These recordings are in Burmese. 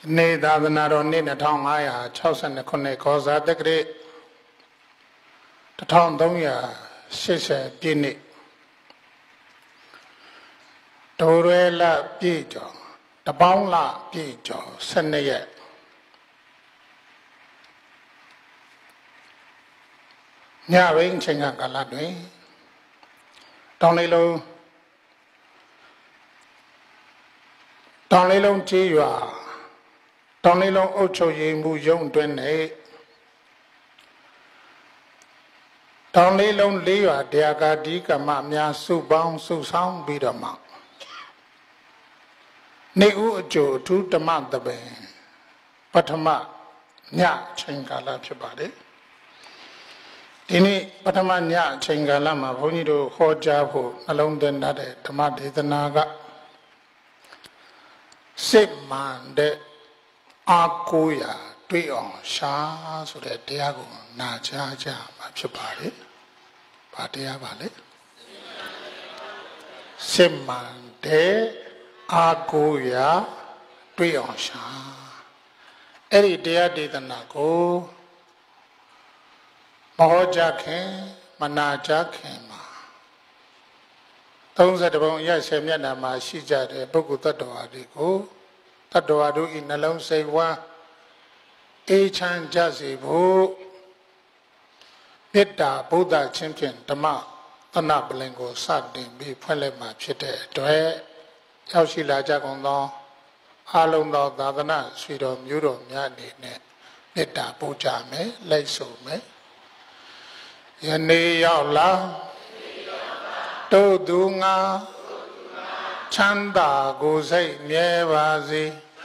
နေသာသနာတော်နေ့2569ခေါ်စာတက္ကရာ1380ပြည့်နှစ်တိုးရဲလပြည့်ကျော်တပေါင်းလပြည့်ကျော်12ရက်ညဝင်းချိန်ကာလတွင်တောင်လေးလုံးကျေးရွာတောင်လေးလုံးအုပ်ချုပ်ရေးမှုရုံးတွင်၌တောင်လေးလုံး၄ရွာတရားကာဒီကမများစုပေါင်းစုဆောင်ပြီးတော့မှနေဦးအကျိုးအထူးဓမ္မသဘင်ပထမညချိန်ကာလဖြစ်ပါတယ်ဒီနေ့ပထမညချိန်ကာလမှာဘုန်းကြီးတို့ဟောကြားဖို့နှလုံးသွင်းတဲ့ဓမ္မဒေသနာကစစ်မှန်တဲ့အာကိုရာတွေ့အောင်ရှာဆိုတဲ့တရားကိုနာကြားကြမှာဖြစ်ပါတယ်။ဘာတရားပါလဲ။စစ်မှန်တဲ့အာကိုရာတွေ့အောင်ရှာအဲ့ဒီတရားဒေသနာကိုမဟောကြားခင်မနာကြားခင်မှာ30ပုံရ10မျက်နှာမှာရှိကြတဲ့ပုဂ္ဂိုလ်တ attva တွေကိုတ attva တို့ဤနှလုံးစိတ်ဝါအေးချမ်းကြစေဖို့မေတ္တာဗုဒ္ဓချင်းဖြင့်ဓမ္မသနပလင်ကိုစတင်ပြီးဖွင့်လှစ်မှာဖြစ်တဲ့အတွက်ရောက်ရှိလာကြကုန်သောအလုံးသောသာသနာဆွေတော်မျိုးတော်များအနေနဲ့မေတ္တာပို့ကြမယ်လိုက်ဆိုမယ်ယနေ့ရောက်လာတို့သူငါချမ်းသာကိုစိတ်မြဲပါစေ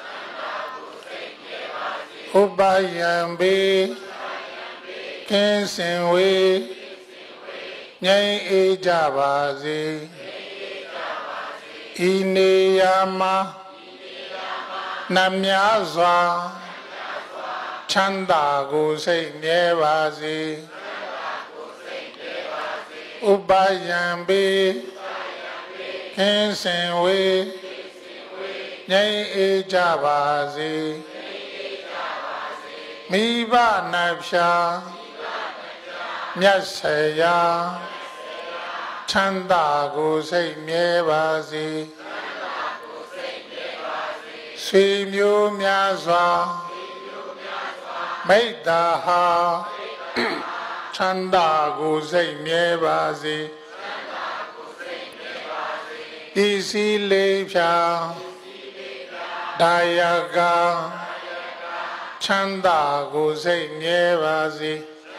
ဥပယံပေကင်းစင်ဝေငြိမ်းအေးကြပါစေဤနေရာမှာနတ်များစွာချမ်းသာကိုစိတ်မြဲပါစေဥပယံပေကင်းစင်ဝေငြိမ်းအေးကြပါစေမိဘနှဖျားမြတ်ဆရာချမ်းသာကိုစိတ်မြဲပါစေဆွေမျိုးများစွာမိတ္တာဟာချမ်းသာကိုစိတ်မြဲပါစေဒီစီလေးဖြာဒါယကချမ်းသာကိုစိတ်မြဲပါစေ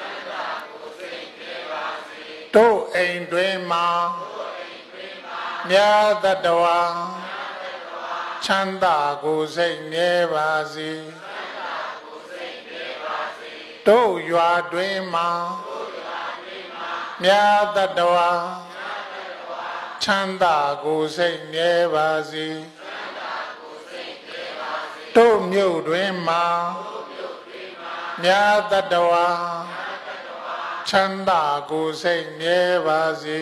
တို့အိမ်တွင်မှာမြတ်တ attva ချမ်းသာကိုစိတ်မြဲပါစေတို့ရွာတွင်မှာမြတ်တ attva ချမ်းသာကိုစိတ်မြဲပါစေတို့မြို့တွင်မှာမြတ်တ attva ချမ်းသာကိုစိတ်မြဲပါစေ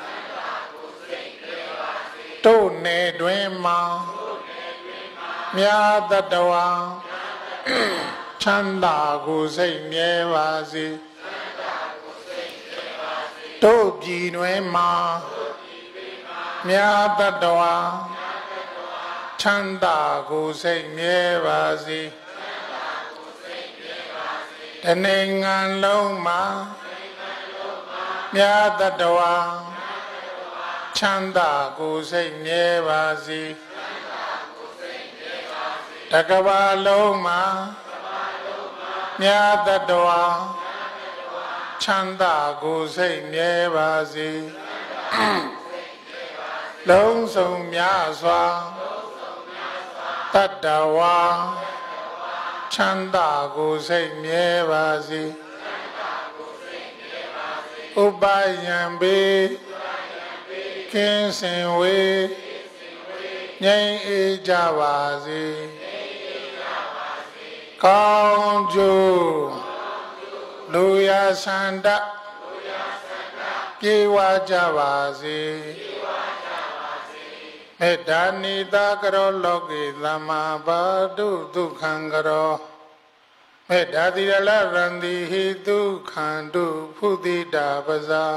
တို့နယ်တွင်မှာမြတ်တ attva ချမ်းသာကိုစိတ်မြဲပါစေတို့ပြည်တွင်မှာမြတ်တ attva ချမ်းသာကိုစိတ်မြဲပါစေတနိုင်ငံလုံးမှာမြတ်တ attva ချမ်းသာကိုစိတ်မြဲပါစေတကမ္ဘာလုံးမှာမြတ်တ attva ချမ်းသာကိုစိတ်မြဲပါစေလုံးစုံများစွာတတ္တဝါချမ်းသာကိုစိတ်မြဲပါစေဥပယံပေကင်းစင်ဝေငြိမ်းအေးကြပါစေကောင်းကျိုးလူရဆန္ဒပြေဝကြပါစေမေတ္တာနိတာကရောလောကေသမ္မာဘာတုဒုက္ခံကရောမေတ္တာတိရလရန္တိဟိဒုက္ခံတုဖုတိတာပဇာ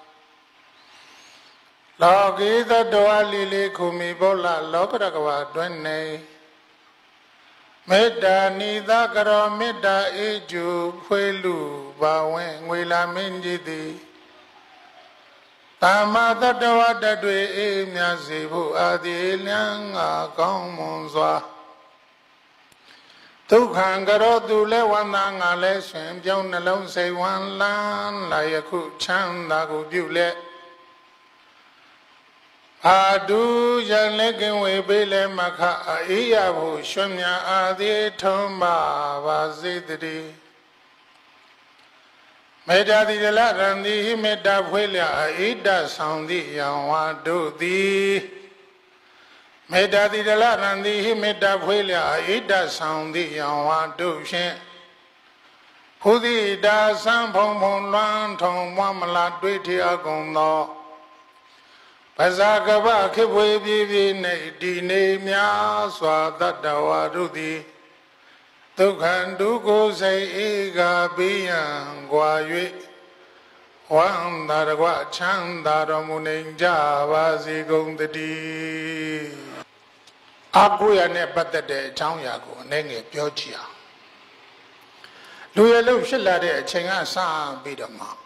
လောကေသတ္တဝါလိလိခုမိဘောလလောကရကဝတွင်နေမေတ္တာနိတာကရောမေတ္တာအေကျူဖွေလူဘာဝင်ငွေလာမင်းကြီးသည်သမ္မာတတ္တဝတ္တတွေအေးမြတ်စေဖို့အာတိလျံငါကောင်းမွန်စွာဒုက္ခံကရောသူလဲဝန္တာငါလဲရှင်ပြောင်းနှလုံးစိတ်ဝမ်းလန်းလာယခုချမ်းသာကိုပြုလဲအာတုယံလက်ကင်ဝေပေးလဲမခအေးရဖို့ရွှင်မြအာတိထုံးပါစေတည်းမေတ္တာတိရလရန္တိဟိမေတ္တာဖွေးလျာအိတ္တဆောင်သည့်ယံဝါတို့သည်မေတ္တာတိရလရန္တိဟိမေတ္တာဖွေးလျာအိတ္တဆောင်သည့်ယံဝါတို့ဖြင့်ဘုဒိတာစံဖုံဖုံလွမ်းထုံမွမလာတွေ့ထအကုန်သောပဇာကပခေဖွေပြည့်ပြည့်နေဒီနေများစွာတတ္တဝါတို့သည်ဒုက္ခံဒုက္ခစိတ်ဧကပိယံကွာ၍ဝန္တာရကွချမ်းသာတော်မူနေကြပါစေကုန်တည်းအကုရနဲ့ပတ်သက်တဲ့အကြောင်းအရာကိုအနေငယ်ပြောကြည့်အောင်လူရလို့ဖြစ်လာတဲ့အချိန်ကစပြီးတော့မှ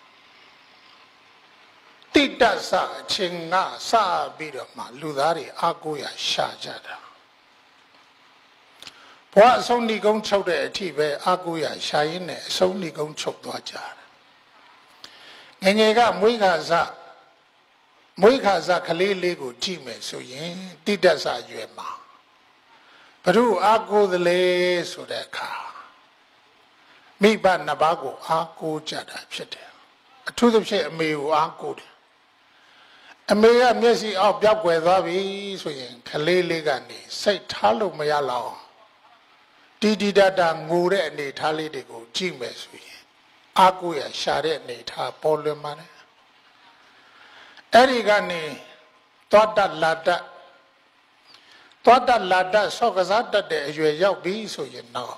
တိတ္တဆအချိန်ကစပြီးတော့မှလူသားတွေအကုရရှာကြတာဘဝအဆုံးဏိကုံးချုပ်တဲ့အထိပဲအကုရရှာရင်းနဲ့အဆုံးဏိကုံးချုပ်သွားကြတယ်ငငယ်ကမွေးခါစကလေးလေးကိုကြည့်မယ်ဆိုရင်တိတ္တဆရွယ်မှာဘုရုအကုသလေဆိုတဲ့အခါမိဘနှစ်ပါးကိုအကုကြတာဖြစ်တယ်အထူးသဖြင့်အမေကိုအကုတယ်အမေကမျက်စိအောက်ပြောက်ွယ်သွားပြီဆိုရင်ကလေးလေးကနေစိတ်ထားလို့မရတော့တီတီတတာငိုတဲ့အနေထားလေးတွေကိုကြည့်မယ်ဆိုရင်အာကိုရရှာတဲ့အနေထားပေါ်လွင်ပါတယ်အဲ့ဒီကနေသောတလာတဆော့ကစားတတ်တဲ့အရွယ်ရောက်ပြီဆိုရင်တော့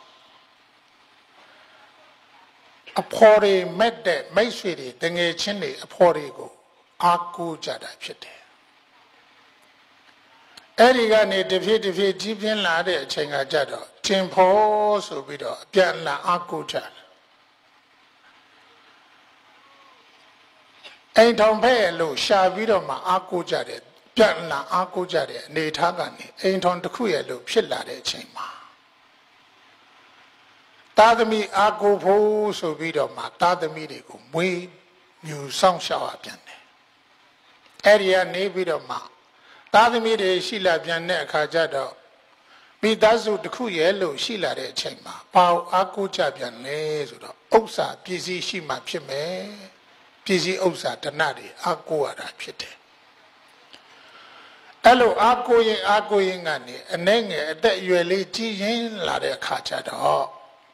အဖော်တွေမဲ့တဲ့မိတ်ဆွေတွေတငယ်ချင်းတွေအဖော်တွေကိုအာကိုကြတာဖြစ်တယ်အဲ့ဒီကနေတဖြည်းဖြည်းကြီးပြင်းလာတဲ့အချိန်ကကြတော့တင်ဖို့ဆိုပြီးတော့အပြန်လာအာကိုကြတယ်အိမ်ထောင်ဖဲ့လို့ရှာပြီးတော့မှအာကိုကြတယ်ပြန်လာအာကိုကြတဲ့အနေထားကနေအိမ်ထောင်တစ်ခုရဲ့လို့ဖြစ်လာတဲ့အချိန်မှာသားသမီးအာကိုဖို့ဆိုပြီးတော့မှသားသမီးတွေကိုမွေးမြူဆောင်ရှောက်ရပြန်တယ်အဲ့ဒီကနေပြီးတော့မှသားသမီးတွေရှိလာပြန်တဲ့အခါကျတော့မိသားစုတစ်ခုရဲ့လို့ရှိလာတဲ့အချိန်မှာပေါ့အာကိုကြပြန်လဲဆိုတော့ဥစ္စာပစ္စည်းရှိမှဖြစ်မယ်ပစ္စည်းဥစ္စာဓနတွေအာကိုရတာဖြစ်တယ်အဲ့လိုအာကိုရင်ကနေအနေငယ်အသက်အရွယ်လေးကြီးရင်လာတဲ့အခါကျတော့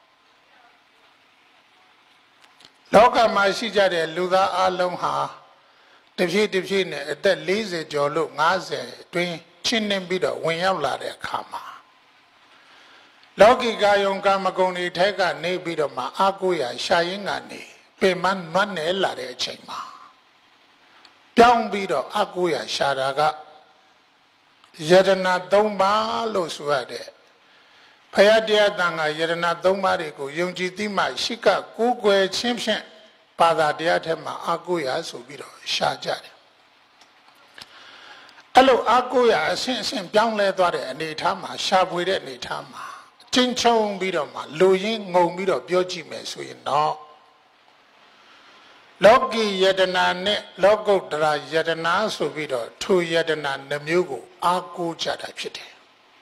လောကမှာရှိကြတဲ့လူသားအလုံးဟာတဖြည်းဖြည်းနဲ့အသက်40ကျော်လို့50အတွင်းချင်းနှင်းပြီးတော့ဝင်ရောက်လာတဲ့အခါမှာလောကီကာယုံကာမဂုဏ်တွေထဲကနေပြီးတော့မှအာကိုရရှာရင်းကနေပင်မနွမ်းနယ်လာတဲ့အချိန်မှာပြောင်းပြီးတော့အာကိုရရှာတာကယတနာ3ပါးလို့ဆိုရတဲ့ဖယားတရားတန်ခါယတနာ3ပါးတွေကိုယုံကြည်သိမှရှိကကိုးကွယ်ခြင်းဖြင့်ဘာသာတရားထဲမှာအာကိုရဆိုပြီးတော့ရှာကြတယ်အဲ့လိုအာကိုရအဆင့်ပြောင်းလဲသွားတဲ့အနေအထားမှာရှာဖွေတဲ့အနေအထားမှာကျဉ်းချုံပြီးတော့မှလူရင်းငုံပြီးတော့ပြောကြည့်မယ်ဆိုရင်တော့လောကီယတနာနဲ့လောကုတ္တရာယတနာဆိုပြီးတော့ထိုယတနာနှမျိုးကိုအာကိုကြတာဖြစ်တယ်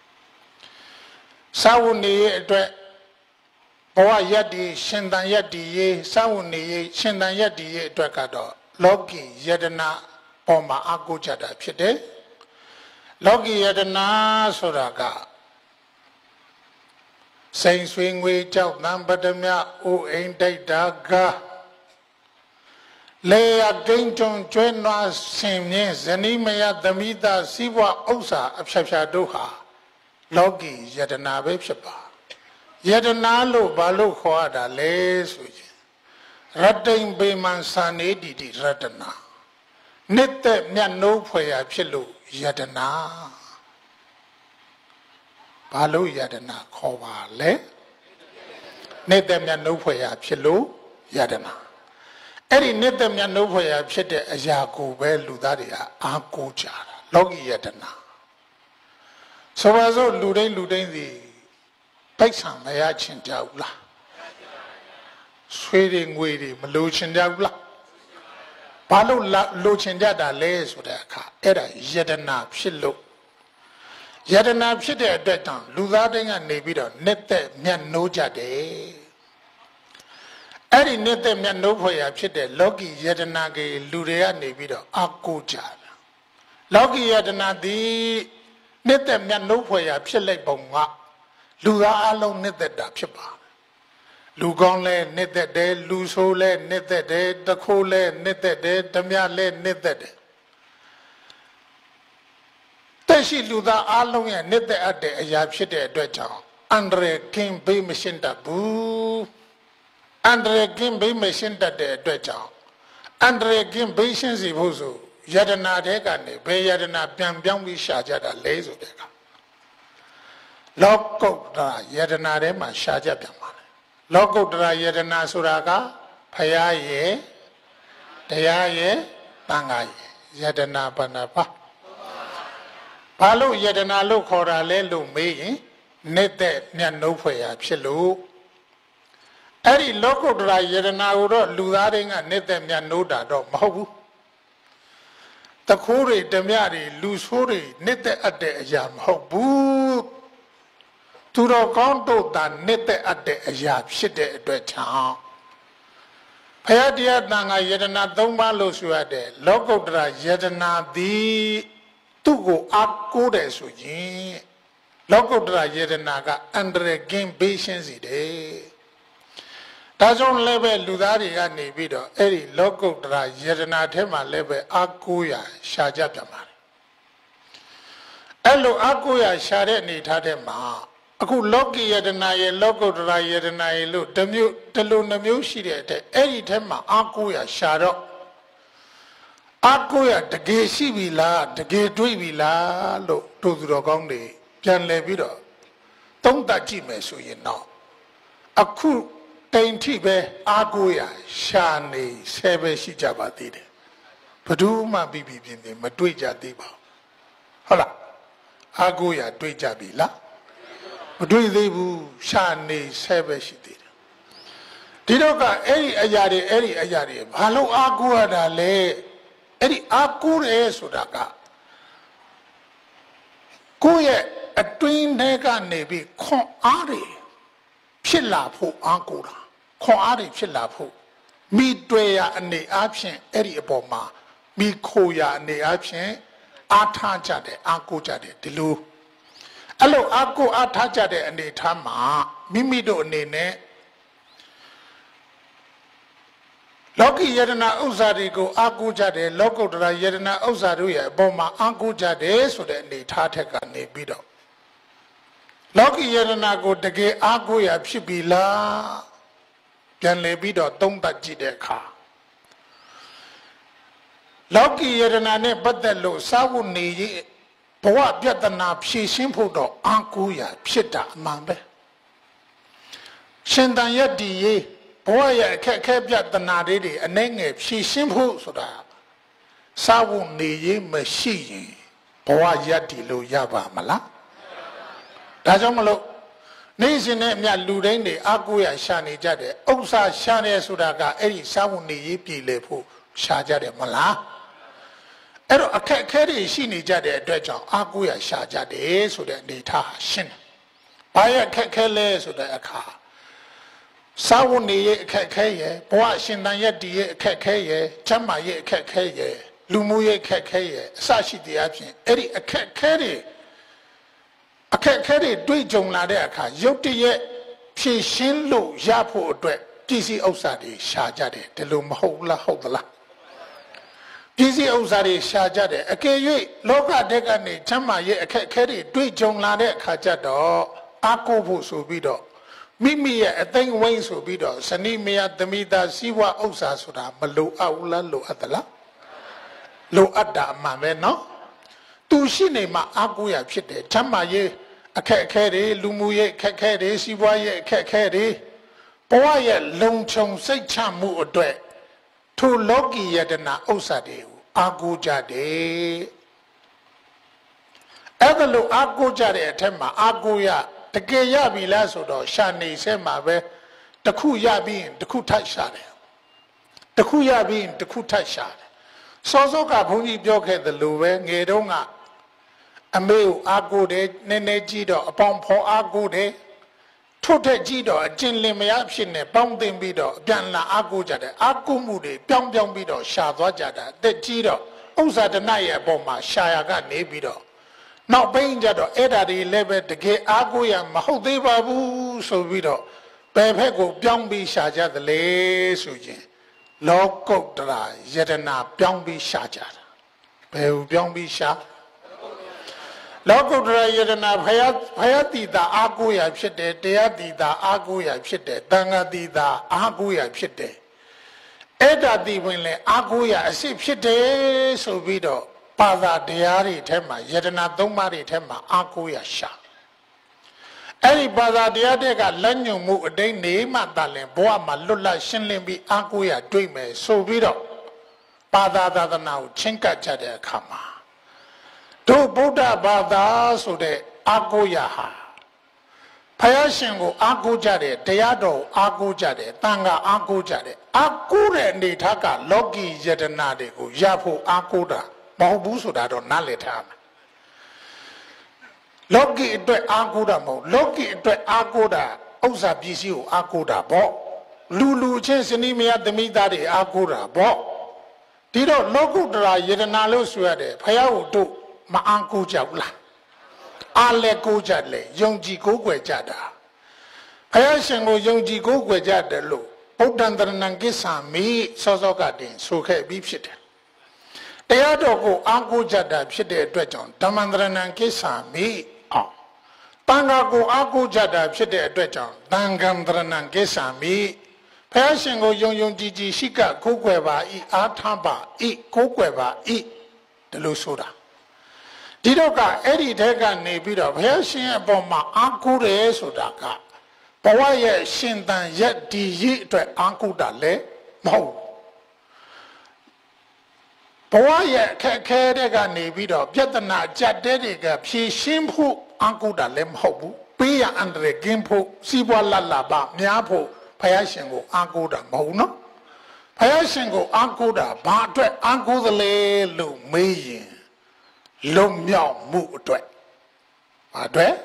စာဝနေရဲ့အတွက်ဘဝယတ္တိရှင်သန်ယတ္တိရေးစာဝနေရေးရှင်သန်ယတ္တိရေးအတွက်ကတော့လောကီယတနာပေါ်မှာအာကိုကြတာဖြစ်တယ်လောကီယတနာဆိုတာကစိန်ဆွေငွေကြောက်တံပတ္တမြအိုအိမ်တိုက်တာကလေယာကိန်းတွန်ကျွဲနွားဆင်မြင်းဇနီးမယားသမီးသားစီးပွားဥစ္စာအဖြတ်ဖြတ်တို့ဟာလောကီယတနာပဲဖြစ်ပါယတနာလို့ဘာလို့ခေါ်ရတာလဲဆိုရင်ရတ္တိံပေမံသာနေတိတိရတနာနှစ်သက်မြတ်နိုးဖွယ်ရာဖြစ်လို့ယတနာဘာလို့ယတနာခေါ်ပါလဲနှစ်သက်မြတ်နိုးဖွယ်ရာဖြစ်လို့ယတနာအဲ့ဒီနှစ်သက်မြတ်နိုးဖွယ်ရာဖြစ်တဲ့အရာကိုပဲလူသားတွေကအားကိုးကြတာလောကီယတနာဆိုပါစို့လူတိုင်းစီပိုက်ဆံမရချင်ကြဘူးလားဆွေတွေငွေတွေမလိုချင်ကြဘူးလားဘာလို့လိုချင်ကြတာလဲဆိုတဲ့အခါအဲ့ဒါယတနာဖြစ်လို့ယတနာဖြစ်တဲ့အတွက်ကြောင့်လူသားတိုင်းကနေပြီးတော့နှစ်သက်မြတ်နိုးကြတယ်အဲ့ဒီနှစ်သက်မြတ်နိုးဖွယ်ရာဖြစ်တဲ့လောကီယတနာကြီးလူတွေကနေပြီးတော့အကိုကြတာလောကီယတနာသည်နှစ်သက်မြတ်နိုးဖွယ်ရာဖြစ်လိုက်ပုံကလူသားအလုံးနှစ်သက်တာဖြစ်ပါလူကောင်းလဲနှစ်သက်တယ်လူဆိုးလဲနှစ်သက်တယ်တခိုးလဲနှစ်သက်တယ်ဓမြလဲနှစ်သက်တယ်တက်ရှိလူသားအလုံးရဲ့နှစ်သက်အပ်တဲ့အရာဖြစ်တဲ့အတွက်ကြောင့်အန္တရာယ်ကင်းဘေးမရှင်းတတ်ဘူးအန္တရာယ်ကင်းဘေးမရှင်းတတ်တဲ့အတွက်ကြောင့်အန္တရာယ်ကင်းဘေးရှင်းစီဖို့ဆိုယတနာတဲ့ကနေဘယ်ယတနာပြန်ပြောင်းပြီးရှာကြတာလဲဆိုတဲ့အခါလောကုတ္တရာယတနာထဲမှာရှာကြပြန်ပါလေလောကုတ္တရာယတနာဆိုတာကဖရာရဲ့တရားရဲ့တန်ခါရဲ့ယတနာဘဏ္ဍပါဘာလို့ယတနာလို့ခေါ်တာလဲလို့မေးရင်နှစ်သက်မြတ်နိုးဖွယ်ရာဖြစ်လို့အဲ့ဒီလောကုတ္တရာယတနာကိုတော့လူသားတွေကနှစ်သက်မြတ်နိုးတာတော့မဟုတ်ဘူးတခိုးတွေဓမြတွေလူဆိုးတွေနှစ်သက်အပ်တဲ့အရာမဟုတ်ဘူးသူတော်ကောင်းတို့သာနှစ်သက်အပ်တဲ့အရာဖြစ်တဲ့အတွက်ကြောင့်ဘုရားတရားတန်ခါယတနာ၃ပါးလို့ဆိုရတဲ့လောကုတ္တရာယတနာသည်သူ့ကိုအားကိုးတယ်ဆိုရင်လောကုတ္တရာယတနာကအန္တရာယ်ကင်းဘေးရှင်းစေတယ်ဒါကြောင့်လည်းပဲလူသားတွေကနေပြီးတော့အဲ့ဒီလောကုတ္တရာယတနာထဲမှာလည်းပဲအားကိုးရရှာကြပြန်ပါတယ်အဲ့လိုအားကိုးရရှာတဲ့အနေထားထဲမှာအခုလောကီယတနာရဲ့လောကုတ္တရာယတနာရဲ့လို့တလူနှမျိုးရှိတဲ့တဲ့အဲ့ဒီထဲမှာအားကိုးရရှာတော့အားကိုးရတကယ်ရှိပြီလားတကယ်တွေ့ပြီလားလို့တို့သူတော်ကောင်းတွေပြန်လည်ပြီးတော့သုံးသပ်ကြည့်မယ်ဆိုရင်တော့အခုတိမ်ထိပဲအားကိုးရရှာနေဆဲပဲရှိကြပါသေးတယ်ဘယ်သူမှပြပြပြင်းပြင်းမတွေ့ကြသေးပါဘူးဟုတ်လားအားကိုးရတွေ့ကြပြီလားမတွေ့သေးဘူးရှာနေဆဲပဲရှိသေးတယ်ဒီတော့ကအဲ့ဒီအရာတွေဘာလို့အားကိုးရတာလဲအဲ့ဒီအားကိုးရဲဆိုတာကကိုယ့်ရဲ့အတွင်းထဲကနေပြီးခွန်အားတွေဖြစ်လာဖို့အားကိုးတာခွန်အားတွေဖြစ်လာဖို့မိတွေ့ရအနေအားဖြင့်အဲ့ဒီအပေါ်မှာမိခိုရအနေအားဖြင့်အားထားကြတယ်အားကိုးကြတယ်ဒီလိုအဲ့လိုအားကိုးအားထားကြတဲ့အနေထားမှာမိမိတို့အနေနဲ့လောကီယတနာဥစ္စာတွေကိုအားကိုးကြတယ်လောကုတ္တရာယတနာဥစ္စာတို့ရဲ့အပေါ်မှာအားကိုးကြတယ်ဆိုတဲ့အနေထားထက်ကနေပြီးတော့လောကီယတနာကိုတကယ်အားကိုးရဖြစ်ပြီလားပြန်လေပြီးတော့သုံးသပ်ကြည့်တဲ့အခါလောကီယတနာနဲ့ပတ်သက်လို့စာဝတ်နေရေးဘဝပြဿနာဖြေရှင်းဖို့တော့အားကိုးရဖြစ်တာအမှန်ပဲရှင်တန်ရတ္တိရေးဘဝရဲ့အခက်အခဲပြဿနာတွေအနေငယ်ဖြေရှင်းဖို့ဆိုတာစာဝတ်နေရေးမရှိရင်ဘဝရတ္တိလို့ရပါမလားဒါကြောင့်မလို့နေ့စဉ်နဲ့အမြလူတိုင်းတွေအားကိုးရရှာနေကြတယ်ဥစ္စာရှာနေဆိုတာကအဲ့ဒီစာဝတ်နေရေးပြည်လေဖို့ရှာကြတယ်မလားအဲ့တော့အခက်အခဲတွေရှိနေကြတဲ့အတွက်ကြောင့်အားကိုးရရှာကြတယ်ဆိုတဲ့အနေထားရှင်းတယ်ဘာရဲ့အခက်အခဲလဲဆိုတဲ့အခါစာဝတ်နေရေးအခက်အခဲရဲ့ဘဝရှင်တန်ရတ္တိရဲ့အခက်အခဲရဲ့ချမ်းသာရဲ့အခက်အခဲရဲ့လူမှုရေးအခက်အခဲရဲ့အစရှိတဲ့အပြင်အဲ့ဒီအခက်အခဲတွေတွေ့ကြုံလာတဲ့အခါရုတ်တရက်ဖြည့်ရှင်းလို့ရဖို့အတွက်ပစ္စည်းဥစ္စာတွေရှာကြတယ်ဒီလိုမဟုတ်လားဟုတ်သလား Busy Ozari Shajade, a Kay, Loka Degani, Chama ye, a Keri, Dujong Lade, Kajado, Ako Subido, Mimi, a thing ways Subido, Sanimia, Demida, Siwa Osasuda, Malu Aula, Lo Atala, Lo Ada Mameno, Tushine Ma Aguya Chite, Chama ye, a Keri, Lumuye, Kakeri, Siwaye, Kakeri, Boye, Long Chong, say Chamu Odwe. To Logi Yadana Osade, Agujade. Evalu Agujade Tema, Aguya, the Gaya Vilasodo, Shani Semabe, the Kuya being the Kutashade. The Kuya being the Kutashade. Sozoka Puni Bioke the Luwe, Gedonga, Ameu Agude, Nene Jido, upon Po Agude. Tote Jido, a gently mayapshine, bounding bido, Ganla Agujade, Agumudi, Pyong bido, Shadwajada, the Jido, Osa the Naya Boma, Shayaga Nebido. Now Banjado, Edadi Lebe, the gay Aguya, Mahode Babu, so bido, Bebego, Pyongbi Shaja, the Le Sujin, Loco Dra, Yetana, Pyongbi Shaja, Pyongbi Shah. Local Drayana Hayati da Aguya Pite, Deati da Aguya Pite, Dangadi da Aguya Pite. Eda di Winle Aguya, Sip Pite, Subido, Pada Diari Tema, Yetana Domari Tema, Aguya Sha. Any Pada Diadega, Lanyu Mu, De Nema Dalen, Boa Malula, Shinlimbi, Aguya, Dreame, Subido, Pada da now, Chinka Jade Kama. Do Buddha Bada so de Agoyaha. Payashingo Agujade, Deado Agujade, Tanga Agujade, Agure Nitaka, Logi Yedanade, Yapu Aguda, Mahubusuda do Nalitan. Logi de Aguda Mo, Logi de Aguda, Osa Bisu Aguda Bo, Lulu Chensinimia de Midari Aguda Bo. Dido Logudra Yedanalo Suade, Payao do. Ma uncle Jabla Ale Gojale, Yongi Gogwejada. Payashango Yongi Gogwejada lo, Podandranangisa me, Sozogadin, Soke Bipshit. Eadogo Uncle Jada Pshide Dredjon, Damandranangisa me, Tangago Uncle Jada Pshide Dredjon, Dangandranangisa me. Payashango Yongi Shika Gogweva e Atamba e Gogweva e the Lusoda. Didoka Eddie Dega Nebido, Helsing Boma, Uncle Sudaka, Pawaya Shindan yet di to Uncle Dale, Mo. Pawaya Kadega Nebido, Yetana Jadediga, P. Shimpu, Uncle Dalem Hobu, Pia Andre Gimpo, Siwa Laba, Miapo, Payashingo, Uncle da Mono, Payashingo, Uncle da, Batre, Uncle the Le Lu Meyin. Lum Yao Mu Dwe. Adwe?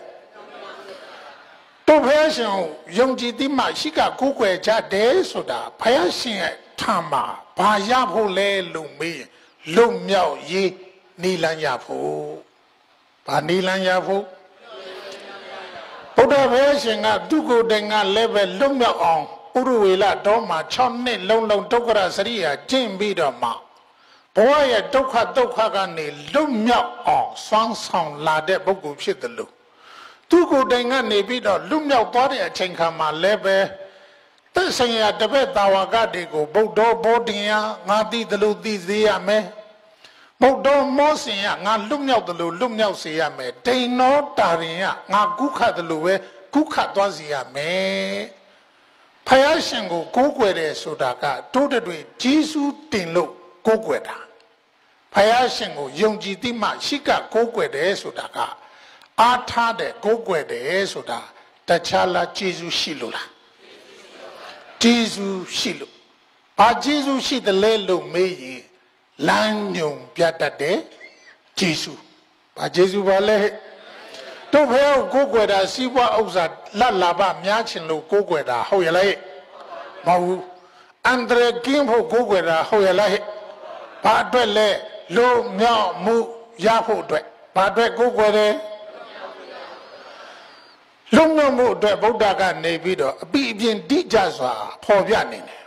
To Passion, Yongi Dima, Shika Kukwe Jade Soda, Payashin Tama, Payapo Le Lumi, Lum Yao Yi, Nilan Yapo. Panilan Yapo? Buddha Passion at Dugo Denga level Lum Yao on, Uruila Doma, Chonne, Long Tokara Saria, Jim Bidoma. Boy, a Dokagani, Lumia on, Swang Song, Lade Bogu Shidlu. Tugo Denga Nebido, Lumia body a Chenkama lebe. The saying at the bed, Dawagadigo, Bodo Bodia, Nadi the Ludi Ziame. Bodo Mosia, Nan Lumia the Lumia Siame, Day no Daria, Naguka the Lue, Kuka Dwaziame. Payashango, Gugwede Sudaka, Dodedwe, Jisu Tinlo. Gogweda. Payashingo, Yongi Dima, Shika, Gogwede Sudaka. Ata de Gogwede Suda, Tachala Jesu Shilula. Jesu Shilu. Pa Jesu Shi the Lelo Meyi, Lanyum Piata de Jesu. Pa Jesu Vale. Don't have Gogweda, Siwa Oza, La Laba, Miachin Lo Gogweda, Hoyale. Mau. Andre Gimpo Gogweda, Hoyale. Padwele, Lo Mia Mu Yapo Dwe, Padwe Gogwede Lunga Mu Dwe Bodaga Nebido, Bibian Dijazwa, Povianin,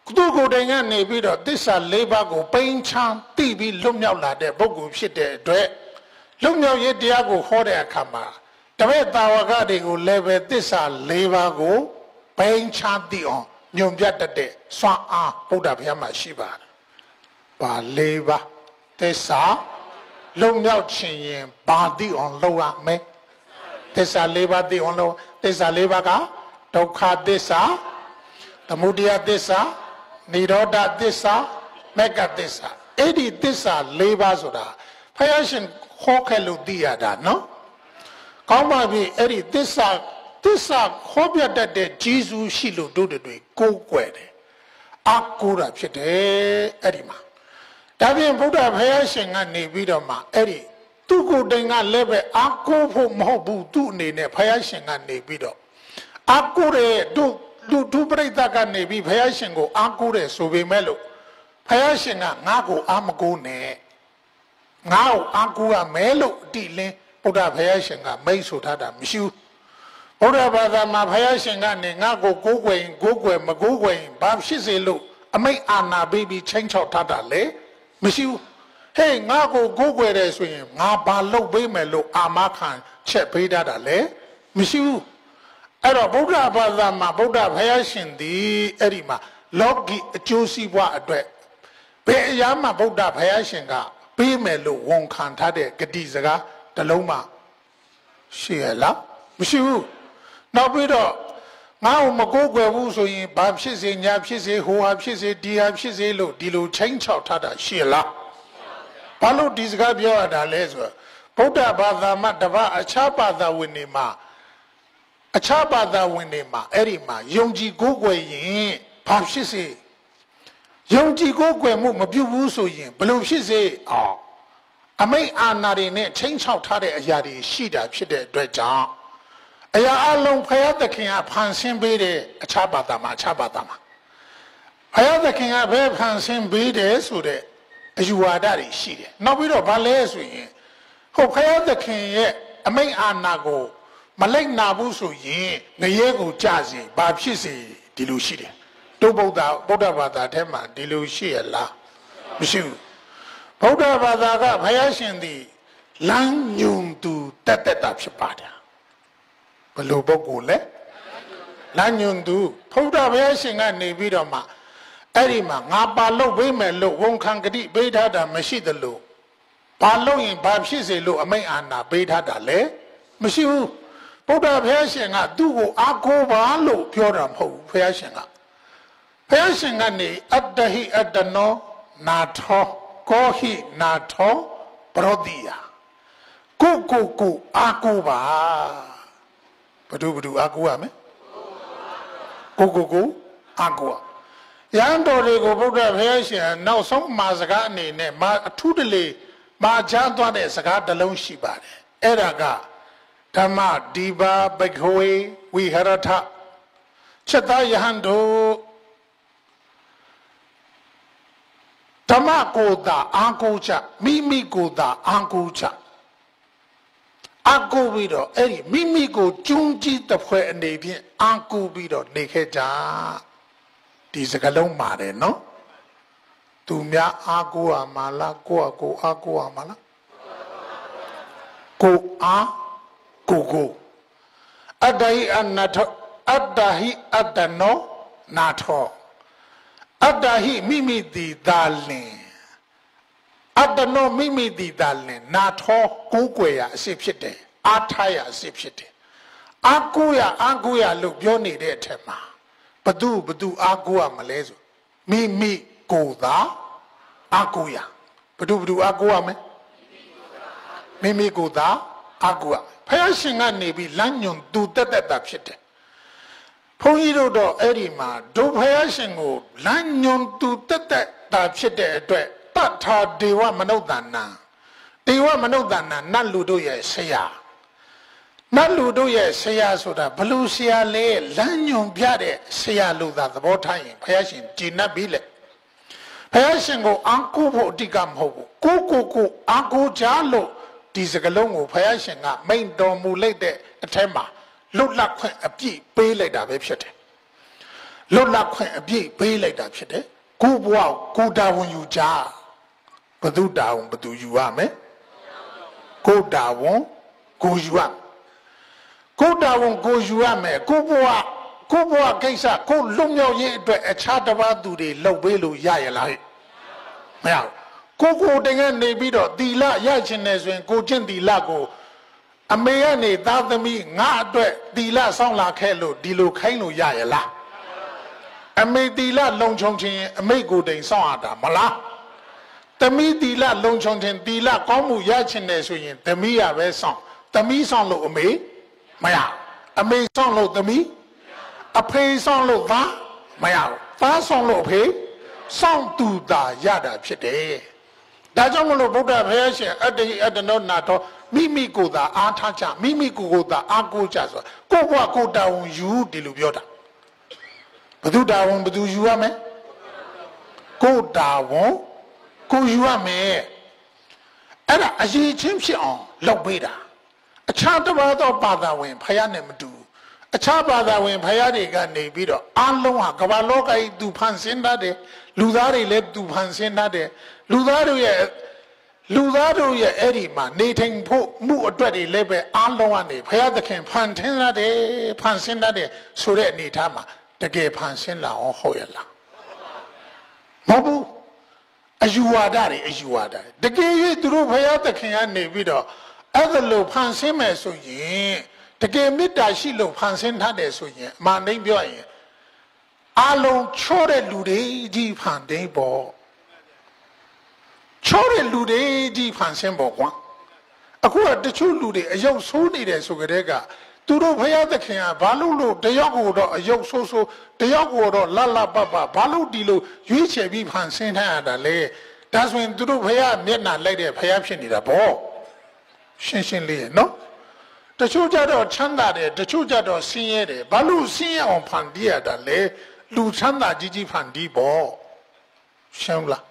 သူကိုယ်တိုင်ကနေပြီးတော့သစ္စာ၄ပါးကိုပိန်းချမ်းသိပြီးလွတ်မြောက်လာတဲ့ပုဂ္ဂိုလ်ဖြစ်တဲ့အတွက်လွတ်မြောက်ရေးတရားကိုဟောတဲ့အခါမှာတပည့်တာဝကတွေကိုလည်းပဲသစ္စာ၄ပါးကိုပိန်းချမ်းသိအောင်ညွန်ပြတတ်တဲ့စွမ်းအားဘုရားဘုရားမှာရှိပါတယ်။ပါ၄ပါးသစ္စာလွတ်မြောက်ခြင်းရင်ဘာသိအောင်လုပ်ရမလဲ။သစ္စာ၄ပါးသိအောင်လုပ်သစ္စာ၄ပါးကဒုက္ခသစ္စာသမုဒယသစ္စာနိရောဓသစ္စာမဂ္ဂသစ္စာအဲ့ဒီသစ္စာ၄ပါးဆိုတာဘုရားရှင်ဟောခဲ့လို့သိရတာနော်ကောင်းပါပြီအဲ့ဒီသစ္စာဟောပြတတ်တဲ့ဂျေဇုရှိလို့တို့တွေကိုးကွယ်တယ်အကူတာဖြစ်တယ်အဲ့ဒီမှာဒါပြင်ဘုရားဘုရားရှင်ကနေပြီးတော့မှအဲ့ဒီသူကိုယ်တိုင်ကလည်းပဲအကူဖို့မဟုတ်ဘူးသူ့အနေနဲ့ဘုရားရှင်ကနေပြီးတော့အကူတဲ့လူပရိသတ်ကနေပြီးဘုရားရှင်ကိုအားကိုးတယ်ဆိုပေမဲ့လို့ဘုရားရှင်ကငါ့ကိုအားမကိုးနဲ့ငါ့ကိုအားကိုးရမယ်လို့အတိလင်းဘုရားဘုရားရှင်ကမိတ်ဆိုထားတာမရှိဘူးဘုရားဘာသာမှာဘုရားရှင်ကနေငါ့ကိုကိုးကွယ်ရင်ကိုးကွယ်မကိုးကွယ်ရင်ဘာဖြစ်စေလို့အမိတ်အာဏာပေးပြီးချင်းချောက်ထားတာလေမရှိဘူးဟေးငါ့ကိုကိုးကွယ်တယ်ဆိုရင်ငါဘာလုပ်ပေးမယ်လို့အာမခံချက်ပေးထားတာလေမရှိဘူးအဲ့တော့ဗုဒ္ဓဘာသာမှာဗုဒ္ဓဘုရားရှင်သည်အဲ့ဒီမှာလောကီအကျိုးစီးပွားအတွက်ဘယ်အရာမှဗုဒ္ဓဘုရားရှင်ကပေးမယ်လို့ဝန်ခံထားတဲ့ဂတိစကားတစ်လုံးမှရှိရလားမရှိဘူးနောက်ပြီးတော့ငါ့ကိုမကိုးကွယ်ဘူးဆိုရင်ဘာဖြစ်စေညာဖြစ်စေဟိုဟာဖြစ်စေဒီဟာဖြစ်စေလို့ဒီလိုချင်းချောက်ထားတာရှိလားဘာလို့ဒီစကားပြောရတာလဲဆိုတော့ဗုဒ္ဓဘာသာမှာတပါအခြားဘာသာဝင်တွေမှာအခြားဘာသာဝင်တွေမှာအဲ့ဒီမှာယုံကြည်ကိုးကွယ်ရင်ဘာဖြစ်စေယုံကြည်ကိုးကွယ်မှုမပြုဘူးဆိုရင်ဘလို့ဖြစ်စေအမိတ်အာဏာတွေနဲ့ချင်းချောက်ထားတဲ့အရာတွေရှိတာဖြစ်တဲ့အတွက်ကြောင့်အရာအလုံးဘုရားသခင်ကဖန်ဆင်းပေးတဲ့အခြားဘာသာမှာဘုရားသခင်ကဘယ်ဖန်ဆင်းပေးတယ်ဆိုတဲ့အယူဝါဒတွေရှိတယ်နောက်ပြီးတော့ဘာလဲဆိုရင်ဘုရားသခင်ရဲ့အမိတ်အာဏာကိုမလိုက်နာဘူးဆိုရင်ငရဲကိုကြစေဘာဖြစ်စေဒီလိုရှိတယ်တို့ဗုဒ္ဓဘာသာထဲမှာဒီလိုရှိရလားမရှိဘူးဗုဒ္ဓဘာသာကဘုရားရှင်သည်လမ်းညွန်သူတက်တာဖြစ်ပါတယ်ဘယ်လိုပုဂ္ဂိုလ်လဲလမ်းညွန်သူဘုရားဘုရားရှင်ကနေပြီးတော့မှအဲ့ဒီမှာငါပါလို့ပေးမယ်လို့ဝန်ခံဂတိပေးထားတာမရှိသလိုပါလို့ရင်ဘာဖြစ်စေလို့အမိန့်အာဏာပေးထားတာလဲမရှိဘူးဘုရားဘုရားရှင်ကသူ့ကိုအားကိုးပါလို့ပြောတာမဟုတ်ဘူးဘုရားရှင်ကနေအတ္တဟိအတ္တနောနာထောကောဟိနာထောပရောတိယကိုအားကိုးပါဘဒုအားကိုးရမယ်ကိုအားကိုးရန်တော်တွေကိုဘုရားဘုရားရှင်နောက်ဆုံးမှာစကားအနေနဲ့အထူးတလေမှာချမ်းသွားတဲ့စကားတစ်လုံးရှိပါတယ်အဲ့ဒါကဓမ္မဒီဘာဘဂဝေဝိဟရထချက်သားယဟန်တို့ဓမ္မကိုယ်သာအာကိုးချမိကိုယ်သာအာကိုးချအာကိုးပြီးတော့အဲ့ဒီမိကိုကျုံးကြည့်တဲ့ဖွဲ့အနေဖြင့်အာကိုးပြီးတော့နေခဲ့ကြဒီစကားလုံးပါတယ်နော်သူများအာကိုးရမှာလားကိုယ့်အကိုအာကိုးရမှာလားကိုအားကိုအတ္တဟိအနထောအတ္တဟိအတ္တနောနာထောအတ္တဟိမိတိသာလင်အတ္တနောမိတိသာလင်နာထောကိုးကွယ်ရအစစ်ဖြစ်တယ်အားထားရအစစ်ဖြစ်တယ်အာကိုးရလို့ပြောနေတဲ့အထက်မှာဘသူအာကိုးရမလဲဆိုမိကိုသာအာကိုးရဘသူအာကိုးရမယ်မိကိုသာအာကိုးရဘုရားရှင်ကနေပြီးလမ်းညွန်သူတက်တာဖြစ်တယ်ဘုန်းကြီးတို့တော့အဲ့ဒီမှာဒုဘုရားရှင်ကိုလမ်းညွန်သူတက်တာဖြစ်တဲ့အတွက်တထာဒေဝမနုဿာနံနတ်လူတို့ရဲ့ဆရာနတ်လူတို့ရဲ့ဆရာဆိုတာဘလူဆရာလဲလမ်းညွန်ပြတဲ့ဆရာလို့သာသဘောထားရင်ဘုရားရှင်ကြည်နပ်ပြီလေဘုရားရှင်ကိုအာကိုးဖို့အတိကမဟုတ်ဘူးကိုအာကိုးကြလို့ဒီစကလုံးကိုဘုရားရှင်ကမိန့်တော်မူလိုက်တဲ့အထက်မှာလွတ်လပ်ခွင့်အပြည့်ပေးလိုက်တာပဲဖြစ်တယ်လွတ်လပ်ခွင့်အပြည့်ပေးလိုက်တာဖြစ်တယ်ကိုဘဝကိုတာဝန်ယူကြဘသူတာဝန်ဘသူယူရမယ်ကိုတာဝန်ကိုယူရကိုတာဝန်ကိုယူရမယ်ကိုဘဝကိစ္စကိုလွတ်မြောက်ရေးအတွက်အခြားတစ်ပါးသူတွေလှုပ်ပေးလို့ရရလားဟဲ့မရဘူးကိုတကယ်နေပြီးတော့တီလရချင်တယ်ဆိုရင်ကိုချင်းတီလကိုအမေကနေသားသမီးငါအတွက်တီလဆောင်းလာခဲ့လို့ဒီလိုခိုင်းလို့ရရလားအမေတီလလုံချုံချင်းအမေကိုတိမ်ဆောင်းရတာမလားသမီးတီလလုံချုံချင်းတီလကောင်းမှုရချင်တယ်ဆိုရင်သမီးရပဲဆောင်းသမီးဆောင်းလို့အမေမရအမေဆောင်းလို့သမီးအဖေဆောင်းလို့သားမရဘူးသားဆောင်းလို့အဖေဆောင်းသူသာရတာဖြစ်တယ်ဒါကြောင့်မလို့ဗုဒ္ဓဘုရားရှင်အတ္တိအတ္တနောနာတော်မိမိကိုယ်သာအားထားကြမိမိကိုယ်သာအားကိုးကြဆိုကိုယ့်ဘဝကိုယ်တာဝန်ယူဒီလိုပြောတာဘသူတာဝန်ဘသူယူရမယ်ကိုယ်တာဝန်ကိုယူရမယ်အဲ့ဒါအရေးချင်းဖြစ်အောင်လုပ်ပေးတာအခြားတစ်ပါးသောဘာသာဝင်ဖယားနဲ့မတူအခြားဘာသာဝင်ဖယားတွေကနေပြီးတော့အလုံးဟာကမ္ဘာလောကကြီးသူဖန်ဆင်းတတ်တယ်လူသားတွေလည်းသူဖန်ဆင်းတတ်တယ်လူသားတို့ရဲ့အဲ့ဒီမှာနေထိုင်ဖို့မှုအတွက်တွေလည်းပဲအလုံးကနေဖယားသခင်ဖန်ဆင်းတတ်တယ်ဆိုတဲ့အနေထားမှာတကယ်ဖန်ဆင်းလာအောင်ဟုတ်ရလားမဟုတ်ဘူးအယူဝါဒတွေတကယ်၍သူတို့ဖယားသခင်ကနေပြီးတော့အဲ့ဒါလို့ဖန်ဆင်းမယ်ဆိုရင်တကယ်မေတ္တာရှိလို့ဖန်ဆင်းထားတယ်ဆိုရင်အမှန်တိုင်းပြောရင်အလုံးချောတဲ့လူတွေကြီးဖန်တယ်ပေါ့ချောတဲ့လူတွေကြီးဖန်ဆင်းပေါ့ကွာအခုကတချို့လူတွေအယုတ်ဆိုးနေတယ်ဆိုကြတဲ့ကသူတို့ဘုရားသခင်ကဘာလို့တယောက်ကိုတော့အယုတ်ဆိုးတယောက်ကိုတော့လပဘာလို့ဒီလိုရွေးချယ်ပြီးဖန်ဆင်းထားရတာလဲဒါဆိုရင်သူတို့ဘုရားမျက်နှာလိုက်တဲ့ဘုရားဖြစ်နေတာပေါ့ရှင်းလေးရနော်တချို့ကြတော့ချမ်းသာတယ်တချို့ကြတော့ဆင်းရဲတယ်ဘာလို့ဆင်းရဲအောင်ဖန်တီးရတာလဲလူချမ်းသာကြီးဖန်တီးပေါ့ရှင်းလား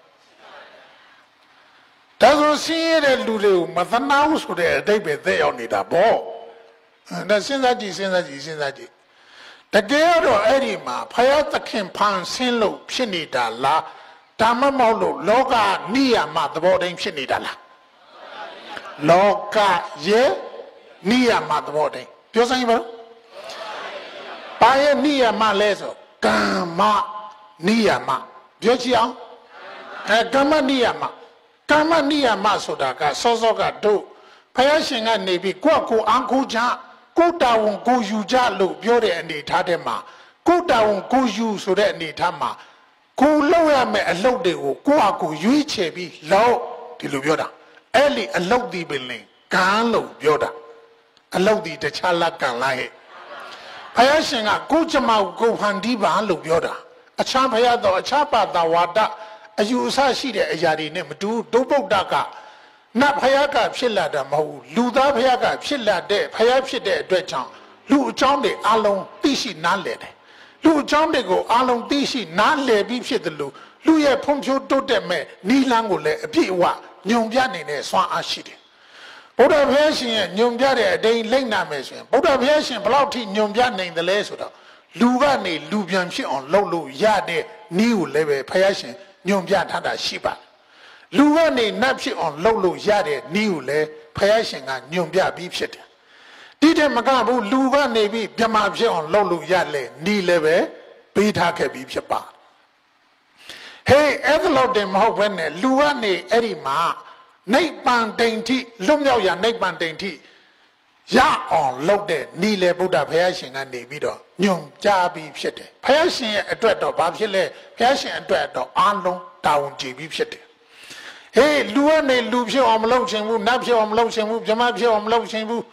ဒါဆိုဆင်းရဲတဲ့လူတွေကိုမသနာဘူးဆိုတဲ့အတိတ်ပဲသက်ရောက်နေတာပေါ့ဒါစဉ်းစားကြည့်တကယ်တော့အဲ့ဒီမှာဖယားသခင်ဖန်ဆင်းလို့ဖြစ်နေတာလားဒါမှမဟုတ်လို့လောကနိယာမသဘောတိုင်းဖြစ်နေတာလားလောကရဲ့နိယာမသဘောတိုင်းပြောစမ်းပါဦးဘာရဲ့နိယာမလဲဆိုကမ္မနိယာမပြောကြည့်အောင်ကမ္မနိယာမဆိုတာကစောကတို့ဖယားရှင်ကနေပြီးကိုယ့်ကိုအားကိုးကြကိုတာဝန်ကိုယူကြလို့ပြောတဲ့အနေထားထဲမှာကိုတာဝန်ကိုယူဆိုတဲ့အနေထားမှာကိုလောက်ရမယ့်အလုပ်တွေကိုကိုယ့်အကူရွေးချယ်ပြီးလောက်ဒီလိုပြောတာအဲ့ဒီအလုပ်ဒီပင်လင်ကံလို့ပြောတာအလုပ်ဒီတခြားလက်ကံလားဟဲ့ဘုရားရှင်ကကိုကျမကိုဖန်တီးပါလို့ပြောတာအခြားဘုရားတော်အခြားပါတာဝါဒအယူအဆရှိတဲ့အရာတွေနဲ့မတူဒုဗုဒ္ဓကနတ်ဘုရားကဖြစ်လာတာမဟုတ်ဘူးလူသားဘုရားကဖြစ်လာတဲ့ဘုရားဖြစ်တဲ့အတွက်ကြောင့်လူအကြောင်းတွေအလုံးသိရှိနားလည်တယ်လူအကြောင်းတွေကိုအလုံးသိရှိနားလည်ပြီးဖြစ်တယ်လို့လူရဲ့ဖွံ့ဖြိုးတိုးတက်မဲ့နီလန်းကိုလည်းအပြည့်အဝညွန်ပြနေတဲ့စွမ်းအားရှိတယ်ဗုဒ္ဓဘုရားရှင်ရဲ့ညွန်ပြတဲ့အတိုင်းလိုက်နာမယ်ဆိုရင်ဗုဒ္ဓဘုရားရှင်ဘယ်လောက်ထိညွန်ပြနိုင်တယ်လဲဆိုတော့လူကနေလူပြန်ဖြစ်အောင်လုပ်လို့ရတဲ့နည်းကိုလည်းပဲဘုရားရှင်ညွန်ပြထားတာရှိပါတယ်လူကနေနတ်ဖြစ်အောင်လုပ်လို့ရတဲ့နည်းကိုလည်းဘုရားရှင်ကညွန်ပြပြီးဖြစ်တယ်ဒီတဲ့မကဘူးလူကနေပြီးမြမဖြစ်အောင်လုပ်လို့ရလဲနည်းလည်းပဲပေးထားခဲ့ပြီးဖြစ်ပါဟေးအဲ့ဒါလို့တင်မဟုတ်ဘဲနဲ့လူကနေအဲ့ဒီမှာနိဗ္ဗာန်တိမ်ထိလွတ်မြောက်ရာနိဗ္ဗာန်တိမ်ထိရအောင်လုပ်တဲ့နီလေဗုဒ္ဓဘုရားရှင်ကနေပြီးတော့ညွန်ကြားပြီးဖြစ်တယ်ဘုရားရှင်ရဲ့အတွက်တော့ဘာဖြစ်လဲဘုရားရှင်အတွက်တော့အားလုံးတာဝန်ကြည့်ပြီးဖြစ်တယ်ဟေးလူကနေလူဖြစ်အောင်မလုပ်ချင်ဘူးနတ်ဖြစ်အောင်မလုပ်ချင်ဘူးဗြဟ္မဖြစ်အောင်မလုပ်ချင်ဘူး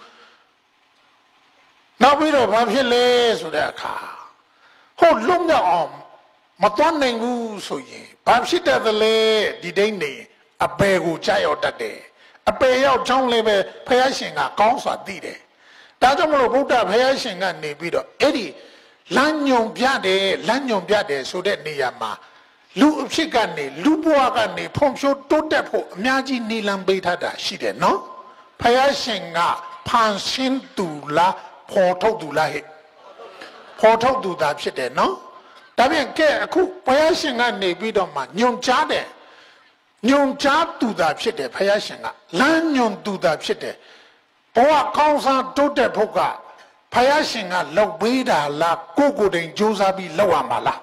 နောက်ပြီးတော့ဘာဖြစ်လဲဆိုတဲ့အခါဟုတ်လွတ်မြောက်အောင်မတော်နိုင်ဘူးဆိုရင်ဘာဖြစ်တယ်လဲဒီတိုင်းနေအပေကိုကြာရောက်တတ်တယ်အပေရောက်ချောင်းလေးပဲဘုရားရှင်ကကောင်းစွာသိတယ်ဒါကြောင့်မလို့ဗုဒ္ဓဘုရားရှင်ကနေပြီးတော့အဲ့ဒီလမ်းညွန်ပြတယ်ဆိုတဲ့နေရာမှာလူအဖြစ်ကနေလူဘဝကနေဖွံ့ဖြိုးတိုးတက်ဖို့အများကြီးနေလံပေးထားတာရှိတယ်နော်ဘုရားရှင်ကဖန်ဆင်းသူလားဖော်ထုတ်သူလားဟဲ့ဖော်ထုတ်သူသာဖြစ်တယ်နော်ဒါပြန်ကဲအခုဘုရားရှင်ကနေပြီးတော့မှညွန်ကြားတယ်ညွန်ကြားသူတာဖြစ်တယ်ဘုရားရှင်ကလမ်းညွန်သူတာဖြစ်တယ်ဘဝကောင်းစားတိုးတက်ဖို့ကဘုရားရှင်ကလောက်ပေးတာလားကိုယ်ကိုယ်တိုင်ကြိုးစားပြီးလောက်ရမှာလား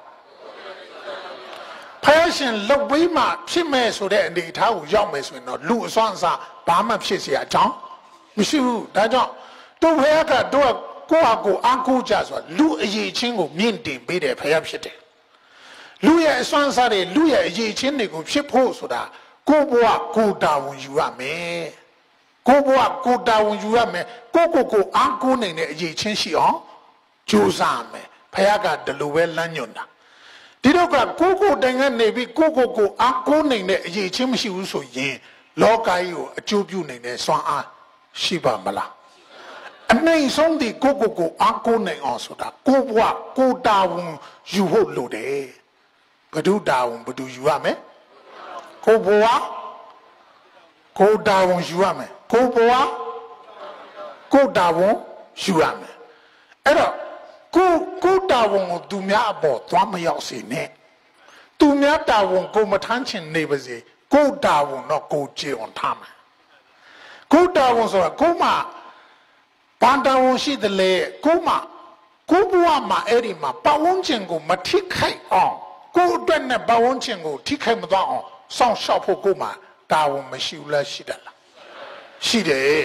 ဘုရားရှင်လောက်ပေးမှဖြစ်မဲ့ဆိုတဲ့အနေအထားကိုရောက်မယ်ဆိုရင်တော့လူအစွမ်းအစဘာမှဖြစ်เสียအကြောင်းမရှိဘူးဒါကြောင့်တို့ဘုရားကတို့ကိုယ့်အကိုအားကိုးကြဆိုလူအရေးချင်းကိုမြင့်တင်ပေးတယ်ဘုရားဖြစ်တယ်လူရဲ့အစွမ်းစားတွေလူရဲ့အရေးချင်းတွေကိုဖြစ်ဖို့ဆိုတာကိုယ့်ဘဝကိုယ်တာဝန်ယူရမယ်ကိုယ့်ဘဝကိုယ်တာဝန်ယူရမယ်ကိုအားကိုးနိုင်တဲ့အရေးချင်းရှိအောင်ကြိုးစားမယ်ဘုရားကဒီလိုပဲလမ်းညွှန်တာဒီတော့ကကိုတိုင်ကနေပြီးကိုအားကိုးနိုင်တဲ့အရေးချင်းမရှိဘူးဆိုရင်လောကကြီးကိုအကျိုးပြုနိုင်တဲ့စွမ်းအားရှိပါမလားအနိုင်ဆုံးဒီကိုအားကိုးနိုင်အောင်ဆိုတာကိုဘဝကိုတာဝန်ယူဖို့လိုတယ်ဘဒုတာဝန်ဘဒုယူရမယ်ကိုဘဝကိုတာဝန်ယူရမယ်ကိုဘဝကိုတာဝန်ယူရမယ်အဲ့တော့ကိုတာဝန်ကိုသူများအပေါ်သွားမရောက်စေနဲ့သူများတာဝန်ကိုမထမ်းချင်နေပါစေကိုတာဝန်တော့ကိုကြည်အောင်ထားမယ်ကိုတာဝန်ဆိုတာကိုမှဘာတာဝန်ရှိတယ်လေကိုမှကိုဘဝမှာအဲ့ဒီမှာပတ်ဝန်းကျင်ကိုမထိခိုက်အောင်ကိုအတွက်နဲ့ပတ်ဝန်းကျင်ကိုထိခိုက်မသွားအောင်စောင့်ရှောက်ဖို့ကိုမှတာဝန်မရှိဘူးလားရှိတယ်လားရှိတယ်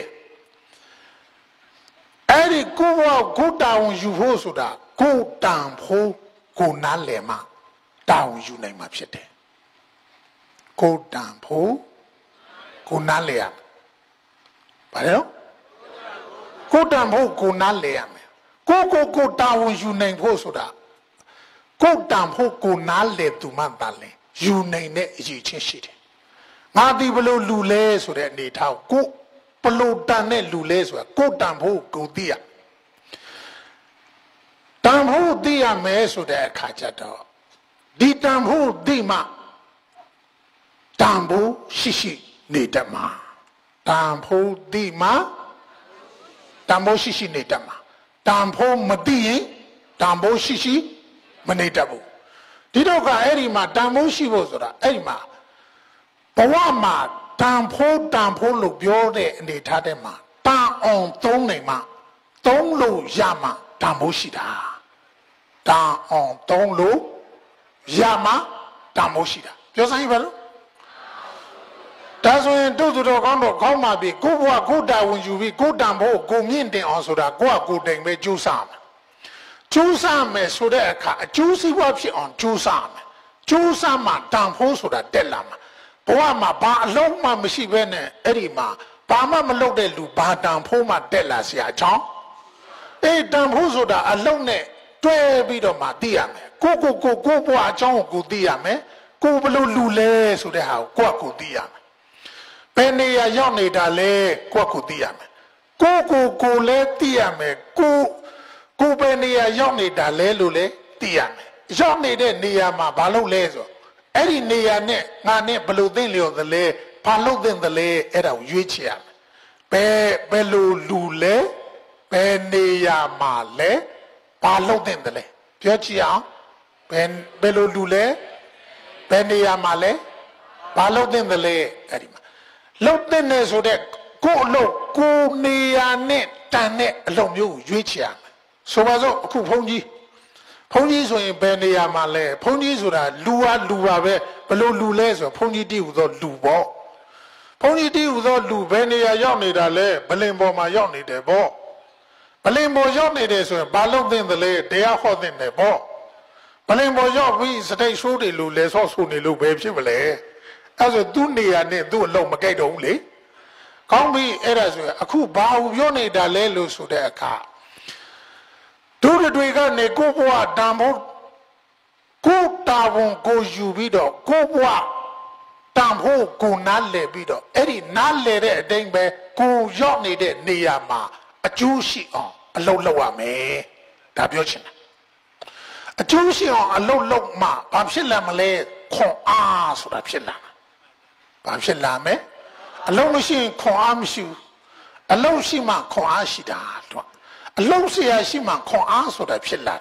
အဲ့ဒီကိုဘဝကိုတာဝန်ယူဖို့ဆိုတာကိုတန်ဖို့ကိုနားလည်မှတာဝန်ယူနိုင်မှာဖြစ်တယ်ကိုတန်ဖို့ကိုနားလည်ရဘာလဲကိုတန်ဖို့ကိုနားလည်ရမယ်ကိုတာဝန်ယူနိုင်ဖို့ဆိုတာကိုတန်ဖို့ကိုနားလည်သူမှတာလဲယူနိုင်တဲ့အရေးချင်းရှိတယ်ငါဒီဘလို့လူလဲဆိုတဲ့အနေထားကိုဘလို့တန်တဲ့လူလဲဆိုတာကိုတန်ဖို့ကိုသိရတန်ဖို့သိရမယ်ဆိုတဲ့အခါကျတော့ဒီတန်ဖို့သိမှတန်ဖို့ရှိနေတတ်မှာတန်ဖို့သိမှတန်ဖို့ရှိနေတတ်မှာတန်ဖို့မသိရင်တန်ဖို့ရှိမနေတတ်ဘူးဒီတော့ကအဲ့ဒီမှာတန်ဖို့ရှိဖို့ဆိုတာအဲ့ဒီမှာဘဝမှာတန်ဖို့လို့ပြောတဲ့အနေထားတဲ့မှာတန်အောင်သုံးနိုင်မှသုံးလို့ရမှတန်ဖို့ရှိတာတန်အောင်သုံးလို့ရမှတန်ဖို့ရှိတာပြောစမ်းရပါလို့ဒါဆိုရင်တို့သူတော်ကောင်းတော့ကောင်းပါပြီကိုဘဝကိုတာဝန်ယူပြီးကိုတန်ဖို့ကိုမြင့်တင်အောင်ဆိုတာကိုတိုင်ပဲကြိုးစားမယ်ကြိုးစားမယ်ဆိုတဲ့အခါအကျိုးစီးပွားဖြစ်အောင်ကြိုးစားမယ်ကြိုးစားမှတန်ဖို့ဆိုတာတက်လာမှာဘဝမှာဘာအလုံးမှမရှိဘဲနဲ့အဲ့ဒီမှာဘာမှမလုပ်တဲ့လူဘာတန်ဖို့မှတက်လာเสียအကြောင်းအေးတန်ဖို့ဆိုတာအလုံးနဲ့တွဲပြီးတော့မှသိရမယ်ကိုဘဝအကြောင်းကိုသိရမယ်ကိုဘလို့လူလဲဆိုတဲ့ဟာကိုသိရမယ်ဘယ်နေရာရောက်နေတာလဲကိုသိရမယ်ကိုလည်းသိရမယ်ကိုဘယ်နေရာရောက်နေတာလဲလို့လည်းသိရမယ်ရောက်နေတဲ့နေရာမှာဘာလုပ်လဲဆိုအဲ့ဒီနေရာနဲ့ငါနဲ့ဘလို့သိလျော်သလဲဘာလုပ်သင့်သလဲအဲ့ဒါကိုရွေးချယ်ရမယ်ဘယ်လိုလူလဲဘယ်နေရာမှာလဲဘာလုပ်သင့်သလဲပြောကြည့်အောင်ဘယ်လိုလူလဲဘယ်နေရာမှာလဲဘာလုပ်သင့်သလဲအဲ့ဒီမှာလုပ်သင့်တယ်ဆိုတဲ့ကိုအလုပ်ကိုနေရာနဲ့တန်တဲ့အလုပ်မျိုးကိုရွေးချယ်ရမယ်ဆိုပါစို့အခုဘုန်းကြီးဆိုရင်ဘယ်နေရာမှာလဲဘုန်းကြီးဆိုတာလူပါပဲဘယ်လိုလူလဲဆိုဘုန်းကြီးတည်ဟူသောလူပေါ့ဘုန်းကြီးတည်ဟူသောလူဘယ်နေရာရောက်နေတာလဲဗလင်ပေါ်မှာရောက်နေတယ်ပေါ့ဗလင်ပေါ်ရောက်နေတယ်ဆိုရင်ဘာလုပ်သင့်သလဲတရားဟောသင့်တယ်ပေါ့ဗလင်ပေါ်ရောက်ပြီးစတိတ်ဆိုးတွေလူလဲဆော့ဆိုနေလို့ပဲဖြစ်မလဲအဲ့ဆိုသူ့နေရာနဲ့သူ့အလုံးမကြိုက်တော့ဘူးလေကောင်းပြီအဲ့ဒါဆိုရင်အခုဘာလို့ပြောနေတာလဲလို့ဆိုတဲ့အခါတို့တွေကနေကိုဘဝတန်ဖို့ကိုတာဝန်ကိုယူပြီးတော့ကိုဘဝတန်ဖို့ကိုနားလည်ပြီးတော့အဲ့ဒီနားလည်တဲ့အတိုင်းပဲကိုရောက်နေတဲ့နေရာမှာအကျိုးရှိအောင်အလုပ်လုပ်ရမယ်ဒါပြောချင်တယ်အကျိုးရှိအောင်အလုပ်လုပ်မှဘာဖြစ်လာမလဲခွန်အားဆိုတာဖြစ်လာမှာဘာဖြစ်လာမလဲအလုပ်မရှိရင်ခွန်အားမရှိဘူးအလုပ်ရှိမှခွန်အားရှိတာတော့အလုံးစရာရှိမှခွန်အားဆိုတာဖြစ်လာတယ်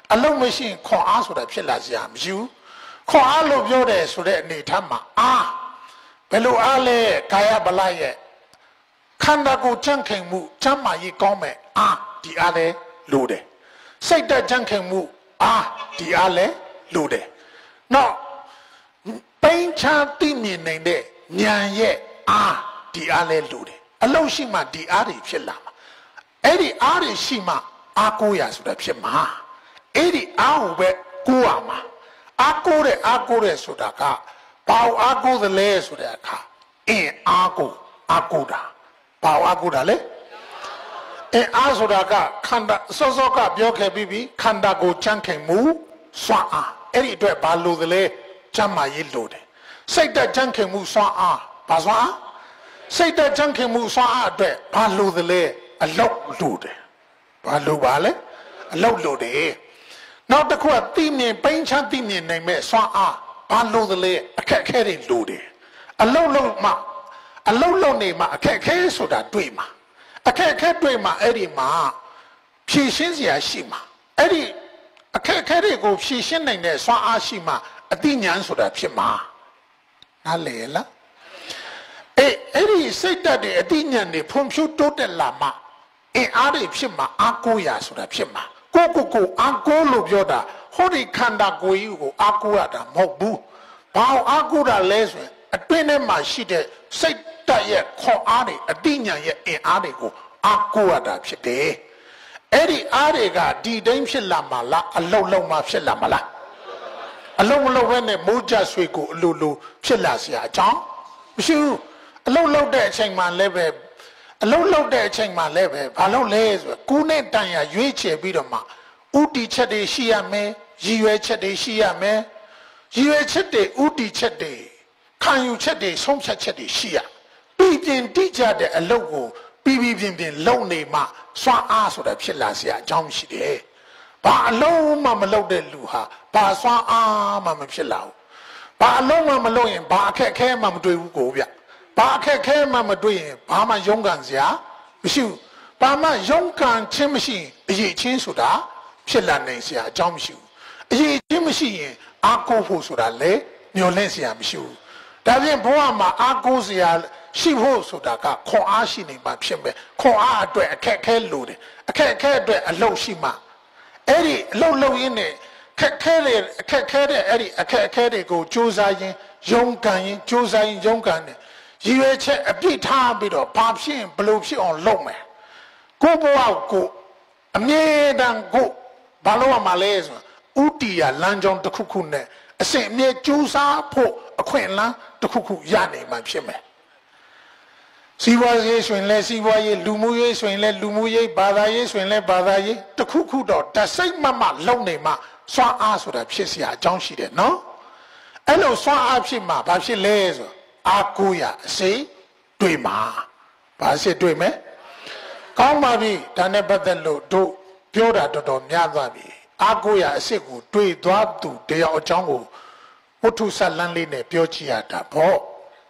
အလုံးမရှိခွန်အားဆိုတာဖြစ်လာစရာမရှိဘူးခွန်အားလို့ပြောတယ်ဆိုတဲ့အနေထားမှာဘယ်လိုအားလဲကာယဗလာရဲ့ခန္ဓာကိုယ်ကြံ့ခိုင်မှုကျမ်းမာရေးကောင်းမဲ့ဒီအားလဲလိုတယ်စိတ်တကြံ့ခိုင်မှုဒီအားလဲလိုတယ်နောက်ပိန်းချသိမြင်နိုင်တဲ့ဉာဏ်ရဲ့ဒီအားလဲလိုတယ်အလုံးရှိမှဒီအားတွေဖြစ်လာမှာအဲ့ဒီအားတွေရှိမှအားကိုးရဆိုတာဖြစ်မှာအဲ့ဒီအားကိုပဲကိုးရမှာအားကိုးတဲ့ဆိုတာကဘာအားကိုးသလဲဆိုတဲ့အခါအားကိုးတာဘာအားကိုးတာလဲအားဆိုတာကခန္ဓာစောကပြောခဲ့ပြီးခန္ဓာကိုချမ်းခင်မှုစွမ်းအားအဲ့ဒီအတွက်ဘာလို့သလဲချမ်းမာရေးလို့တယ်စိတ်တချမ်းခင်မှုစွမ်းအားဘာစွမ်းအားစိတ်တချမ်းခင်မှုစွမ်းအားအတွက်ဘာလို့သလဲအလောက်လို့တယ်ဘာလို့ပါလဲအလောက်လို့တယ်နောက်တစ်ခုကသိမြင်ပိန်းချမ်းသိမြင်နိုင်မဲ့စွမ်းအားဘာလို့သလဲအခက်အခဲတွေလို့တယ်အလောက်နေမှအခက်အခဲဆိုတာတွေ့မှာအခက်အခဲတွေ့မှာအဲ့ဒီမှာဖြည့်ရှင်းစရာရှိမှာအဲ့ဒီအခက်အခဲတွေကိုဖြည့်ရှင်းနိုင်တဲ့စွမ်းအားရှိမှာအသိဉာဏ်ဆိုတာဖြစ်မှာနားလည်လားအဲ့ဒီစိတ်ဓာတ်တွေအသိဉာဏ်တွေဖွံ့ဖြိုးတိုးတက်လာမှအားတွေဖြစ်မှာအားကိုးရဆိုတာဖြစ်မှာကိုအားကိုးလို့ပြောတာဟောဒီခန္ဓာကိုယ်ကြီးကိုအားကိုးရတာမဟုတ်ဘူးဘာအားကိုးတာလဲဆိုရင်အတွင်းထဲမှာရှိတဲ့စိတ်ဓာတ်ရဲ့ခွန်အားတွေအသိဉာဏ်ရဲ့အားတွေကိုအားကိုးရတာဖြစ်တယ်အဲ့ဒီအားတွေကဒီတိုင်းဖြစ်လာမှာလားအလုံးမှဖြစ်လာမှာလားအလုံးမလုံးပဲနဲ့မိုးကြဆွေကိုအလိုဖြစ်လာเสียအကြောင်းမရှိဘူးအလုံးတဲ့အချိန်မှလည်းပဲဘာလို့လဲဆိုကိုယ်နဲ့တန်ရရွေးချယ်ပြီးတော့မှဥတီချက်တွေရှိရမယ်ရည်ရွယ်ချက်တွေရှိရမယ်ရည်ရွယ်ချက်တွေဥတီချက်တွေခံယူချက်တွေဆုံးဖြတ်ချက်တွေရှိရပြီးပြင်တိကျတဲ့အလုပ်ကိုပြီးပြင်လုပ်နေမှစွမ်းအားဆိုတာဖြစ်လာเสียအကြောင်းရှိတယ်ဘာအလုံးမှမလုပ်တဲ့လူဟာဘာစွမ်းအားမှမဖြစ်လာဘူးဘာအလုံးမှမလုပ်ရင်ဘာအခက်အခဲမှမတွေ့ဘူးကိုဗျဘာအခက်အခဲမှမတွေ့ရင်ဘာမှရုန်းကန်စရာမရှိဘူးဘာမှရုန်းကန်ခြင်းမရှိရင်အရေးချင်းဆိုတာဖြစ်လာနိုင်စရာအကြောင်းမရှိဘူးအရေးချင်းမရှိရင်အားကိုးဖို့ဆိုတာလည်းမျောလင့်စရာမရှိဘူးဒါပြင်ဘဝမှာအားကိုးစရာရှိဖို့ဆိုတာကခွန်အားရှိနေမှဖြစ်မယ်ခွန်အားအတွက်အခက်အခဲလိုတယ်အခက်အခဲအတွက်အလုပ်ရှိမှအဲ့ဒီအလုပ်ရင်းနဲ့အခက်အခဲတဲ့အဲ့ဒီအခက်အခဲတွေကိုစူးစမ်းရင်ရုန်းကန်ရင်စူးစမ်းရင်ရုန်းကန်တယ်ရည်ရွယ်ချက်အပြည့်ထားပြီးတော့ဘာဖြစ်ရင်ဘလို့ဖြစ်အောင်လုပ်မယ်ကိုဘဝကိုအမြဲတမ်းကိုဘာလို့မှလဲဆိုဥတီရလမ်းကြောင်းတစ်ခုနဲ့အစဉ်အမြဲကြိုးစားဖို့အခွင့်အလမ်းတစ်ခုရနေမှဖြစ်မယ်စီးပွားရေးဆိုရင်လည်းစီးပွားရေးလူမှုရေးဆိုရင်လည်းလူမှုရေးဘာသာရေးဆိုရင်လည်းဘာသာရေးတစ်ခုတော့တစိမ့်မလုံနေမှစွမ်းအားဆိုတာဖြစ်เสียအကြောင်းရှိတယ်နော်အဲ့လိုစွမ်းအားဖြစ်မှဘာဖြစ်လဲဆိုအားကိုးရအစိတွေ့မှာဘာစစ်တွေ့မယ်ကောင်းပါပြီဒါနဲ့ပတ်သက်လို့တို့ပြောတာတော်တော်များသွားပြီအားကိုးရအစစ်ကိုတွေ့သွားသူတယောက်အကြောင်းကိုဝတ္ထုဆက်လန်းလေးနဲ့ပြောကြည့်ရတာပေါ့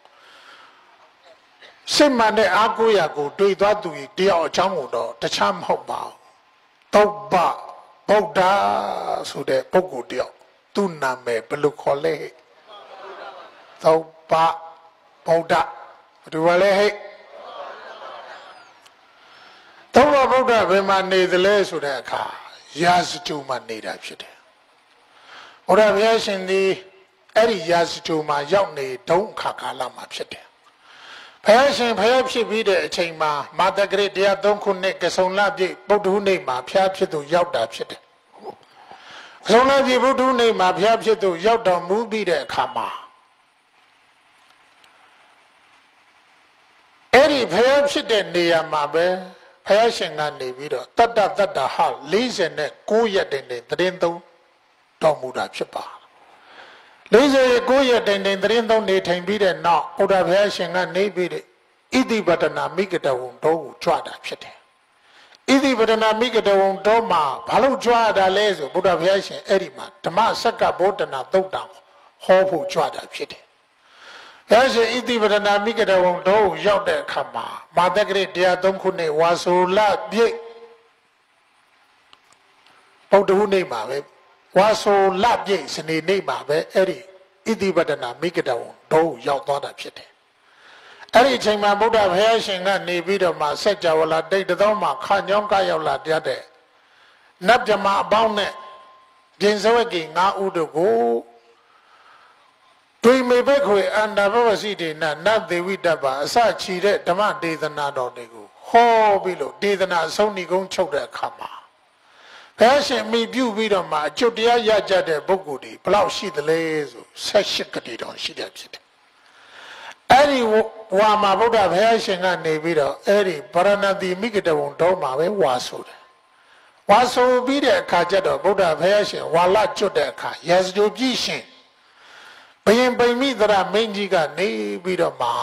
စိတ်မှန်တဲ့အားကိုးရကိုတွေ့သွားသူတယောက်အကြောင်းကိုတော့တခြားမဟုတ်ပါဘူးသုဘဗုဒ္ဓဆိုတဲ့ပုဂ္ဂိုလ်တယောက်သူ့နာမည်ဘယ်လိုခေါ်လဲသုဘဗုဒ္ဓဒီဝလဲဟဲ့သုဘဗုဒ္ဓဘယ်မှာနေသလဲဆိုတဲ့အခါရာဇဂြိုလ်မှာနေတာဖြစ်တယ်ဘုရားဘုရားရှင်ဒီအဲ့ဒီရာဇဂြိုလ်မှာရောက်နေဒုံအခါကာလမှာဖြစ်တယ်ဘုရားရှင်ဘုရားဖြစ်ပြီးတဲ့အချိန်မှာမာတဂရိ103ခုနှစ်ကဆုံလပြည့်ပုဒ္ဓဟူးနေ့မှာဘုရားဖြစ်သူရောက်တာဖြစ်တယ်ကဆုံလပြည့်ပုဒ္ဓဟူးနေ့မှာဘုရားဖြစ်သူရောက်တော်မူပြီးတဲ့အခါမှာအဲ့ဒီဘုရားဖြစ်တဲ့နေရာမှာပဲဘုရားရှင်ကနေပြီးတော့တတ္တဟာ49ရက်တင်သတင်းသုံးတော်မူတာဖြစ်ပါ49ရက်တင်သတင်းသုံးနေထိုင်ပြီးတဲ့နောက်ဘုရားဘုရားရှင်ကနေပြီးတဲ့ဣတိပတနာမိဂတဝံတော်ကိုကြွတာဖြစ်တယ်ဣတိပတနာမိဂတဝံတော်မှာဘာလို့ကြွတာလဲဆိုဘုရားဘုရားရှင်အဲ့ဒီမှာဓမ္မစက္ကဗောဓနာသုတ်တံဟောဖို့ကြွတာဖြစ်တယ်ဘုရားရှင်ဣတိပတနာမိဂတဝံတော်ကိုရောက်တဲ့အခါမှာမာတဂရိ103ခုနှစ်ဝါဆိုလပြည့်ပုဒ္ဓဟူးနေမှာပဲဝါဆိုလပြည့်စနေနေမှာပဲအဲ့ဒီဣတိပတနာမိဂဒဝံတို့ရောက်သွားတာဖြစ်တယ်အဲ့ဒီအချိန်မှာဗုဒ္ဓဘုရားရှင်ကနေပြီးတော့မှစัจ java လာတိတ်တော်မှာခညောင်းကရောက်လာတတ်တဲ့နတ်မြမအပေါင်းနဲ့ပြင်စဝက်ကြီး9ဦးတို့ကိုတွေမေဘက်ခွေအန္တဘဝစီတေနနတ်ဒေဝိတ္တပါအစချီတဲ့ဓမ္မဒေသနာတော်တွေကိုဟောပြီးလို့ဒေသနာအဆုံးဏီကုန်းချုပ်တဲ့အခါမှာဘုရားရှင်မိပြုပြီးတော့မှအကျုပ်တရားရကြတဲ့ပုဂ္ဂိုလ်တွေဘယ်လောက်ရှိသလဲဆို18ကတိတော်ရှိတယ်ဖြစ်တယ်အဲ့ဒီဝါမှာဗုဒ္ဓဘုရားရှင်ကနေပြီးတော့အဲ့ဒီဗရဏတိမိဂဒဝံတော်မှာပဲဝါဆိုတယ်ဝါဆိုပြီးတဲ့အခါကျတော့ဗုဒ္ဓဘုရားရှင်ဝါလကျွတ်တဲ့အခါရာဇဂိုပြည့်ရှင်ဘယင်ပိမိသရမင်းကြီးကနေပြီးတော့မှ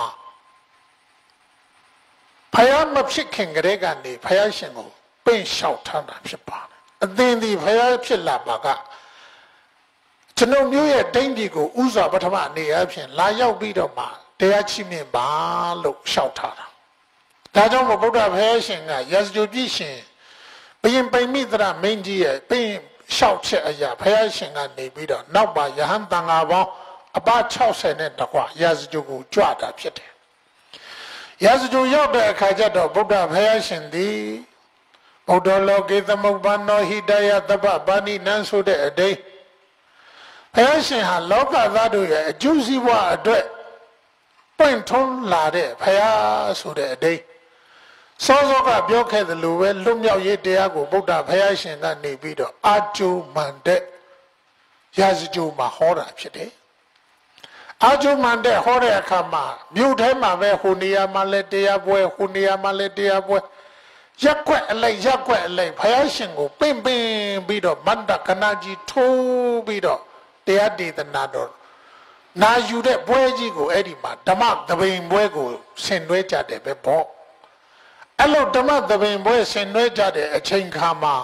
ဖယားမဖြစ်ခင်ကတည်းကနေဖယားရှင်ကိုပင့်လျှောက်ထားတာဖြစ်ပါတယ်အသင်ဒီဖယားဖြစ်လာပါကကျွန်ုပ်မျိုးရဲ့တိုင်းပြည်ကိုဥစွာပထမအနေအချင်းလာရောက်ပြီးတော့မှတရားချီးမြှင့်ပါလို့လျှောက်ထားတာဒါကြောင့်မို့ဗုဒ္ဓဘုရားရှင်ကရာဇဂိုပြည့်ရှင်ဘယင်ပိမိသရမင်းကြီးရဲ့ပင့်လျှောက်ချက်အရာဘုရားရှင်ကနေပြီးတော့နောက်ပါယဟန်တန်ဃာပေါင်းအပ60နဲ့တကွရာဇဂိုကိုကြွတာဖြစ်တယ်ရာဇဂိုရောက်တဲ့အခါကျတော့ဗုဒ္ဓဘုရားရှင်သည်ဗုဒ္ဓလောကေသမုပ္ပန္နောဟိတယသဗ္ဗပါဏိနံဆိုတဲ့အတိတ်ဘုရားရှင်ဟာလောကသားတို့ရဲ့အကျိုးစီးပွားအတွက်ပွင့်ထွန်းလာတဲ့ဘုရားဆိုတဲ့အတိတ်စောစောကပြောခဲ့သလိုပဲလွတ်မြောက်ရေးတရားကိုဗုဒ္ဓဘုရားရှင်ကနေပြီးတော့အာကျိုမန္တရာဇဂိုမှာဟောတာဖြစ်တယ်အာကျုံမန်တဲ့ဟောတဲ့အခါမှာမြို့ထဲမှာပဲဟိုနေရာမှာလည်းတရားပွဲဟိုနေရာမှာလည်းတရားပွဲရက်ွက်အလိုက်ရက်ွက်အလိုက်ဘုရားရှင်ကိုပင့်ပြီးတော့မန္တကနာကြီးထိုးပြီးတော့တရားဒေသနာတော်နာယူတဲ့ပွဲကြီးကိုအဲ့ဒီမှာဓမ္မသဘင်ပွဲကိုဆင်နွှဲကြတယ်ပဲပေါ့အဲ့လိုဓမ္မသဘင်ပွဲဆင်နွှဲကြတဲ့အချိန်ခါမှာ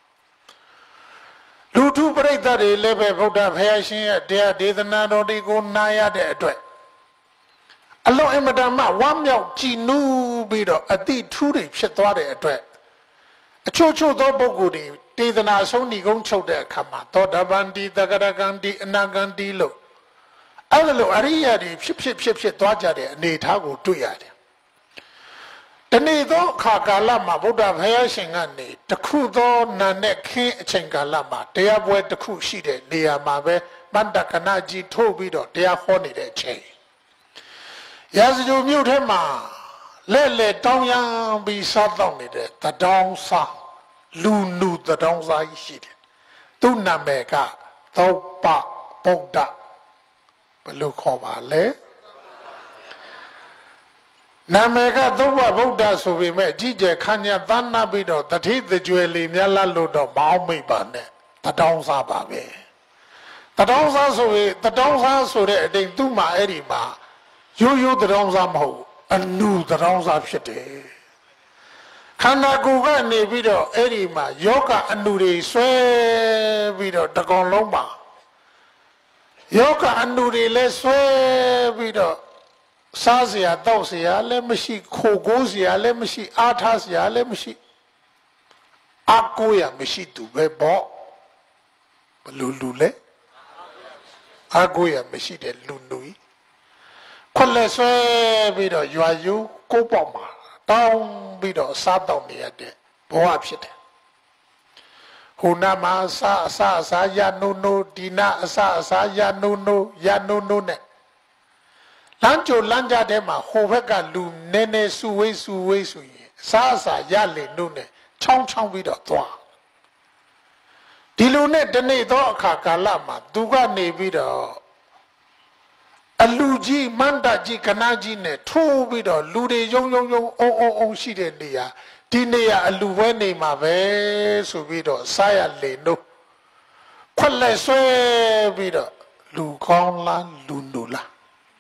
လူထုပရိသတ်တွေလည်းပဲဗုဒ္ဓဘုရားရှင်ရဲ့တရားဒေသနာတော်တွေကိုနားရတဲ့အတွက်အလုံးအမတန်မှဝမ်းမြောက်ကြည်နူးပြီးတော့အတိထူးတွေဖြစ်သွားတဲ့အတွက်အချို့သောပုဂ္ဂိုလ်တွေဒေသနာဆုံးဏီကုန်းချုပ်တဲ့အခါမှာသောတာပန်တိသဂရကံတိအနာကံတိလို့အဲ့လိုအရိယာတွေဖြစ်သွားကြတဲ့အနေအထားကိုတွေ့ရတယ်တနေ့သောအခါကာလမှာဗုဒ္ဓဘုရားရှင်ကနေတခုသောနာနဲ့ခင်းအချိန်ကာလမှာတရားပွဲတစ်ခုရှိတဲ့နေရာမှာပဲမန္တကနာကြီးထိုးပြီးတော့တရားဟောနေတဲ့အချိန်ရာဇဂိုမြို့ထဲမှာလဲတောင်းရန်ပြီးစားတော့နေတဲ့တတောင်းစားလူနုတတောင်းစားကြီးရှိတယ်သူ့နာမည်ကသောပဗုဒ္ဓဘယ်လိုခေါ်ပါလဲနာမည်ကသုဘဗုဒ္ဓဆိုပေမဲ့အကြီးကျယ်ခမ်းညာသန်းနာပြီးတော့တတိတကြွယ်လီများလာလို့တော့မအောင်မိတ်ပါနဲ့တတောင်းစားပါပဲတတောင်းစားဆိုရင်တတောင်းစားဆိုတဲ့အတိမ်သူ့မှာအဲ့ဒီမှာရိုးတတောင်းစားမဟုတ်အနုတတောင်းစားဖြစ်တယ်ခန္ဓာကိုယ်ကနေပြီးတော့အဲ့ဒီမှာယောဂအနုတွေဆွဲပြီးတော့တကောင်လုံးမှာယောဂအနုတွေလည်းဆွဲပြီးတော့စားเสียတောက်เสียလည်းမရှိခိုကိုးเสียလည်းမရှိအားထားเสียလည်းမရှိအကိုရမရှိသူပဲပေါ့ဘလူလဲအကိုရမရှိတဲ့လူနူကြီးခွက်လက်ဆွဲပြီးတော့ရွာယူကိုးပေါက်မှာတောင်းပြီးတော့စားတော့နေရတဲ့ဘဝဖြစ်တယ်ဟိုနာမှာအစာရနိုဒီနာအစာရနိုနဲ့လမ်းကြိုလမ်းကြတဲ့မှာဟိုဘက်ကလူနည်းနည်းစုဝေးဆိုရင်အစာရလေနို့နဲ့ချောင်းပြီးတော့သွားဒီလိုနဲ့တနေ့သောအခါကာလမှာသူကနေပြီးတော့အလူကြီးမန္တကြီးကနာကြီးနဲ့ထိုးပြီးတော့လူတွေယုံအုံရှိတဲ့နေရာဒီနေရာအလူပွဲနေမှာပဲဆိုပြီးတော့စားရလေနို့ခွက်လက်ဆွဲပြီးတော့လူကောင်းလားလူနူလား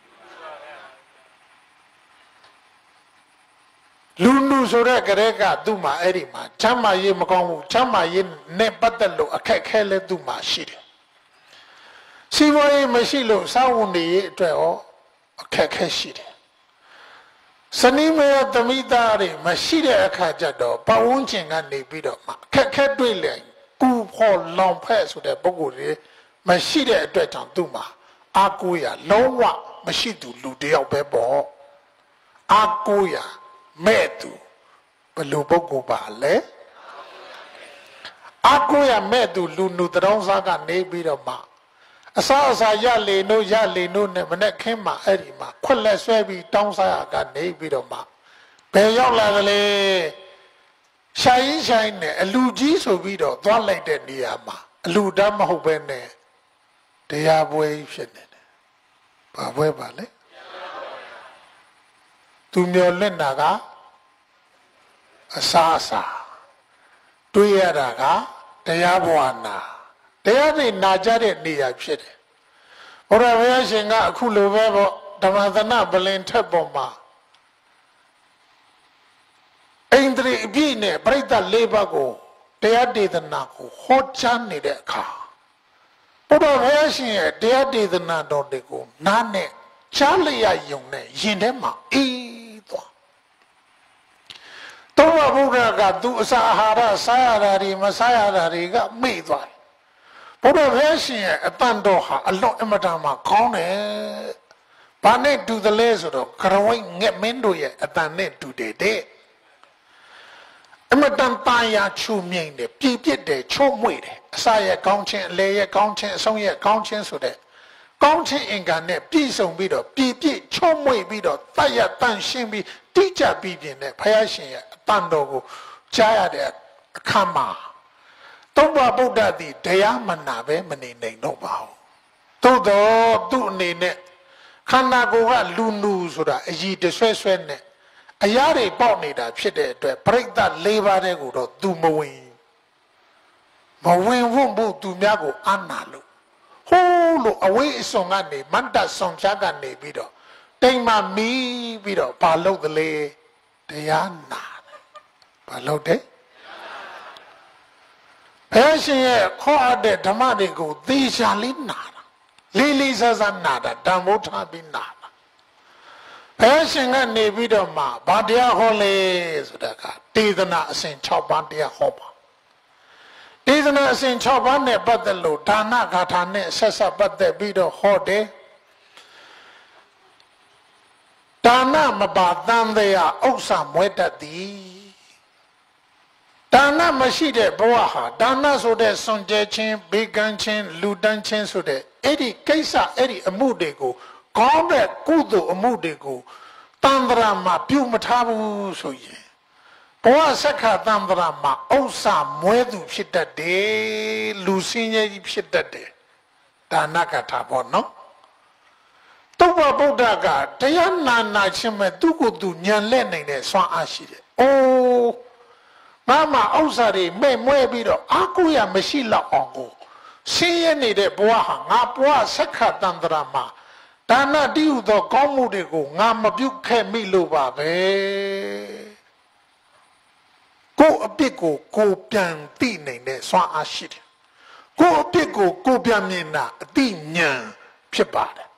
လူနူဆိုတဲ့ကလေးကသူ့မှာအဲ့ဒီမှာချမ်းမာရေးမကောင်းဘူးချမ်းမာရေးနဲ့ပတ်သက်လို့အခက်ခဲလဲသူ့မှာရှိတယ်စီးပွားရေးမရှိလို့စာဝန်တွေအတွက်ရောအခက်ခဲရှိတယ်စနီးမရသမိသားတွေမရှိတဲ့အခါကျတော့ပဝန်းကျင်ကနေပြီးတော့မှအခက်ခဲတွေ့လေကူဖော်လောင်ဖက်ဆိုတဲ့ပုဂ္ဂိုလ်တွေမရှိတဲ့အတွက်ကြောင့်သူ့မှာအာကိုရလုံးဝမရှိသူလူတယောက်ပဲပေါ့အာကိုရမဲ့သူဘယ်လိုပုဂ္ဂိုလ်ပါလဲအာကိုရမဲ့သူလူနုတရောင်းစားကနေပြီးတော့မှအစာရလေနို့နဲ့မနဲ့ခင်းမှာအဲ့ဒီမှာခွက်လက်ဆွဲပြီးတောင်းစားရကနေပြီးတော့မှဘယ်ရောက်လာသလဲဆိုင်နဲ့အလူကြီးဆိုပြီးတော့သွားလိုက်တဲ့နေရာမှာအလူတမ်းမဟုတ်ပဲနဲ့တရားပွဲဖြစ်နေတယ်။ဘာပွဲပါလဲ။သူမျောလက်နာကအစာတွေးရတာကတရားဘဝနာတရားတွေနာကြတဲ့နေရာဖြစ်တယ်။ဘုရားဘုရားရှင်ကအခုလိုပဲပေါ့ဓမ္မသနပလင်ထက်ပေါ်မှာအိန္ဒြေအပြည့်နဲ့ပြိဿ၄ပါးကိုတရားဒေသနာကိုဟောကြားနေတဲ့အခါဘုရားဘုရားရှင်ရဲ့တရားဒေသနာတော်တွေကိုနားနဲ့ကြားလျက်ယုံနဲ့ယင်ထဲမှာအေးသွားတောဘုရားကသူအစာအာဟာရစားရတာတွေမစားရတာတွေကမေ့သွားတယ်ဘုရားဘုရားရှင်ရဲ့အတန်တော်ဟာအလွန်အမတန်မှကောင်းတယ်ဘာနဲ့တူသလဲဆိုတော့ကရဝိငက်မင်းတို့ရဲ့အတန်နဲ့တူတယ်တဲ့အမတန်ပါရချူမြိန်တယ်ပြည့်ပြည့်တယ်ချုံ့မွေ့တယ်အစာရဲ့ကောင်းခြင်းအလေရဲ့ကောင်းခြင်းအဆုံးရဲ့ကောင်းခြင်းဆိုတဲ့ကောင်းခြင်းအင်္ဂါနဲ့ပြည့်စုံပြီးတော့ပြည့်ပြည့်ချုံ့မွေ့ပြီးတော့တတ်ရတန့်ရှင်းပြီးတိကျပြီးပြင်းတဲ့ဘုရားရှင်ရဲ့အတန်တော်ကိုကြားရတဲ့အခါမှာသုံးပါဗုဒ္ဓသည်တရားမနာပဲမနေနိုင်တော့ပါဘူးသို့တော့သူ့အနေနဲ့ခန္ဓာကိုယ်ကလူနူဆိုတာအည်တဆွဲနဲ့အရာတွေပေါက်နေတာဖြစ်တဲ့အတွက်ပြိဿ၄ပါးတဲ့ကိုတော့သူမဝင်ဖို့သူများကိုအာနာလို့ဟိုးလို့အဝေးအစွန်ကနေမန္တဆောင်ချကနေပြီးတော့တိမ်မှမီးပြီးတော့ဘာလုပ်သလဲတရားနာဘာလုပ်တယ်ဘုရားရှင်ရဲ့ခေါ်အပ်တဲ့ဓမ္မတွေကိုသေချာလေးနာတာလေးဆဆနာတာတန်ဖိုးထားပြီးနာတာဘုရားရှင်ကနေပြီးတော့မှဘာတရားဟောလဲဆိုတာကတေသနာအစဉ်6ပါးတရားဟောပါတေသနာအစဉ်6ပါးနဲ့ပတ်သက်လို့ဒါနဂါထာနဲ့ဆက်ပတ်သက်ပြီးတော့ဟောတယ်ဒါနမပါတန်တရားဥစ္စာမွဲတတ်သည်ဒါနမရှိတဲ့ဘဝဟာဒါနဆိုတဲ့စွန့်ကြဲခြင်းဘေးကန်းခြင်းလူတန်းခြင်းဆိုတဲ့အဲ့ဒီကိစ္စအဲ့ဒီအမှုတွေကိုကောင်းတဲ့ကုသိုလ်အမှုတွေကိုတန်ត្រာမှာပြုမထားဘူးဆိုရင်ဘဝဆက်ခါတန်ត្រာမှာဥစ္စာမွဲသူဖြစ်တတ်တယ်လူစင်းရဲကြီးဖြစ်တတ်တယ်ဒါနကထာပေါ့နော်တုပ္ပဗုဒ္ဓကတရားနာခြင်းမဲ့သူကိုယ်သူညံလက်နိုင်တဲ့စွမ်းအားရှိတယ်အိုးမမဥစ္စာတွေမဲ့မွဲပြီးတော့အာကိုရမရှိတော့အောင်ကိုဆင်းရဲနေတဲ့ဘဝဟာငါဘဝဆက်ခါတန်ត្រာမှာဒါနတိဟုသောကောင်းမှုတွေကိုငါမပြုခဲ့မိလို့ပါပဲကိုယ်အပြစ်ကိုကိုယ်ပြန်သိနိုင်တဲ့စွမ်းအားရှိတယ်ကိုယ်အပြစ်ကိုကိုယ်ပြန်မြင်တာအသိဉာဏ်ဖြစ်ပါတယ်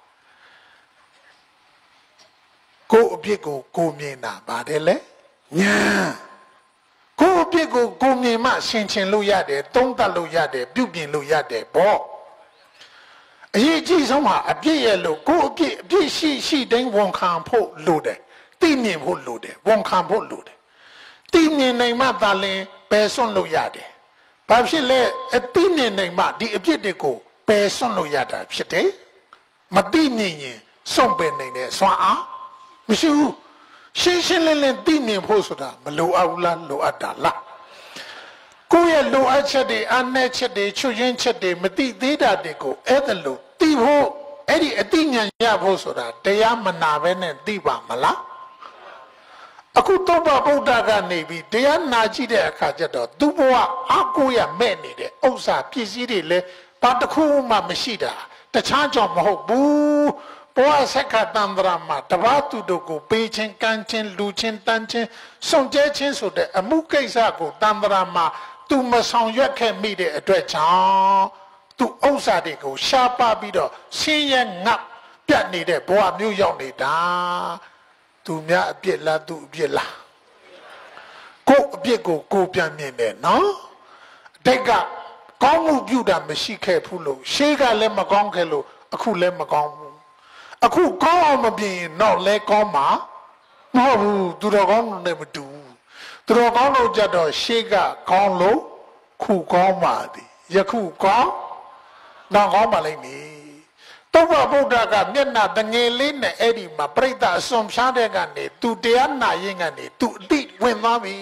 ကိုယ်အပြစ်ကိုကိုယ်မြင်တာပါတယ်လေဉာဏ်ကိုယ်အပြစ်ကိုကိုယ်မြင်မှဆင်ခြင်လို့ရတယ်သုံးသပ်လို့ရတယ်ပြုပြင်လို့ရတယ်ပေါ့အရေးကြီးဆုံးဟာအပြစ်ရဲ့လို့ကိုယ်အပြစ်ရှိတိုင်းဝန်ခံဖို့လိုတယ်သိမြင်ဖို့လိုတယ်ဝန်ခံဖို့လိုတယ်သိမြင်နိုင်မှသာလျှင်ပယ်စွန့်လို့ရတယ်ဘာဖြစ်လဲအသိမြင်နိုင်မှဒီအပြစ်တွေကိုပယ်စွန့်လို့ရတာဖြစ်တယ်မသိမြင်ရင်စွန့်ပယ်နိုင်တဲ့စွမ်းအားမရှိဘူးရှင်းလင်းသိမြင်ဖို့ဆိုတာမလိုအပ်ဘူးလားလိုအပ်တာလားကိုယ့်ရဲ့လိုအပ်ချက်တွေအနှဲ့ချက်တွေချွတ်ယင်းချက်တွေမသိသေးတာတွေကိုအဲ့ဒါလို့သိဖို့အဲ့ဒီအသိဉာဏ်ရဖို့ဆိုတာတရားမနာပဲနဲ့သိပါမလားအခုတုပ္ပဗုဒ္ဓကနေပြီးတရားနာကြည့်တဲ့အခါကျတော့သူ့ဘဝအကိုရမဲ့နေတဲ့ဥစ္စာပစ္စည်းတွေလည်းဘာတစ်ခုမှမရှိတာတခြားကြောင့်မဟုတ်ဘူးဘဝဆက်ခတန္တရာမှာတပါးသူတို့ကိုပေးခြင်းကမ်းခြင်းလူချင်းတန်းခြင်းစွန့်ကြဲခြင်းဆိုတဲ့အမှုကိစ္စကိုတန္တရာမှာသူမဆောင်ရွက်ခဲ့မိတဲ့အတွက်ကြောင့်သူဥစ္စာတွေကိုရှားပါပြီးတော့ဆင်းရဲငတ်ပြတ်နေတဲ့ဘဝမျိုးရောက်နေတာသူများအပြစ်လားသူအပြစ်လားကိုယ်အပြစ်ကိုကိုယ်ပြန်မြင်တယ်နော်အတိတ်ကကောင်းမှုပြုတာမရှိခဲ့ဘူးလို့ရှေးကလည်းမကောင်းခဲ့လို့အခုလည်းမကောင်းဘူးအခုကောင်းအောင်မပြင်တော့လဲကောင်းမှာမဟုတ်ဘူးသူတော်ကောင်းလို့လည်းမတူဘူးသူတော်ကောင်းလို့ကြတော့ရှေးကကောင်းလို့ခုကောင်းပါသည်ယခုကောင်းတော့ကောင်းပါလိမ့်မည်တုပ္ပဗုဒ္ဓကမျက်နှာတငယ်လေးနဲ့အဲ့ဒီမှာပြိဿအစွန်ဖြားတဲ့ကနေသူတရားနာရင်ကနေသူအတိဝင်သွားပြီ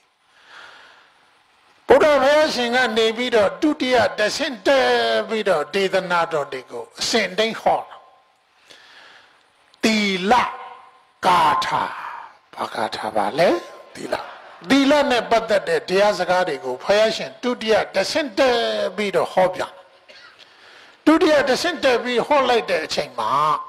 ဘုရားဘုရားရှင်ကနေပြီးတော့ဒုတိယတဆင့်တက်ပြီးတော့ဒေသနာတော်တွေကိုအစဉ်တိုင်းဟောတီလကာထာဘာကာထာပါလဲတီလနဲ့ပတ်သက်တဲ့တရားစကားတွေကိုဘုရားရှင်ဒုတိယတဆင့်တက်ပြီးတော့ဟောပြဒုတိယတဆင့်တက်ပြီးဟောလိုက်တဲ့အချိန်မှာ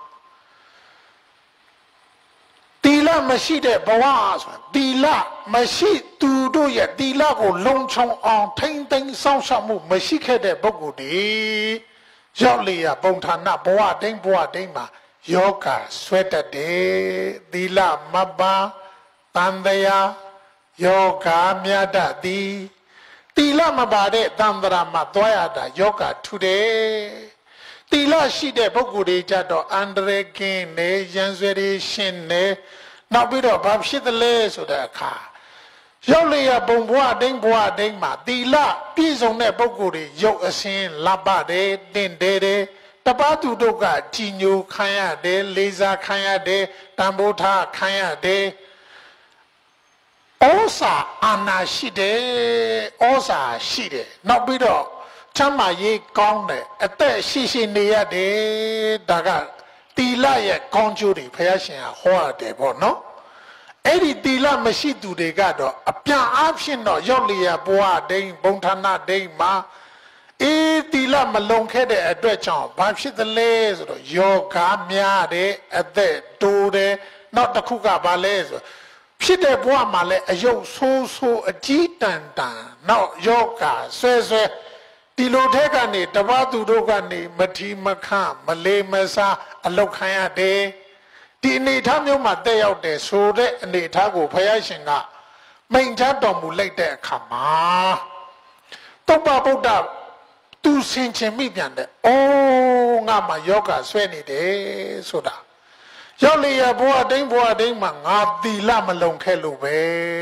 တီလမရှိတဲ့ဘဝဆိုတာတီလမရှိသူတို့ရဲ့တီလကိုလုံခြုံအောင်ထိမ့်သိမ်းစောင့်ရှောက်မှုမရှိခဲ့တဲ့ပုဂ္ဂိုလ်တွေရောက်လျာပုံဌာနဘဝတိုင်းမှာယောဂဆွဲတတ်တယ်တီလမပ္ပါတန်တရားယောဂမြတ်တသည်တီလမပါတဲ့တန်ត្រာမှာသွားရတာယောဂထူတယ်တီလရှိတဲ့ပုဂ္ဂိုလ်တွေကြတော့အန္တရာယ်ကင်းနေရန်ဆွေတွေရှင်းနေနောက်ပြီးတော့ဘာဖြစ်သလဲဆိုတဲ့အခါရောက်လျာပုံဘဝတိုင်းမှာတီလပြည့်စုံတဲ့ပုဂ္ဂိုလ်တွေရုပ်အစင်းလပတယ်တင့်တယ်တပားသူတို့ကကြည်ညိုခံရတယ်လေးစားခံရတယ်တန်ဖိုးထားခံရတယ်ဩစာအာနာရှိတယ်ဩစာရှိတယ်နောက်ပြီးတော့ချမ်းသာရေးကောင်းတယ်အသက်ရှိနေရတယ်ဒါကတီလရဲ့ကောင်းကျိုးတွေဘုရားရှင်ကဟောရတယ်ပေါ့နော်အဲ့ဒီတီလမရှိသူတွေကတော့အပြန်အားဖြင့်တော့ရောက်လျာဘဝတိုင်းဘုံဌာနတိုင်းမှာတီလမလုံခဲ့တဲ့အတွက်ကြောင့်ဘာဖြစ်သလဲဆိုတော့ယောဂများတယ်အသက်တိုးတယ်နောက်တစ်ခုကဘာလဲဆိုဖြစ်တဲ့ဘဝမှာလည်းအယုတ်ဆိုးအကြီးတန်နောက်ယောဂဆွဲဒီလိုထက်ကနေတပားသူတို့ကနေမထီမခမလေးမစားအလုတ်ခံရတယ်ဒီအနေထားမျိုးမှာတက်ရောက်တယ်ဆိုတဲ့အနေထားကိုဘုရားရှင်ကမိန့်ချတော်မူလိုက်တဲ့အခါမှာတုပ္ပဗုဒ္ဓသူဆင်ခြင်မိပြန်တယ်။အိုးငါမှာယောဂဆွဲနေတယ်ဆိုတာရောက်လျာဘဝတိုင်းမှာငါသီလမလုံခဲ့လို့ပဲ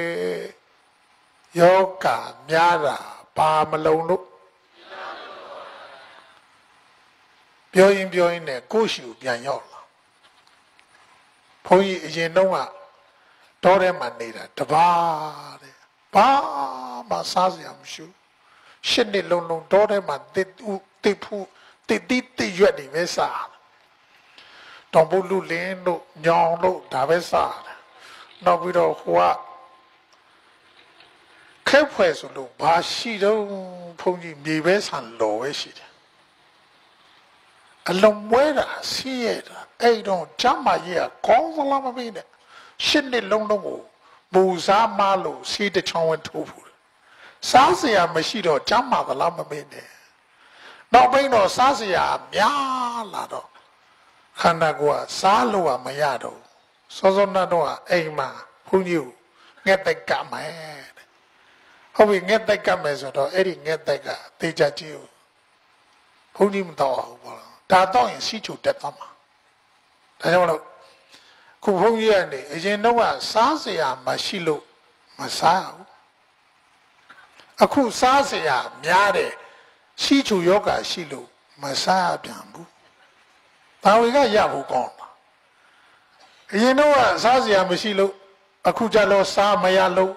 ယောဂများတာပါမလုံလို့ပြောရင်နဲ့ကိုယ့်ရှိကိုပြန်ရောက်လာဘုန်းကြီးအရင်တုန်းကတောထဲမှာနေတာတပါးတဲ့ဘာမှစားစရာမရှိဘူးရှစ်နှစ်လုံးတောထဲမှာတစ်ရွက်နေပဲစားတောင်ပုလူလင်းတို့ညောင်တို့ဒါပဲစားတယ်နောက်ပြီးတော့ဟိုကခဲဖွဲ့ဆိုလို့ဘာရှိတော့ဘုန်းကြီးမြေပဲဆန်လော်ပဲရှိတယ်အလုံးမွဲတာဆင်းရဲတာအဲ့တော့ကျမ်းမာရေးကကောင်းသလားမမေ့နဲ့ရှစ်နှစ်လုံးကိုပူစားမလို့စီးတချောင်းဝင်ထိုးဘူးစားစရာမရှိတော့ကျမ်းမာသလားမမေ့နဲ့နောက်ပိုင်းတော့စားစရာများလာတော့ခန္ဓာကိုယ်ကစားလို့မရတော့စောစောတော့အိမ်မှာဘုန်းကြီးကိုငှက်တိုက်ကမယ်ဟုတ်ပြီငှက်တိုက်ကမယ်ဆိုတော့အဲ့ဒီငှက်တိုက်ကတေချာကြည့်ဘုန်းကြီးမတော့ဘူးပေါ့ဒါတော့ရင်စီချိုတက်သွားမှာဒါကြောင့်မလို့ခုဘုန်းကြီးကနေအရင်တော့စားစရာမရှိလို့မစားဘူးအခုစားစရာများတယ်စီချိုယောဂရှိလို့မစားပြန်ဘူးဘာဝေကရဖို့ကောင်းတာအရင်တော့စားစရာမရှိလို့အခုကြတော့စားမရလို့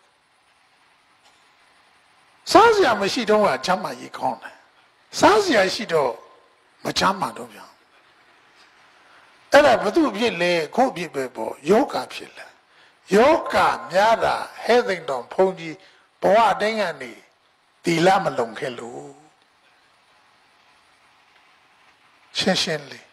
စားစရာမရှိတော့ချမ်းသာရေးကောင်းတယ်စားစရာရှိတော့မချမ်းသာတော့ပြန်အဲ့ဒါဘသူဖြစ်လဲခုဖြစ်ပဲပေါ့ယောဂဖြစ်လဲယောဂများတာဟဲ့သိမ့်တော်ဘုန်းကြီးဘဝတိုင်းကနေသီလမလုံခဲ့လို့ရှင်းလေး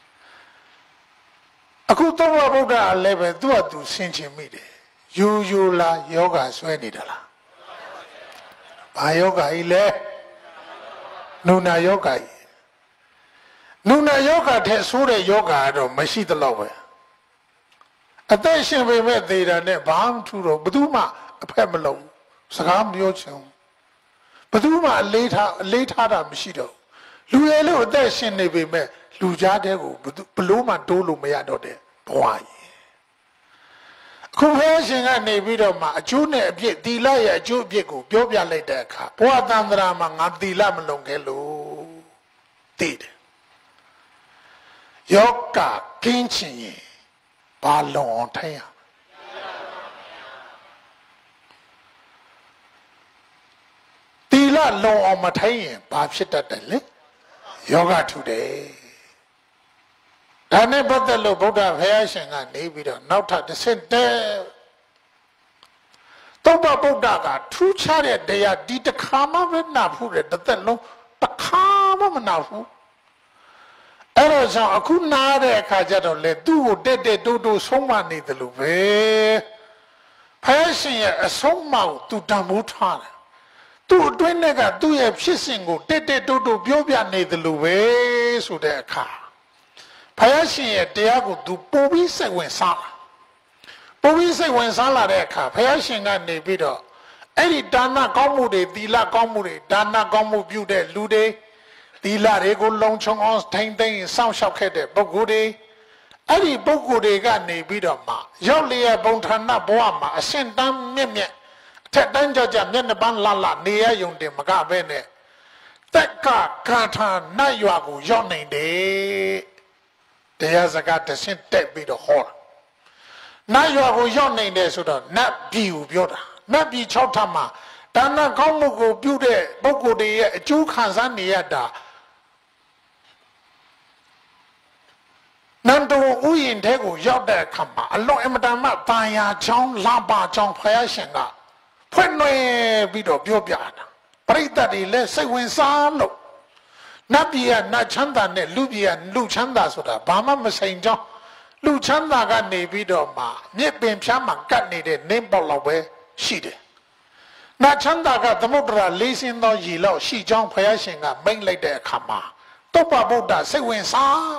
အခုသောဘဗုဒ္ဓအလည်းပဲသူ့ဟာသူဆင်ခြင်မိတယ်ယူလာယောဂဆွဲနေတာလားဘာယောဂကြီးလဲနုနာယောဂကြီးနုနာယောဂထဲဆိုးတဲ့ယောဂကတော့မရှိသလောက်ပဲအသက်ရှင်ပေမဲ့သေတာနဲ့ဘာမှထူတော့ဘယ်သူမှအဖက်မလုံးစကားမပြောချင်ဘူးဘသူမှအလေးထားတာမရှိတော့လူရည်လို့အသက်ရှင်နေပေမဲ့လူကြားတဲ့ကိုဘလို့မှတိုးလို့မရတော့တဲ့ဘဝကြီးအခုဘုရားရှင်ကနေပြီးတော့မှအကျိုးနဲ့အပြစ်သီလရဲ့အကျိုးအပြစ်ကိုပြောပြလိုက်တဲ့အခါဘဝတန်ត្រာမှာငါသီလမလုံခဲ့လို့သိတယ်ယောဂကင်းချင်ရင်ဘာလုံအောင်ထိုင်ရသီလလုံအောင်မထိုင်ရင်ဘာဖြစ်တတ်တယ်လဲယောဂထူတယ်ဒါနဲ့ပတ်သက်လို့ဗုဒ္ဓဘုရားရှင်ကနေပြီးတော့နောက်ထပ်တစ်ဆင့်တည်းသုဘဗုဒ္ဓကထူးခြားတဲ့တရားဒီတစ်ခါမှမနာဘူးတဲ့တစ်သက်လုံးတစ်ခါမှမနာဘူးအဲ့တော့ကြောင့်အခုနားတဲ့အခါကျတော့လေသူ့ကိုတက်တိုးဆုံးမနေတယ်လို့ပဲဘုရားရှင်ရဲ့အဆုံးအမကိုသူတန်ဖိုးထားတယ်သူ့အတွင်းထဲကသူ့ရဲ့ဖြစ်စဉ်ကိုတက်တိုးပြောပြနေတယ်လို့ပဲဆိုတဲ့အခါဘုရားရှင်ရဲ့တရားကိုသူပို့ပြီးစိတ်ဝင်စားလာတဲ့အခါဘုရားရှင်ကနေပြီးတော့အဲ့ဒီဒါနကောင်းမှုတွေသီလကောင်းမှုတွေဒါနကောင်းမှုပြုတဲ့လူတွေသီလတွေကိုလုံခြုံအောင်ထိမ့်သိမ်းစောင့်ရှောက်ခဲ့တဲ့ပုဂ္ဂိုလ်တွေအဲ့ဒီပုဂ္ဂိုလ်တွေကနေပြီးတော့မှရောက်လျက်ဘုံဌာနဘဝမှာအရှင်တန်းမြင့်အထက်တန်းကြမျက်နှာပန်းလှနေရယုံတင်မကပဲနဲ့တက်ကကာထာနတ်ရွာကိုရောက်နေတယ်တရားစကားတဆင့်တက်ပြီးတော့ဟောတာနတ်ရွာကိုရောက်နေတယ်ဆိုတော့နတ်ပြည်ကိုပြောတာနတ်ပြည်6ထပ်မှာဒါနကောင်းမှုကိုပြုတဲ့ပုဂ္ဂိုလ်တွေရဲ့အကျိုးခံစားနေရတာနန္ဒဥယျာဉ်ထဲကိုရောက်တဲ့အခါမှာအလွန်အမတန်မှတာယာချောင်းလာပါချောင်းဖယားရှင်ကဖွင့်နှွှဲပြီးတော့ပြောပြတာပရိသတ်တွေလည်းစိတ်ဝင်စားလို့နတ်ပြည်ကနတ်ချမ်းသာနဲ့လူပြည်ကလူချမ်းသာဆိုတာဘာမှမဆိုင်ကြောင်းလူချမ်းသာကနေပြီးတော့မှမြစ်ပင်ဖြားမှာကတ်နေတဲ့နင်းပေါက်လောက်ပဲရှိတယ်နတ်ချမ်းသာကသမုဒ္ဒရာလေးစင်းသောရေလောက်ရှိကြောင်းဖယားရှင်ကမိန့်လိုက်တဲ့အခါမှာတုပ္ပဗုဒ္ဓစိတ်ဝင်စား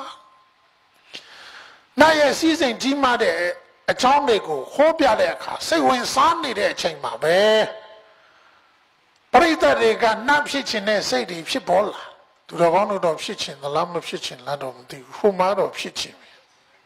နာရဲ့စီးစိမ်ကြီးမားတဲ့အကြောင်းတွေကိုဟောပြတဲ့အခါစိတ်ဝင်စားနေတဲ့အချိန်မှာပဲပရိသတ်တွေကနတ်ဖြစ်ခြင်းနဲ့စိတ်တွေဖြစ်ပေါ်လာသူတော်ကောင်းတို့တော့ဖြစ်ခြင်းသလားမဖြစ်ခြင်းလားတော့မသိဘူးဟိုမှာတော့ဖြစ်ခြင်းပဲ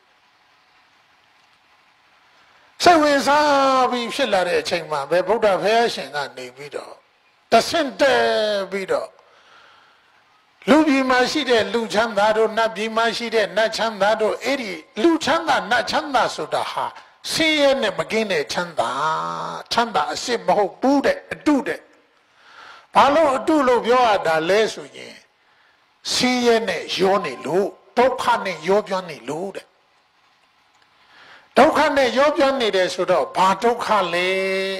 စိတ်ဝင်စားပြီးဖြစ်လာတဲ့အချိန်မှာပဲဗုဒ္ဓဘုရားရှင်ကနေပြီးတော့တဆင့်တက်ပြီးတော့လူပြည်မှာရှိတဲ့လူချမ်းသာတို့နတ်ပြည်မှာရှိတဲ့နတ်ချမ်းသာတို့အဲ့ဒီလူချမ်းသာနတ်ချမ်းသာဆိုတာဟာဆင်းရဲနဲ့မကင်းတဲ့ချမ်းသာအစ်စ်မဟုတ်ဘူးတဲ့အတုတဲ့ဘာလို့အတုလို့ပြောရတာလဲဆိုရင်ဆင်းရဲနဲ့ရောနေလို့ဒုက္ခနဲ့ရောပြောနေလို့တဲ့ဒုက္ခနဲ့ရောပြောနေတယ်ဆိုတော့ဘာဒုက္ခလဲ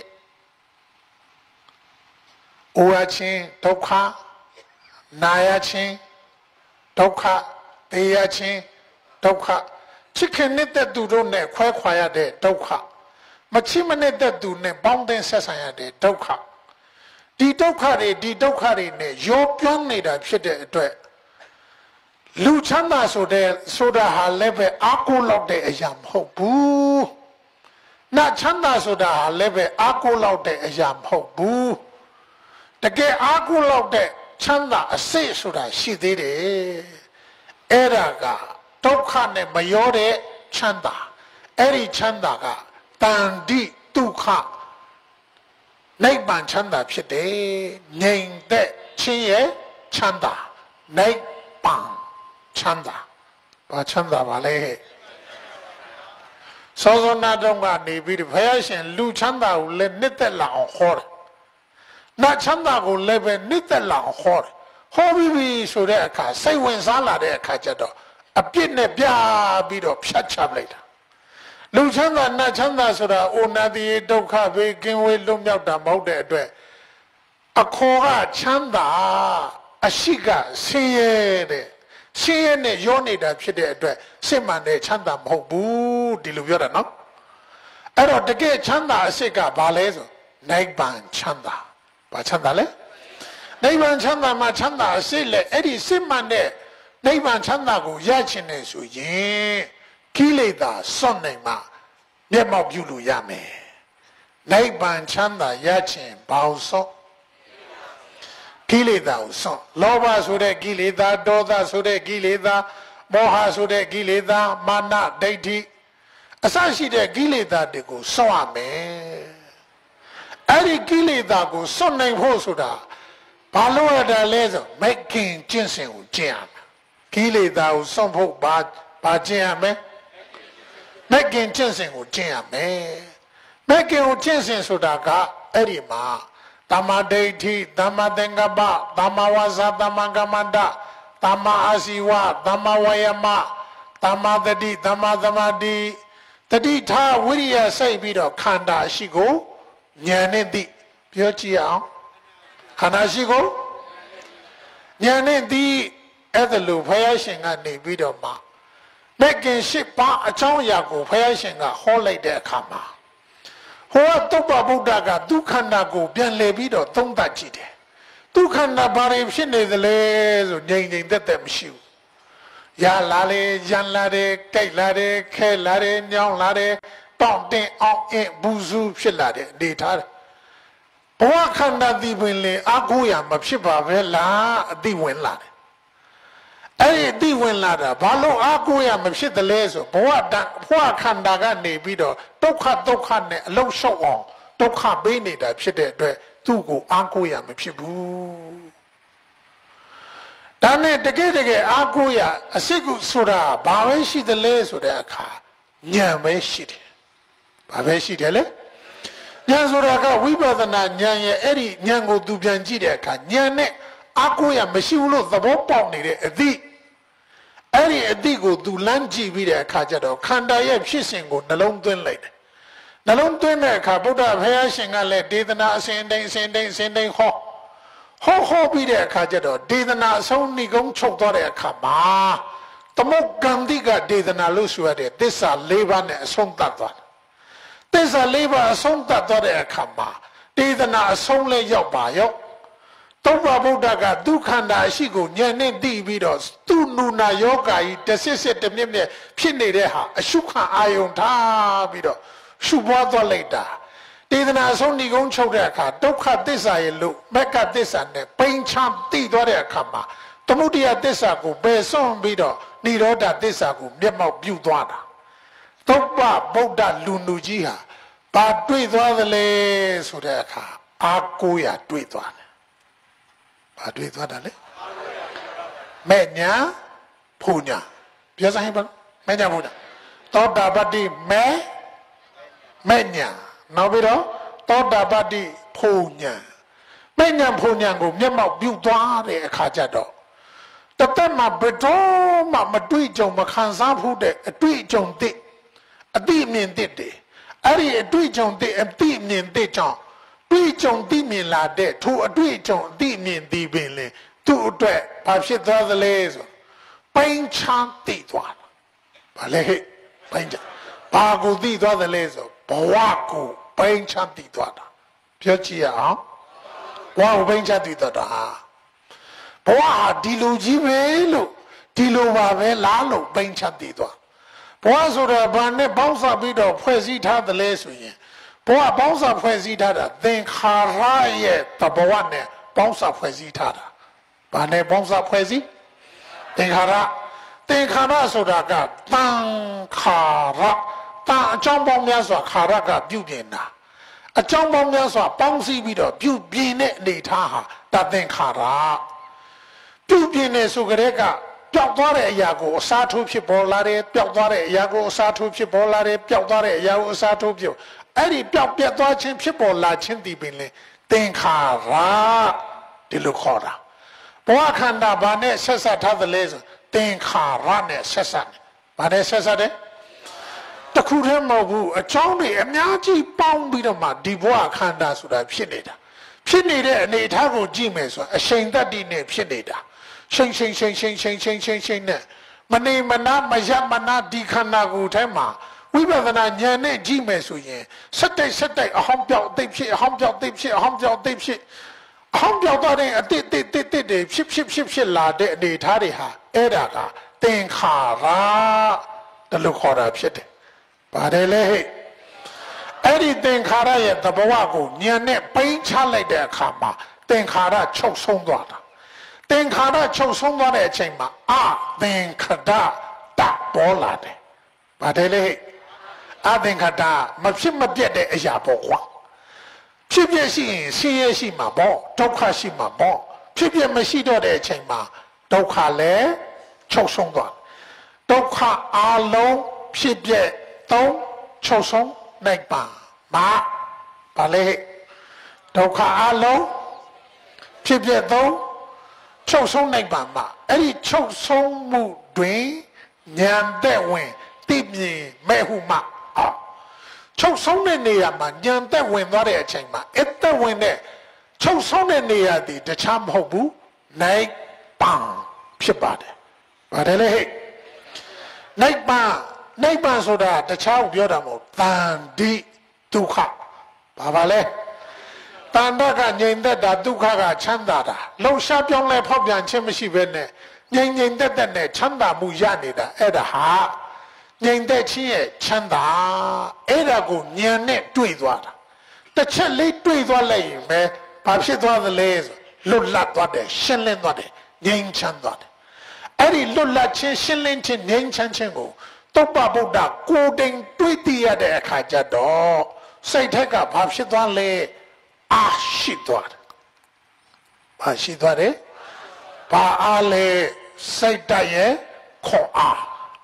အိုရခြင်းဒုက္ခနာရခြင်းဒုက္ခသေရခြင်းဒုက္ခချစ်ခင်တဲ့သူတို့နဲ့ခွဲခွာရတဲ့ဒုက္ခမချစ်မနဲ့တဲ့သူနဲ့ပေါင်းတင်ဆက်ဆံရတဲ့ဒုက္ခဒီဒုက္ခတွေနဲ့ရောပြောနေတာဖြစ်တဲ့အတွက်လူချမ်းသာဆိုတာဟာလည်းပဲအာကိုလောက်တဲ့အရာမဟုတ်ဘူးနတ်ချမ်းသာဆိုတာဟာလည်းပဲအာကိုလောက်တဲ့အရာမဟုတ်ဘူးတကယ်အာကိုလောက်တဲ့ချမ်းသာအစစ်ဆိုတာရှိသေးတယ်အဲ့ဒါကဒုက္ခနဲ့မရောတဲ့ချမ်းသာအဲ့ဒီချမ်းသာကတန်တိဒုက္ခနိဗ္ဗာန်ချမ်းသာဖြစ်တယ်ငြိမ်သက်ခြင်းရဲ့ချမ်းသာနိဗ္ဗာန်ချမ်းသာဘာချမ်းသာပါလဲစောစောနာတော့ကနေပြီးဘုရားရှင်လူချမ်းသာကိုလည်းနှစ်သက်လာအောင်ဟောတယ်နတ်ချမ်းသာကိုလည်းပဲနှစ်သက်လာအောင်ဟောတယ်ဟောပြီးဆိုတဲ့အခါစိတ်ဝင်စားလာတဲ့အခါကျတော့အပြစ်နဲ့ပြပြီးတော့ဖြတ်ချလိုက်တာလူချမ်းသာနတ်ချမ်းသာဆိုတာအိုနာတိဒုက္ခဘေးကင်းဝေးလွတ်မြောက်တာမဟုတ်တဲ့အတွက်အခေါ်ကချမ်းသာအရှိကဆင်းရဲတဲ့ဆင်းရဲနဲ့ရောနေတာဖြစ်တဲ့အတွက်စစ်မှန်တဲ့ချမ်းသာမဟုတ်ဘူးဒီလိုပြောတာနော်အဲ့တော့တကယ်ချမ်းသာအစစ်ကဘာလဲဆိုနိဗ္ဗာန်ချမ်းသာဘာချမ်းသာလဲနိဗ္ဗာန်ချမ်းသာမှာချမ်းသာအစစ်လေအဲ့ဒီစစ်မှန်တဲ့နိဗ္ဗာန်ချမ်းသာကိုရချင်တယ်ဆိုရင်ကိလေသာစွန့်နိုင်မှမျက်မှောက်ပြုလို့ရမယ်နိဗ္ဗာန်ချမ်းသာရချင်ဘာလို့ကိလေသာကိုစွန့်လောဘဆိုတဲ့ကိလေသာဒေါသဆိုတဲ့ကိလေသာမောဟဆိုတဲ့ကိလေသာမာနဒိဋ္ဌိအစရှိတဲ့ကိလေသာတွေကိုစွန့်ရမယ်အဲ့ဒီကိလေသာကိုစွန့်နိုင်ဖို့ဆိုတာဘာလို့ရတာလဲဆိုမက်ကင်ကျင့်စဉ်ကိုကျင့်ရမယ်ကိလေသာကိုစွန့်ဖို့ဘာကျင့်ရမလဲမက်ကင်ကျင့်စဉ်ကိုကျင့်ရမယ်မက်ကင်ကိုကျင့်စဉ်ဆိုတာကအဲ့ဒီမှာသမ္မာဒိဋ္ဌိသမ္မာသင်္ကပ္ပသမ္မာဝါစာသမ္မာကမ္မန္တသမ္မာအာဇီဝသမ္မာဝါယမသမ္မာတတိသမ္မာသမာဓိတတိထားဝိရိယစိုက်ပြီးတော့ခန္ဓာရှိကိုဉာဏ်နဲ့သိပြောကြည့်အောင်ခန္ဓာရှိကိုဉာဏ်နဲ့သိအဲ့ဒါလို့ဘုရားရှင်ကနေပြီးတော့မှမက်ကင်၈ပါးအကြောင်းအရာကိုဘုရားရှင်ကဟောလိုက်တဲ့အခါမှာဟောတုပ္ပဗုဒ္ဓကဒုက္ခန္တာကိုပြန်လည်ပြီးတော့သုံးသပ်ကြည့်တယ်ဒုက္ခန္တာဘာတွေဖြစ်နေသလဲဆိုငြိမ်ငြိမ်သက်သက်မရှိဘူးရလာလေရန်လာတယ်ကြိုက်လာတယ်ခဲလာတယ်ညောင်းလာတယ်ပေါင်တင်အောင်အင်းဘူးစုဖြစ်လာတယ်နေထားတယ်ဘဝခန္ဓာဒီပင်လေအကူရမဖြစ်ပါပဲလားအသိဝင်လာတယ်အဲ့ဒီအသိဝင်လာတာဘာလို့အကူရမဖြစ်တယ်လဲဆိုဘဝခန္ဓာကနေပြီးတော့ဒုက္ခနဲ့အလုံးလျှော့အောင်ဒုက္ခပေးနေတာဖြစ်တဲ့အတွက်သူ့ကိုအကူရမဖြစ်ဘူးဒါနဲ့တကယ်အကူရအစစ်ကုဆိုတာဘာပဲရှိတယ်လဲဆိုတဲ့အခါဉာဏ်ပဲရှိတယ်ဘာပဲရှိတယ်လဲဉာဏ်ဆိုတာကဝိပဿနာဉာဏ်ရဲ့အဲ့ဒီဉာဏ်ကိုသူပြန်ကြည့်တဲ့အခါဉာဏ်နဲ့အကူရမရှိဘူးလို့သဘောပေါက်နေတဲ့အသည့်အဲ့ဒီအသည့်ကိုသူလမ်းကြည့်ပြီးတဲ့အခါကျတော့ခန္ဓာရဲ့ဖြစ်စဉ်ကိုနှလုံးသွင်းလိုက်တယ်နှလုံးသွင်းတဲ့အခါဗုဒ္ဓဘုရားရှင်ကလည်းဒေသနာအစဉ်တိုင်းဟောပြီးတဲ့အခါကျတော့ဒေသနာအဆုံးဏိကုံးချုပ်သွားတဲ့အခါမှာသမုတ်ကံတိကဒေသနာလို့ဆိုရတဲ့သစ္စာ၄ပါးနဲ့အဆုံးသတ်သွားတယ်သစ္စာ၄ပါးအဆုံးသတ်သွားတဲ့အခါမှာဒေသနာအဆုံးလဲရောက်ပါရောသုဘဗုဒ္ဓကဒုက္ခန္တာအရှိကိုဉာဏ်နဲ့သိပြီးတော့သူနုနာယောဂါကြီးတစ်မြင့်ဖြစ်နေတဲ့ဟာအရှုခံအာယုံထားပြီးတော့ရှုပွားသွားလိုက်တာဒေသနာအဆုံးဏိကုံးချုပ်တဲ့အခါဒုက္ခသစ္စာရဲ့လို့မက္ခသစ္စာနဲ့ပိန်ချသိသွားတဲ့အခါမှာသမုဒယသစ္စာကိုပယ်စွန့်ပြီးတော့និရောဓသစ္စာကိုမျက်မှောက်ပြုသွားတာသုဘဗုဒ္ဓလူနူကြီးဟာဘာတွေ့သွားသလဲဆိုတဲ့အခါအာကိုရတွေ့သွားတယ်ဘာတွေ့သွားတာလဲမဲ့ညာဖူညာပြောစမ်းပါမဲ့ညာဖူညာသောတာပတ္တိမဲ့ညာနောက်ပြီးတော့သောတာပတ္တိဖူညာမဲ့ညာဖူညာကိုမျက်မှောက်ပြုသွားတဲ့အခါကျတော့တသက်မှာဘယ်တော့မှမတွေ့ကြုံမခံစားဘူးတဲ့အတွေ့အကြုံသစ်အသိအမြင်သစ်တွေအဲ့ဒီအတွေ့အကြုံသစ်အသိအမြင်သစ်ကြောင့်တွေ့ကြုံသိမြင်လာတဲ့ထိုအတွေ့အကြုံအသိအမြင်ဒီပင်လေသူ့အတွက်ဘာဖြစ်သွားသလဲဆိုပိန်ချမ်းသိသွားတာဘာလဲဟဲ့ပိန်ချမ်းဘာကိုသိသွားသလဲဆိုဘဝကိုပိန်ချမ်းသိသွားတာပြောကြည့်ရအောင်ဘဝကိုပိန်ချမ်းသိသွားတာဘဝဟာဒီလိုကြီးပဲလို့ဒီလိုပါပဲလားလို့ပိန်ချမ်းသိသွားဘဝဆိုတော့ဘာနဲ့ပေါင်းစပ်ပြီးတော့ဖွဲ့စည်းထားသလဲဆိုရင်ဘဝပေါင်းစပ်ဖွဲ့စည်းထားတာသင်္ခါရရဲ့တဘဝနဲ့ပေါင်းစပ်ဖွဲ့စည်းထားတာဘာနဲ့ပေါင်းစပ်ဖွဲ့စည်းသင်္ခါရဆိုတာကတန်ခါရတန်အကြောင်းပေါင်းများစွာခါရကပြုပြင်တာအကြောင်းပေါင်းများစွာပေါင်းစည်းပြီးတော့ပြုပြင်တဲ့အနေထားဟာတသင်္ခါရပြုပြင်နေဆိုကြတဲ့ကပျောက်သွားတဲ့အရာကိုအစားထိုးဖြစ်ပေါ်လာတယ်ပျောက်သွားတဲ့အရာကိုအစားထိုးဖြစ်ပေါ်လာတယ်ပျောက်သွားတဲ့အရာကိုအစားထိုးဖြစ်အဲ့ဒီပျောက်ပြတ်သွားခြင်းဖြစ်ပေါ်လာခြင်းဒီပင်လေသင်္ခါရဒီလိုခေါ်တာဘဝခန္ဓာဘာနဲ့ဆက်ဆက်ထားသလဲဆိုသင်္ခါရနဲ့ဆက်ဆက်ဘာနဲ့ဆက်ဆက်တယ်တခုတည်းမဟုတ်ဘူးအကြောင်းတွေအများကြီးပေါင်းပြီးတော့မှဒီဘဝခန္ဓာဆိုတာဖြစ်နေတာဖြစ်နေတဲ့အနေအထားကိုကြည့်မယ်ဆိုအရှိန်တတ္တိနဲ့ဖြစ်နေတာရှိန်နဲ့မနေမနာမရမနာဒီခန္ဓာကိုယ်ထဲမှာဝိပဿနာဉာဏ်နဲ့ကြည့်မယ်ဆိုရင်စက်တိုက်အဟောင်းပြောက်သိဖြစ်အဟောင်းပြောက်သိဖြစ်အဟောင်းပြောက်သိဖြစ်အဟောင်းပြောက်တဲ့အတိတ်တွေဖြစ်လာတဲ့အနေအထားတွေဟာအဲ့ဒါကသင်္ခါရတလို့ခေါ်တာဖြစ်တယ်။ပါတယ်လေဟဲ့အဲ့ဒီသင်္ခါရရဲ့သဘောကိုဉာဏ်နဲ့ပိန်းချလိုက်တဲ့အခါမှာသင်္ခါရချုပ်ဆုံးသွားတာသင်္ခါရချုပ်ဆုံးသွားတဲ့အချိန်မှာအသင်္ခါရတပေါ်လာတယ်ဗါတယ်လေအသင်္ခါရမဖြစ်မပြတ်တဲ့အရာပေါ့ကွာဖြစ်ပြရှိရင်ဆင်းရဲရှိမှာပေါ့ဒုက္ခရှိမှာပေါ့ဖြစ်ပြမရှိတော့တဲ့အချိန်မှာဒုက္ခလည်းချုပ်ဆုံးသွားဒုက္ခအလုံးဖြစ်ပြသုံးချုပ်ဆုံးနိုင်ပါမှာဗါလေဒုက္ခအလုံးဖြစ်ပြသုံးချုပ်ဆုံးနိုင်ပါမှာအဲ့ဒီချုပ်ဆုံးမှုတွင်ဉာဏ်သက်ဝင်သိမြင်မဲ့ဟုမှချုပ်ဆုံးတဲ့နေရာမှာဉာဏ်သက်ဝင်သွားတဲ့အချိန်မှာအသက်ဝင်တဲ့ချုပ်ဆုံးတဲ့နေရာဒီတခြားမဟုတ်ဘူးနိဗ္ဗာန်ဖြစ်ပါတယ်ဗါတယ်လေနိဗ္ဗာန်ဆိုတာတခြားကိုပြောတာမဟုတ်တန်တိဒုက္ခဘာပါလဲတန်တကငြိမ်သက်တာဒုက္ခကချမ်းသာတာလှုပ်ရှားပြောင်းလဲဖောက်ပြန်ခြင်းမရှိဘဲနဲ့ငြိမ်သက်နဲ့ချမ်းသာမှုရနေတာအဲ့ဒါဟာငြိမ်သက်ခြင်းရဲ့ချမ်းသာအဲ့ဒါကိုဉာဏ်နဲ့တွေ့သွားတာတစ်ချက်လေးတွေ့သွားလိုက်ရင်ပဲဘာဖြစ်သွားသလဲဆိုလွတ်လပ်သွားတယ်ရှင်းလင်းသွားတယ်ငြိမ်ချမ်းသွားတယ်အဲ့ဒီလွတ်လပ်ခြင်းရှင်းလင်းခြင်းငြိမ်ချမ်းခြင်းကိုတုပ္ပဗုဒ္ဓကိုယ်တိုင်တွေ့သိရတဲ့အခါကျတော့စိတ်ထက်ကဘာဖြစ်သွားလဲအာရှိသွားတယ်ဘာရှိသွားတယ်ဘာအားလဲစိတ်တရဲ့ခေါ်အား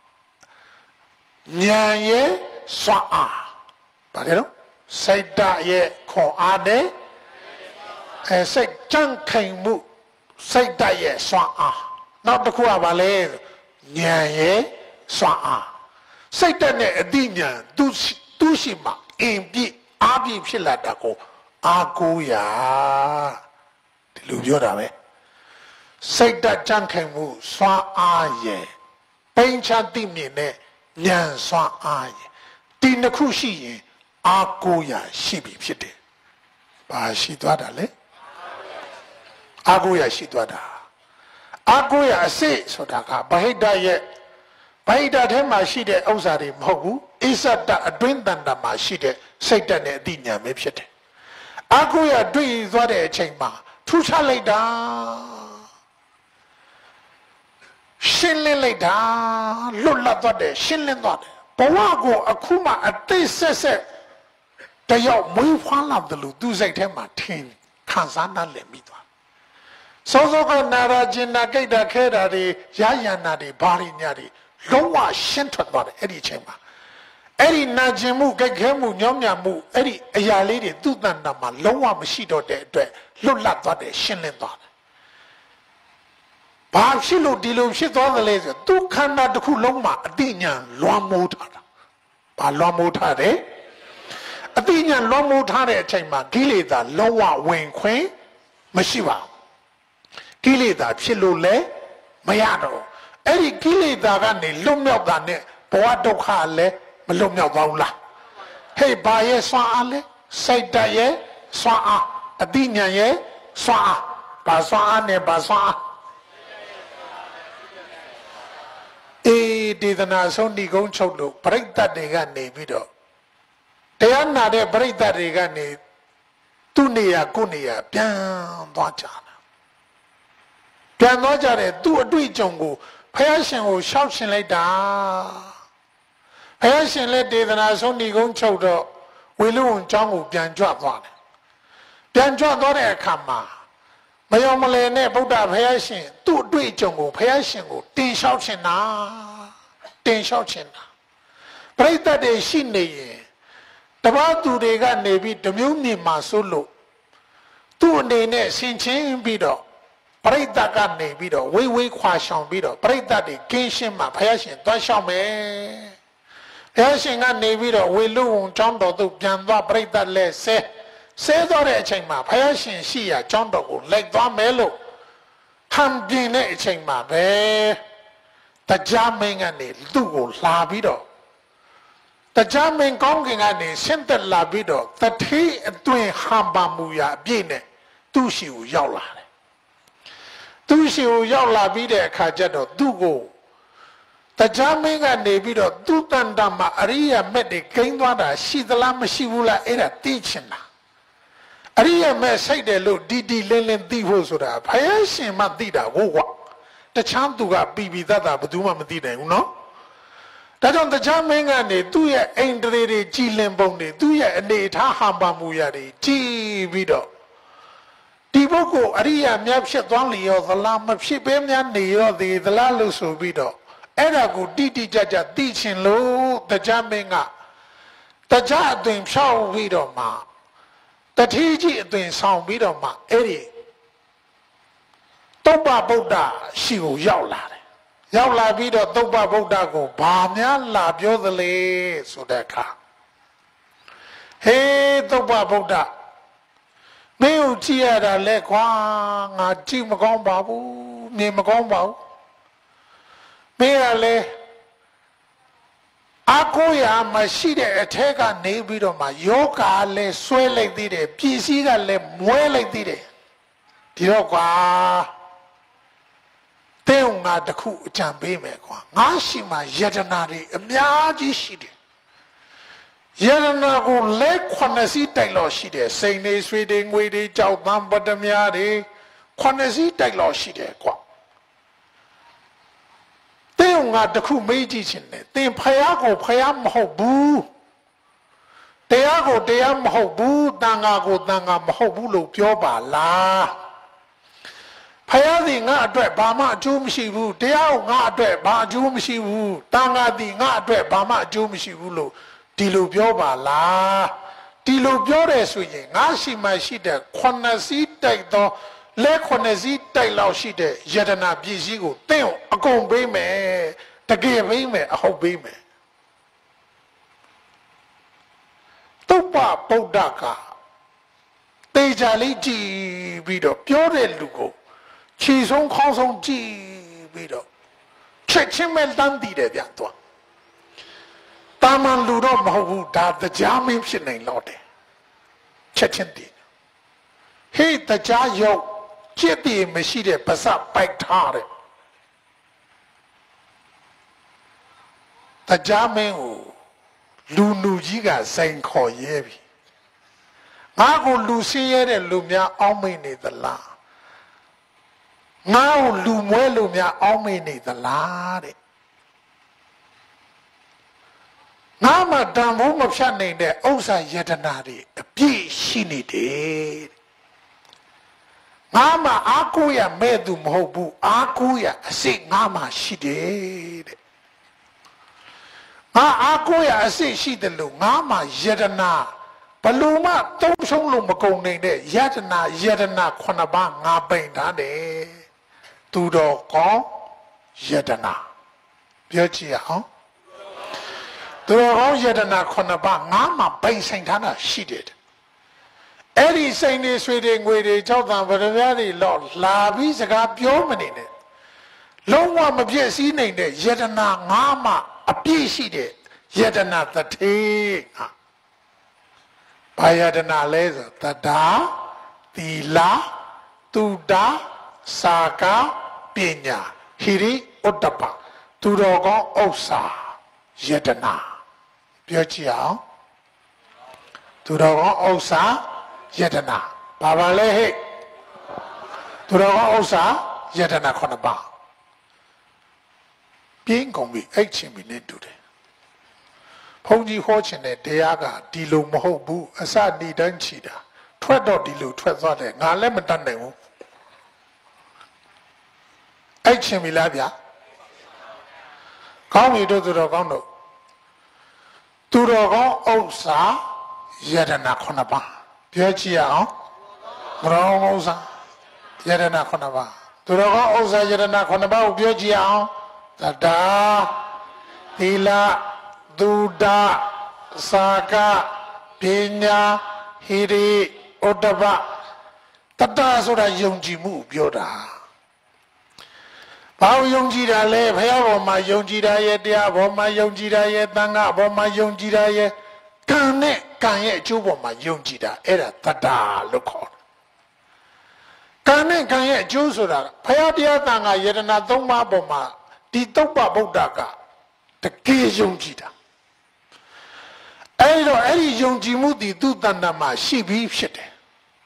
ဉာဏ်ရဲ့စွမ်းအားဘာလဲနော်စိတ်တရဲ့ခေါ်အားနဲ့စိတ်ကြံ့ခိုင်မှုစိတ်တရဲ့စွမ်းအားနောက်တစ်ခုကဘာလဲဉာဏ်ရဲ့စွမ်းအားစိတ်တနဲ့အတိဉာဏ်သူရှိမှအင်ပြည့်အားပြည့်ဖြစ်လာတာကိုအာကိုရာဒီလိုပြောတာပဲစိတ်တကြံ့ခိုင်မှုစွမ်းအားရဲ့ပိန်ချတိမြင်တဲ့ဉာဏ်စွမ်းအားရဲ့ဒီနှစ်ခုရှိရင်အာကိုရာရှိပြီဖြစ်တယ်ဘာရှိသွားတာလဲအာကိုရာရှိသွားတာအာကိုရာအစစ်ဆိုတာကဗဟိတရဲ့ဗဟိတထဲမှာရှိတဲ့ဥစ္စာတွေမဟုတ်ဘူးအစ္ဆတအတွင်းတန်တာမှာရှိတဲ့စိတ်တနဲ့အတိဉာဏ်ပဲဖြစ်တယ်အာကိုရာတွေ့သွားတဲ့အချိန်မှာထူးခြားလိုက်တာရှင်းလင်းလိုက်တာလွတ်လပ်သွားတယ်ရှင်းလင်းသွားတယ်ဘဝကိုအခုမှအသိဆက်တယောက်မွေးဖွားလာတယ်လို့သူစိတ်ထဲမှာထင်ခံစားနာလည်မိသွားစောစောကနာရာကျင်နာကိတ္တခဲတာတွေရာယန္နာတွေဘာတွေညာတွေလုံးဝရှင်းထွက်သွားတယ်အဲ့ဒီအချိန်မှာအဲ့ဒီနာကျင်မှုကြိုက်ခဲမှုညောင်းညံမှုအဲ့ဒီအရာလေးတွေသူ့တန်တာမှာလုံးဝမရှိတော့တဲ့အတွက်လွတ်လပ်သွားတယ်ရှင်းလင်းသွားတယ်ဘာဖြစ်လို့ဒီလိုဖြစ်သွားသလဲဆိုသူခန္ဓာတစ်ခုလုံးမှာအတိညာလွှမ်းမိုးထားတာဘာလွှမ်းမိုးထားတယ်အတိညာလွှမ်းမိုးထားတဲ့အချိန်မှာကိလေသာလုံးဝဝင်ခွင့်မရှိပါဘူးကိလေသာဖြစ်လို့လည်းမရတော့အဲ့ဒီကိလေသာကနေလွတ်မြောက်တာနဲ့ဘဝဒုက္ခလည်းမလွတ်မြောက်ပါဘူးလားဟေ့ဘာရဲ့စွမ်းအားလဲစိတ်တရဲ့စွမ်းအားအတိညာရဲ့စွမ်းအားဘာစွမ်းအားနဲ့ဘာစွမ်းအားဒေသနာဆုံးဒီကုန်းချုပ်လို့ပြိဿတ်တွေကနေပြီးတော့တရားနာတဲ့ပြိဿတ်တွေကနေသူ့နေရာကိုယ့်နေရာပြန်သွားကြတာပြန်သွားကြတယ်သူ့အတွေ့အကြုံကိုဘုရားရှင်ကိုရှောက်ရှင်လိုက်တာဘုရားရှင်လည်းဒေသနာဆုံးဒီကုန်းချုပ်တော့ဝေလူဝန်ကျောင်းကိုပြန်ကြွသွားတယ်ပြန်ကြွသွားတဲ့အခါမှာမယုံမလဲနဲ့ဗုဒ္ဓဘုရားရှင်သူ့အတွေ့အကြုံကိုဘုရားရှင်ကိုတင်လျှောက်ရှင်တာတင်လျှောက်ရှင်တာပရိသတ်တွေရှိနေရင်တပည့်သူတွေကနေပြီးတမျိုးမြင်မှာစိုးလို့သူ့အနေနဲ့ဆင်ချင်းပြီးတော့ပရိသတ်ကနေပြီးတော့ဝေးခွာရှောင်ပြီးတော့ပရိသတ်တွေကင်းရှင်းမှာဘုရားရှင်သွားလျှောက်မယ်ဘုရားရှင်ကနေပြီးတော့ဝေလူဝန်ကျောင်းတော်သို့ပြန်သွားပရိသတ်လဲဆဲသွားတဲ့အချိန်မှာဘုရားရှင်ရှိရာကျောင်းတော်ကိုလိုက်သွားမယ်လို့ဟန်ပြင်းတဲ့အချိန်မှာပဲတရားမင်းကနေသူ့ကိုလာပြီးတော့တရားမင်းကောင်းကင်ကနေဆင်းသက်လာပြီးတော့တတိအတွင်ဟန်ပါမူရာအပြည့်နဲ့သူ့ရှိကိုရောက်လာတယ်သူ့ရှိကိုရောက်လာပြီးတဲ့အခါကျတော့သူ့ကိုတရားမင်းကနေပြီးတော့သူ့တန်တမှာအရိယာမက်တွေဂိမ်းသွားတာရှိသလားမရှိဘူးလားအဲ့ဒါသိချင်တာရိယာမဲ့စိတ်တယ်လို့ဒီလင်းလင်းသိဖို့ဆိုတာဘုရားရှင်မှသိတာကိုကွာတခြားသူကပြီးသားဘယ်သူမှမသိနိုင်ဘူးနော်ဒါကြောင့်တရားမင်းကနေသူ့ရဲ့အိန္ဒြေတွေကြည်လင်ပုံတွေသူ့ရဲ့အနေထားဟန်ပါမှုရတွေကြည်ပြီးတော့ဒီပုဂ္ဂိုလ်အရိယာမြတ်ဖြစ်သွားလျောသလားမဖြစ်ဘဲများနေရောသေးသလားလို့ဆိုပြီးတော့အဲ့ဒါကိုတိကျသိချင်လို့တရားမင်းကတရားအသွင်ဖြောက်ပြီးတော့မှတတိကြီးအသွင်ဆောင်ပြီးတော့မှအဲ့ဒီတုပ္ပဗုဒ္ဓရှိကိုရောက်လာတယ်ရောက်လာပြီးတော့တုပ္ပဗုဒ္ဓကိုဘာများလာပြောသလဲဆိုတဲ့အခါဟေးတုပ္ပဗုဒ္ဓမင်းကိုကြည့်ရတာလဲကွာငါကြည့်မကောင်းပါဘူးမြင်မကောင်းပါဘူးမင်းကလည်းအကိုရမရှိတဲ့အထက်ကနေပြီးတော့မှယောဂလည်းဆွဲလိုက်သေးတယ်ပြည်စည်းကလည်းမွဲလိုက်သေးတယ်ဒီတော့ကွာတဲ့ငါတခုအကြံပေးမယ်ကွာငါရှိမှယတနာတွေအများကြီးရှိတယ်ယတနာကိုလက်9စီးတိုက်လို့ရှိတယ်စိန်နေဆွေတွေငွေတွေကြောက်သံပတ္တမြားတွေ9စီးတိုက်လို့ရှိတယ်ကွာတဲ့ငါတခုမေးကြည့်ခြင်းနဲ့သင်ဖယားကိုဖယားမဟုတ်ဘူးတရားကိုတရားမဟုတ်ဘူးတန်ခါကိုတန်ခါမဟုတ်ဘူးလို့ပြောပါလားဖယားသည်ငါအတွက်ဘာမှအကျိုးမရှိဘူးတရားကိုငါအတွက်ဘာအကျိုးမရှိဘူးတန်ခါသည်ငါအတွက်ဘာမှအကျိုးမရှိဘူးလို့ဒီလိုပြောပါလားဒီလိုပြောတယ်ဆိုရင်ငါရှိမှရှိတဲ့9စီးတိုက်သောလက်9စီးတိုက်လောက်ရှိတဲ့ယတနာပစ္စည်းကိုသင်အကုန်ပေးမယ်တကယ်ပေးမယ်အဟုတ်ပေးမယ်တုပ္ပဗုဒ္ဓကတေချာလေးကြည့်ပြီးတော့ပြောတဲ့လူကိုခြေဆုံးခေါင်းဆုံးကြည့်ပြီးတော့ချက်ချင်းမဲ့တန်းတည်တယ်ဗျာသွားတာမန်လူတော့မဟုတ်ဘူးဒါတရားမင်းဖြစ်နိုင်တော့တယ်ချက်ချင်းတည်ဟေးတရားရုပ်จิตတိမရှိတဲ့ပါစပိုက်ထားတဲ့တရားမင်းကိုလူကြီးကစိန်ခေါ်ရဲပြီငါကိုလူစင်းရဲတဲ့လူများအောင်းမိတ်နေသလားငါ့ကိုလူမွဲလူများအောင်းမိတ်နေသလားတဲ့ငါမှတန်ဖိုးမဖြတ်နိုင်တဲ့ဥစ္စာယတနာတွေအပြည့်ရှိနေတယ်ငါမှအားကိုးရမဲ့သူမဟုတ်ဘူးအားကိုးရအစိတ်ငါမှရှိတယ်တဲ့ငါအားကိုးရအစိတ်ရှိတယ်လို့ငါမှယတနာဘလို့မှသုံးဆုံးလို့မကုန်နိုင်တဲ့ယတနာ9ပါးငါပိန်ထားတယ်သူတော်ကောင်းယတနာပြောကြည့်အောင်သူတော်ကောင်းယတနာ9ပါးငါမှပိန်ဆိုင်ထားတာရှိတယ်အဲ့ဒီစိန်တွေဆွေတွေငွေတွေကြောက်တံဗရမ ्या တွေလောလာပြီးစကားပြောမနေနဲ့လုံးဝမပြည့်စည်နိုင်တဲ့ယတနာငါမှအပြည့်ရှိတဲ့ယတနာတထေငါဘာယတနာလဲဆိုတတာသီလတုဒ္ဒစာကာပညာဟိရိဥဒ္ဒပသူတော်ကောင်းဥစ္စာယတနာပြောကြည့်အောင်သူတော်ကောင်းဥစ္စာယတနာဘာလဲဟဲ့သူတော်ကောင်းဥစ္စာယတနာ9ပါးပြင်းကုန်ပြီအဲ့ချင်းပြီနဲ့တူတယ်ဘုန်းကြီးဟောချင်တဲ့တရားကဒီလိုမဟုတ်ဘူးအစဒီတန်းချီတာထွက်တော့ဒီလိုထွက်သွားတယ်ငါလည်းမတတ်နိုင်ဘူးအဲ့ချင်းပြီလားဗျာကောင်းပြီတို့သူတော်ကောင်းတို့သူတော်ကောင်းဥစ္စာယတနာ9ပါးပြောကြည့်အောင်မရောဥစ္စာယတနာ9ပါးသူတော်ကောင်းဥစ္စာယတနာ9ပါးကိုပြောကြည့်အောင်သတ္တာသီလသုဒ္ဓစာကပညာဟိရိဥဒ္ဒပတတ္တဆိုတာယုံကြည်မှုပြောတာဘာလို့ယုံကြည်တာလဲဘုရားဘောမှာယုံကြည်တာရဲ့တရားဘောမှာယုံကြည်တာရဲ့သံဃာဘောမှာယုံကြည်တာရဲ့ကံနဲ့ကံရဲ့အကျိုးပေါ်မှာယုံကြည်တာအဲ့ဒါတတ္တလို့ခေါ်တယ်ကံနဲ့ကံရဲ့အကျိုးဆိုတာဘုရားတရားသံဃာယတနာ3ပါးပေါ်မှာဒီတုပ္ပဗုဒ္ဓကတကယ်ယုံကြည်တာအဲ့တော့အဲ့ဒီယုံကြည်မှုဒီသူ့တဏ္ဍာမှာရှိပြီးဖြစ်တယ်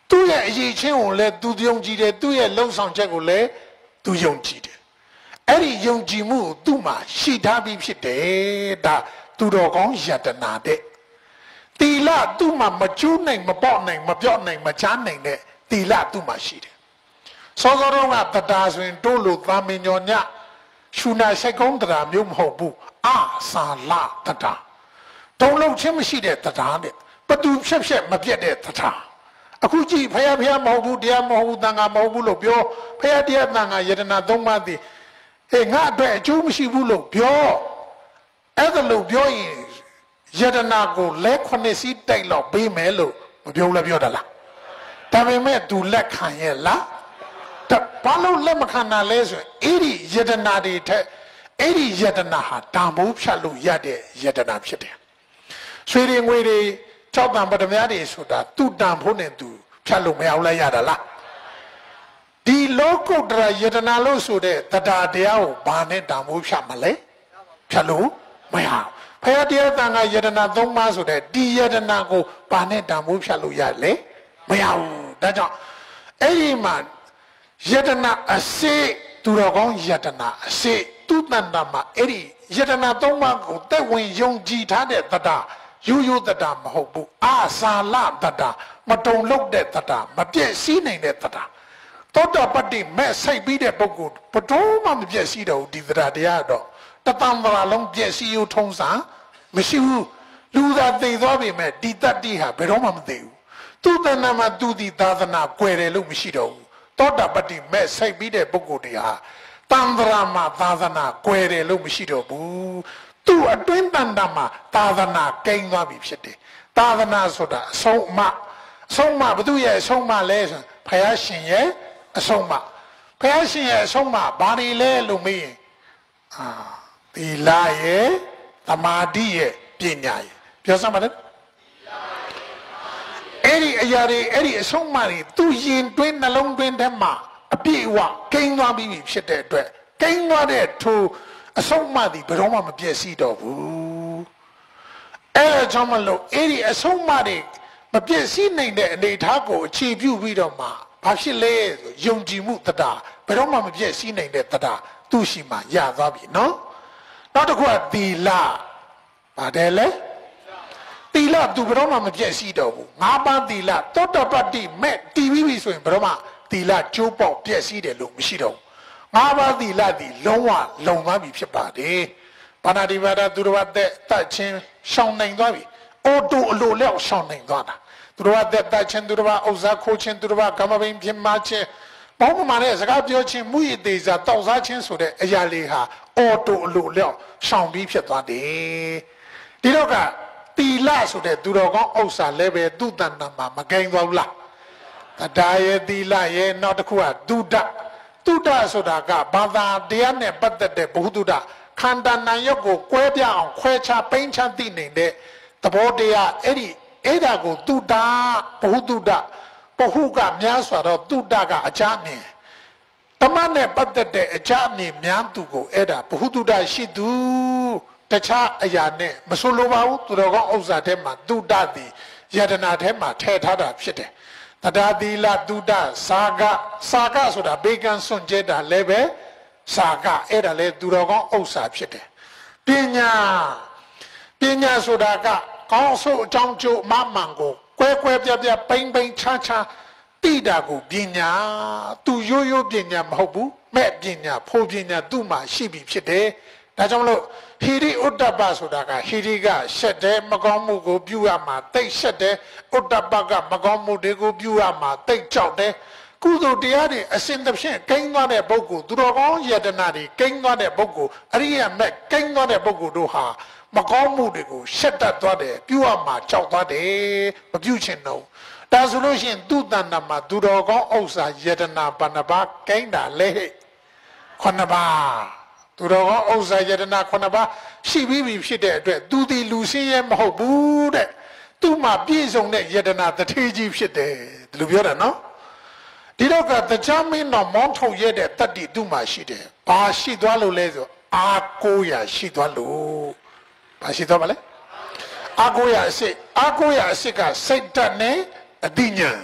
သူ့ရဲ့အရေးချင်းကိုလည်းသူယုံကြည်တယ်သူ့ရဲ့လှုပ်ဆောင်ချက်ကိုလည်းသူယုံကြည်တယ်အဲ့ဒီယုံကြည်မှုကိုသူ့မှာရှိထားပြီးဖြစ်တယ်ဒါသူတော်ကောင်းယတနာတဲ့တီလသူ့မှာမကျူးနိုင်မပေါ့နိုင်မပြော့နိုင်မချမ်းနိုင်တဲ့တီလသူ့မှာရှိတယ်စောစောတော့ကတရားဆိုရင်တို့လိုသာမင်ညောညရှုနာစိတ်ကုန်းတရားမျိုးမဟုတ်ဘူးအာစာလတရားတုံးလုံးချင်းမရှိတဲ့တရားနဲ့ဘသူဖြက်ဖြက်မပြတ်တဲ့တရားအခုကြည့်ဖယားဖယားမဟုတ်ဘူးတရားမဟုတ်ဘူးတန်ခါမဟုတ်ဘူးလို့ပြောဖယားတရားတန်ခါယတနာသုံးပါးသည်ဟေးငါအတွက်အကျိုးမရှိဘူးလို့ပြောအဲ့ဒါလို့ပြောရင်ယတနာကိုလက်ခုနှစ်စီးတိုက်တော့ပေးမယ်လို့မပြောလဲပြောတာလားဒါပေမဲ့ तू လက်ခံရဲ့လားဘာလို့လက်မခံတာလဲဆိုရင်အဲ့ဒီယတနာတွေထက်အဲ့ဒီယတနာဟာဓမ္မိုးဖြတ်လို့ရတဲ့ယတနာဖြစ်တယ်ဆွေတွေငွေတွေကြောက်တံပဒမြတွေဆိုတာသူ့တန်ဖို့နဲ့သူဖြတ်လို့မအောင်လိုက်ရတာလားဒီလောကုတ္တရာယတနာလို့ဆိုတဲ့တရားတရားကိုဘာနဲ့ဓမ္မိုးဖြတ်မလဲဖြတ်လို့မရဘူးဖယားတရားတန်ခါယတနာသုံးပါးဆိုတဲ့ဒီယတနာကိုဘာနဲ့ဓမ္မိုးဖြတ်လို့ရလဲမရဘူးဒါကြောင့်အဲ့ဒီမှာယတနာအစစ်သူတော်ကောင်းယတနာအစစ်သူတန်တာမှာအဲ့ဒီယတနာသုံးပါးကိုတက်ဝင်ယုံကြည်ထားတဲ့တရားရိုးရိုးတရားမဟုတ်ဘူးအာစာလတရားမတုံလို့တဲ့တရားမပြည့်စည်နိုင်တဲ့တရားသောတာပတ္တိမဲ့ဆိုင်ပြီးတဲ့ပုဂ္ဂိုလ်ဘတော်မှမပြည့်စည်တော့ဒီတရားတရားတော့တတံ္ဍရာလုံးပြည့်စည်ရုံထုံးစံမရှိဘူးလူသာသိသွားပြီမဲ့ဒီတတ္တိဟာဘယ်တော့မှမသိဘူးသူတဏ္ဍမှာသူဒီသာသနာကွယ်တယ်လို့မရှိတော့ဘူးသောတာပတ္တိမဲ့ဆိုင်ပြီးတဲ့ပုဂ္ဂိုလ်တွေဟာတန္တရာမှာသာသနာကွယ်တယ်လို့မရှိတော့ဘူးသူအတွင်းတန်တာမှာသာသနာကိန်းသွားပြီဖြစ်တယ်သာသနာဆိုတာအဆုံးအမဘသူရဲ့အဆုံးအမလဲဆိုဘုရားရှင်ရဲ့အဆုံးအမဘုရားရှင်ရဲ့အဆုံးအမဘာတွေလဲလို့မေးရင်သီလရဲ့သမာဓိရဲ့ပညာရဲ့ပြောစမ်းပါလေအဲ့ဒီအရာတွေအဲ့ဒီအဆုံးအမတွေသူရင်တွင်းနှလုံးတွင်းထဲမှာအပြည့်အဝကိန်းသွားပြီးဖြစ်တဲ့အတွက်ကိန်းသွားတဲ့ထိုအဆုံးအမသည်ဘယ်တော့မှမပြည့်စည်တော့ဘူးအဲ့ဒါကြောင့်မလို့အဲ့ဒီအဆုံးအမတွေမပြည့်စည်နိုင်တဲ့အနေအထားကိုအခြေပြုပြီးတော့မှဘာဖြစ်လဲဆိုယုံကြည်မှုတရားဘယ်တော့မှမပြည့်စည်နိုင်တဲ့တရားသူ့ရှိမှရသွားပြီနော်နောက်တစ်ခုကသီလပါတယ်လေသီလသူဘယ်တော့မှမပြည့်စည်တော့ဘူးငါးပါးသီလသောတပတ္တိမဲ့တည်ပြီးဆိုရင်ဘယ်တော့မှသီလကျိုးပေါက်ပြည့်စည်တယ်လို့မရှိတော့ဘူးငါးပါးသီလသည်လုံးဝလုံသွားပြီဖြစ်ပါတယ်ဘာနာတိဘာဒသူတော်ဘာတဲ့တတ်ချင်းရှောင်နိုင်သွားပြီအော်တိုအလိုလျောက်ရှောင်နိုင်သွားတာသူတော်ဘာတဲ့တတ်ချင်းသူတော်ဘာဥစ္စာခိုးချင်းသူတော်ဘာကမ္မဘိန်ပြင်းမချင်းဘောင်းမနဲ့စကားပြောချင်းမှုရည်သေးစားတောက်စားချင်းဆိုတဲ့အရာလေးဟာအော်တိုအလိုလျောက်ရှောင်ပြီးဖြစ်သွားတယ်ဒီတော့ကတီလဆိုတဲ့သူတော်ကောင်းဥစ္စာလည်းပဲသူ့တဏ္ဍာမှာမကိန်းသွားဘူးလားတရားရဲ့တီလရဲ့နောက်တစ်ခုကဒုဒ္ဒဆိုတာကဘာသာတရားနဲ့ပတ်သက်တဲ့ဘုဒ္ဓခန္ဓာနာယုတ်ကိုကွဲပြားအောင်ခွဲခြားပိန်းချသိနေတဲ့သဘောတရားအဲ့ဒါကိုတုဒ္ဒဘုဒ္ဓပဟုကများစွာတော့တုဒ္ဒကအကြမြင်တမန်နဲ့ပတ်သက်တဲ့အကြမြင်များသူကိုအဲ့ဒါဘုဒ္ဓရှိသူတခြားအရာနဲ့မဆိုလိုပါဘူးသူတော်ကောင်းဥစ္စာထဲမှာတုဒ္ဒသည်ယတနာထဲမှာထည့်ထားတာဖြစ်တယ်တရားသီလတုဒ္ဒစာကဆိုတာဘေကံစွန့်ကြဲတာလည်းပဲစာကအဲ့ဒါလည်းသူတော်ကောင်းဥစ္စာဖြစ်တယ်ပညာဆိုတာကကောင်းဆိုးအကြောင်းကျိုးမမှန်ကိုကွဲပြားပိန်းခြားတိတာကိုပညာသူရိုးပညာမဟုတ်ဘူးမဲ့ပညာဖို့ပညာသူ့မှာရှိပြီဖြစ်တယ်ဒါကြောင့်မလို့ဟိရိဥတ္တပဆိုတာကဟိရိကရှက်တယ်မကောင်းမှုကိုပြုရမှာတိတ်ရှက်တယ်ဥတ္တပကမကောင်းမှုတွေကိုပြုရမှာတိတ်ကြောက်တယ်ကုသိုလ်တရားတွေအစဉ်တစ်ဖြင့်ကိန်းသွားတဲ့ပုဂ္ဂိုလ်သူတော်ကောင်းယတနာတွေကိန်းသွားတဲ့ပုဂ္ဂိုလ်အရိယာမဲ့ကိန်းသွားတဲ့ပုဂ္ဂိုလ်တို့ဟာမကောင်းမှုတွေကိုရှက်တတ်သွားတယ်ပြုရမှာကြောက်သွားတယ်မပြုချင်တော့ဒါဆိုလို့ရှိရင်သူ့တဏ္ဍာမှာသူတော်ကောင်းဥစ္စာယတနာဘဏ္ဍပါကိန်းတာလေခုနှစ်ပါးသူတော်ကောင်းဥစ္စာယတနာခုနှစ်ပါးရှိပြီးပြီဖြစ်တဲ့အတွက်သူဒီလူစင်းရဲမဟုတ်ဘူးတဲ့သူ့မှာပြည့်စုံတဲ့ယတနာတထေးကြီးဖြစ်တယ်ဒီလိုပြောတာနော်ဒီတော့ကတရားမင်းတော်မောင်းထုတ်ရတဲ့တတ္တိသူ့မှာရှိတယ်ဘာရှိသွားလို့လဲဆိုအာကိုရာရှိသွားလို့ဘာရှိသွားပါလဲအာကိုရာအစစ်ကစိတ်ဓာတ်နဲ့အတိညာ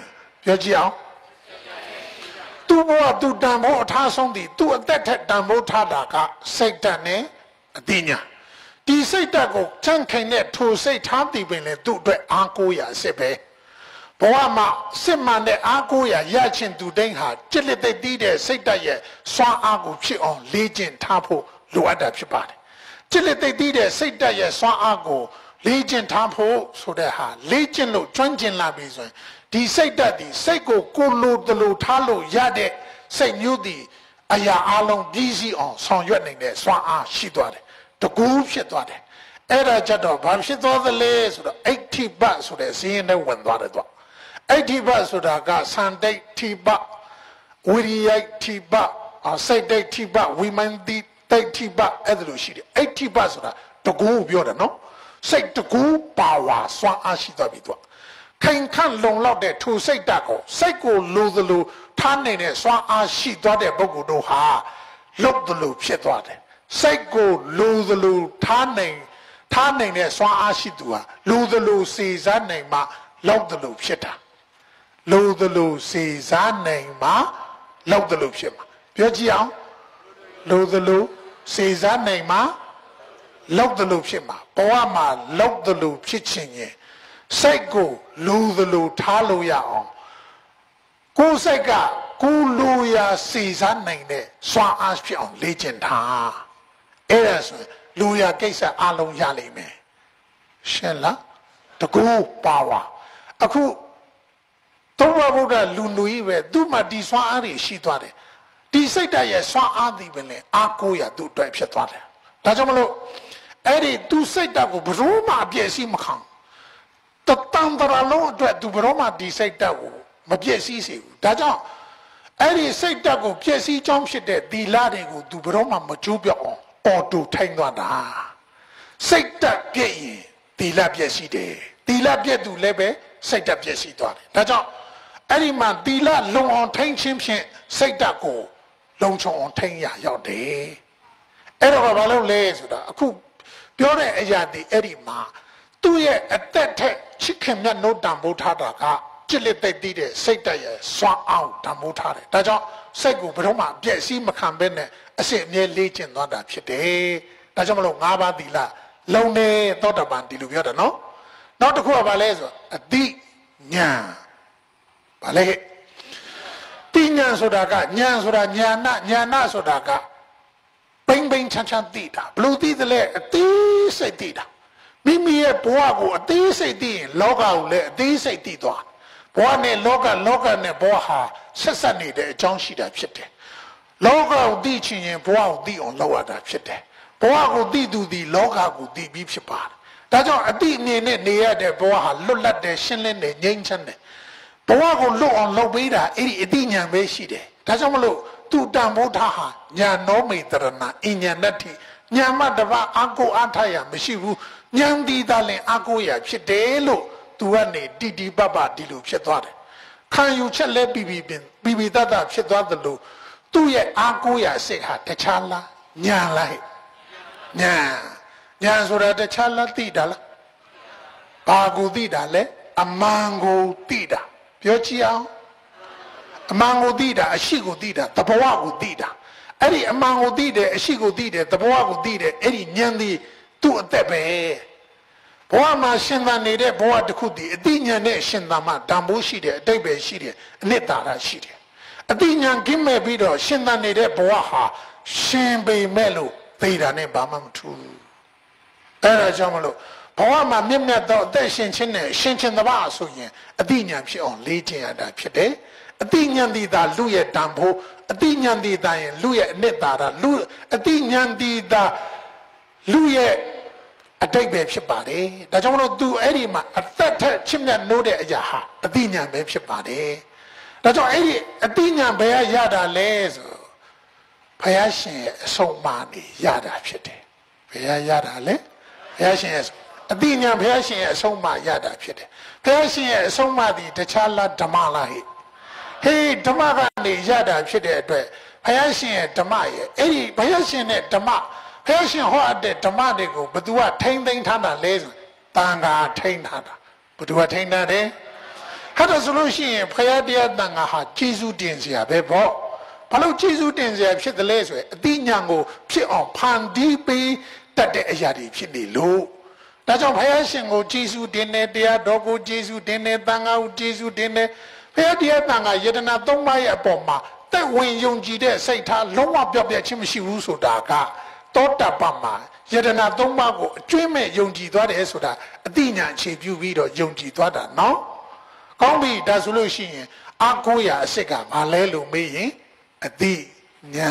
ပြောကြည့်အောင်သူ့ဘဝသူတန်ဖို့အထားဆုံးသည်သူ့အသက်ထက်တန်ဖို့ထားတာကစိတ်ဓာတ်နဲ့အသိဉာဏ်ဒီစိတ်ဓာတ်ကိုချမ်းခိုင်တဲ့ထိုစိတ်ထားတည်ပင်လေသူ့အတွက်အားကိုးရစစ်ပဲဘဝမှာစစ်မှန်တဲ့အားကိုးရရချင်သူတိုင်းဟာကြစ်လက်သိတည်တဲ့စိတ်ဓာတ်ရဲ့စွမ်းအားကိုဖြစ်အောင်လေ့ကျင့်ထားဖို့လိုအပ်တာဖြစ်ပါတယ်ကြစ်လက်သိတည်တဲ့စိတ်ဓာတ်ရဲ့စွမ်းအားကိုလေ့ကျင့်ထားဖို့ဆိုတဲ့ဟာလေ့ကျင့်လို့ကျွမ်းကျင်လာပြီဆိုရင်ဒီစိတ်ဓာတ်ဒီစိတ်ကိုကိုလိုတလိုထားလို့ရတဲ့စိတ်မျိုးဒီအရာအလုံးပြီးစီအောင်ဆောင်ရွက်နိုင်တဲ့စွမ်းအားရှိသွားတယ်တကူဖြစ်သွားတယ်အဲ့ဒါကြတော့ဘာဖြစ်သွားသလဲဆိုတော့အဋ္ဌိပဆိုတဲ့ဇင်းနဲ့ဝင်သွားတယ်တော့အဋ္ဌိပဆိုတာကသံဒိဋ္ဌိပဝိရိယဋ္ဌိပစိတ်ဒိဋ္ဌိပဝိမန္တိဒိဋ္ဌိပအဲ့ဒါလိုရှိတယ်အဋ္ဌိပဆိုတာတကူပြောတယ်နော်စိတ်တကူပါဝါစွမ်းအားရှိသွားပြီတော့ခိုင်ခန့်လုံလောက်တဲ့ထိုစိတ်ဓာတ်ကိုစိတ်ကိုလိုသလိုထားနေတဲ့စွမ်းအားရှိသွားတဲ့ပုဂ္ဂိုလ်တို့ဟာလုတ်သလိုဖြစ်သွားတယ်စိတ်ကိုလိုသလိုထားနိုင်တဲ့စွမ်းအားရှိသူဟာလိုသလိုစေစားနိုင်မှလောက်သလိုဖြစ်တာလိုသလိုစေစားနိုင်မှလောက်သလိုဖြစ်မှာပြောကြည့်အောင်လိုသလိုစေစားနိုင်မှလောက်သလိုဖြစ်မှာဘဝမှာလောက်သလိုဖြစ်ခြင်းရဲ့စိတ်ကိုလူသလိုထားလို့ရအောင်ကိုယ်စိတ်ကကိုယ်လူရာစီစားနိုင်တဲ့စွမ်းအားဖြစ်အောင်လေ့ကျင့်ထားအဲ့ဒါဆိုရင်လူရာကိစ္စအလုံးရလိမ့်မယ်ရှင်းလားတကူပါဝါအခုသုံးဘဗုဒ္ဓလူလူကြီးပဲသူ့မှာဒီစွမ်းအားတွေရှိသွားတယ်ဒီစိတ်ဓာတ်ရဲ့စွမ်းအားဒီပဲလေအားကိုးရသူ့အတွက်ဖြစ်သွားတယ်ဒါကြောင့်မလို့အဲ့ဒီသူစိတ်ဓာတ်ကိုဘယ်လိုမှအပြည့်အစုံမခံတတန်တရာလုံးအတွက်သူဘရောမှဒီစိတ်ဓာတ်ကိုမပြည့်စည်စေဘူးဒါကြောင့်အဲ့ဒီစိတ်ဓာတ်ကိုပြည့်စည်ကြောင်းဖြစ်တဲ့သီလတွေကိုသူဘရောမှမကျိုးပြောက်အောင်အော်တူထိုင်သွားတာစိတ်ဓာတ်ပြည့်ရင်သီလပြည့်စည်တယ်သီလပြည့်သူလည်းပဲစိတ်ဓာတ်ပြည့်စည်သွားတယ်ဒါကြောင့်အဲ့ဒီမှာသီလလုံအောင်ထိုင်ခြင်းဖြင့်စိတ်ဓာတ်ကိုလုံခြုံအောင်ထိုင်ရရောက်တယ်အဲ့တော့ဘာလို့လဲဆိုတာအခုပြောတဲ့အရာဒီအဲ့ဒီမှာသူ့ရဲ့အသက်ထက်ချစ်ခင်မြတ်နိုးတန်ဖိုးထားတာကကြစ်လက်သိတည်တဲ့စိတ်ဓာတ်ရဲ့စွမ်းအောင်တန်ဖိုးထားတယ်ဒါကြောင့်စိတ်ကိုဘယ်တော့မှအပြည့်အစုံမခံဘဲနဲ့အစစ်အမြဲလေ့ကျင့်သွားတာဖြစ်တယ်ဒါကြောင့်မလို့၅ပါးသီလလုံနေသောတပန်ဒီလိုပြောတယ်နော်နောက်တစ်ခုကဘာလဲဆိုအတိညာဘာလဲတိညာဆိုတာကညာဆိုတာညာနာဆိုတာကပိမ့်ပိမ့်ချမ်းချမ်းသိတာဘလို့သိသလဲအသေးစိတ်သိတာမိမိရဲ့ဘဝကိုအသေးစိတ်သိရင်လောကကိုလည်းအသေးစိတ်သိသွားဘဝနဲ့လောကနဲ့ဘဝဟာဆက်ဆက်နေတဲ့အကြောင်းရှိတာဖြစ်တယ်လောကကိုသိချင်ရင်ဘဝကိုသိအောင်လုပ်ရတာဖြစ်တယ်ဘဝကိုသိသူသည်လောကကိုသိပြီးဖြစ်ပါတယ်ဒါကြောင့်အတိအနေနဲ့နေရတဲ့ဘဝဟာလွတ်လပ်တယ်ရှင်းလင်းတယ်ငြိမ်းချမ်းတယ်ဘဝကိုလွတ်အောင်လုပ်ပေးတာအဲ့ဒီအတိညာပဲရှိတယ်ဒါကြောင့်မလို့သူတန်ဖိုးထားဟာညာနောမိတရဏအညာဏတ္ထိညာမတပါအာကိုအားထားရမရှိဘူးဉာဏ်ဒီသာလင်အာကိုရဖြစ်တယ်လို့သူကနေတိတိပပဒီလိုဖြစ်သွားတယ်ခံယူချက်လဲပြီးတတ်ဖြစ်သွားသလိုသူ့ရဲ့အာကိုရစိတ်ဟာတခြားလားညာလားညာဆိုတာတခြားလားသိတာလားဘာကိုသိတာလဲအမှန်ကိုသိတာပြောကြည့်အောင်အမှန်ကိုသိတာအရှိကိုသိတာသဘောကိုသိတာအဲ့ဒီအမှန်ကိုသိတယ်အရှိကိုသိတယ်သဘောကိုသိတယ်အဲ့ဒီဉာဏ်ဒီသူ့အသက်ပဲဘဝမှာရှင်သန်နေတဲ့ဘဝတစ်ခုတည်းအတိညာနဲ့ရှင်သန်မှတန်ဖိုးရှိတယ်အတိတ်ပဲရှိတယ်အနှစ်သာရရှိတယ်အတိညာကင်းမဲ့ပြီးတော့ရှင်သန်နေတဲ့ဘဝဟာရှင်ပေမဲ့လို့သိတာနဲ့ဘာမှမထူးအဲ့ဒါကြောင့်မလို့ဘဝမှာမြင့်မြတ်သောအသက်ရှင်ခြင်းနဲ့ရှင်ခြင်းတပါးဆိုရင်အတိညာဖြစ်အောင်လေ့ကျင့်ရတာဖြစ်တယ်အတိညာတိသာလူရဲ့တန်ဖိုးအတိညာတိသာရင်လူရဲ့အနှစ်သာရလူအတိညာတိသာလူရဲ့အတိတ်ပဲဖြစ်ပါတယ်ဒါကြောင့်မလို့သူအဲ့ဒီမှာအသက်ထက်ချစ်မြတ်နိုးတဲ့အရာဟာအတိညာပဲဖြစ်ပါတယ်ဒါကြောင့်အဲ့ဒီအတိညာဘယ်ရတာလဲဆိုဘုရားရှင်ရဲ့အဆုံးအမနေရတာဖြစ်တယ်ဘယ်ရတာလဲဘုရားရှင်ရဲ့အတိညာဘုရားရှင်ရဲ့အဆုံးအမရတာဖြစ်တယ်ဘုရားရှင်ရဲ့အဆုံးအမဒီတခြားလားဓမ္မလားဟေးဓမ္မကနေရတာဖြစ်တဲ့အတွက်ဘုရားရှင်ရဲ့ဓမ္မရဲ့အဲ့ဒီဘုရားရှင်နဲ့ဓမ္မဘုရားရှင်ဟောအပ်တဲ့ဓမ္မတွေကိုဘသူကထိမ့်သိမ်းထားတာလဲဆိုတန်ခါထိမ့်ထားတာဘသူကထိမ့်ထားတယ်ဟာတော့ဆိုလို့ရှိရင်ဖယားတရားတန်ခါဟာကျေးဇူးတင်စရာပဲပေါ့ဘာလို့ကျေးဇူးတင်စရာဖြစ်တယ်လဲဆိုရင်အတိညာကိုဖြစ်အောင်ဖန်တီးပေးတတ်တဲ့အရာတွေဖြစ်နေလို့ဒါကြောင့်ဘုရားရှင်ကိုကျေးဇူးတင်တယ်တရားတော်ကိုကျေးဇူးတင်တယ်တန်ခါကိုကျေးဇူးတင်တယ်ဘုရားတရားတန်ခါယတနာ၃ပါးရဲ့အပေါ်မှာတက်ဝင်ယုံကြည်တဲ့စိတ်ထားလုံးဝပြောက်ပြက်ခြင်းမရှိဘူးဆိုတာကတောတပ္ပမှာယတနာ၃ပါးကိုအကျွမ်းမဲ့ယုံကြည်သွားတယ်ဆိုတာအတိညာအခြေပြုပြီးတော့ယုံကြည်သွားတာနော်ကောင်းပြီဒါဆိုလို့ရှိရင်အာကိုရာအစစ်ကဘာလဲလို့မေးရင်အတိညာ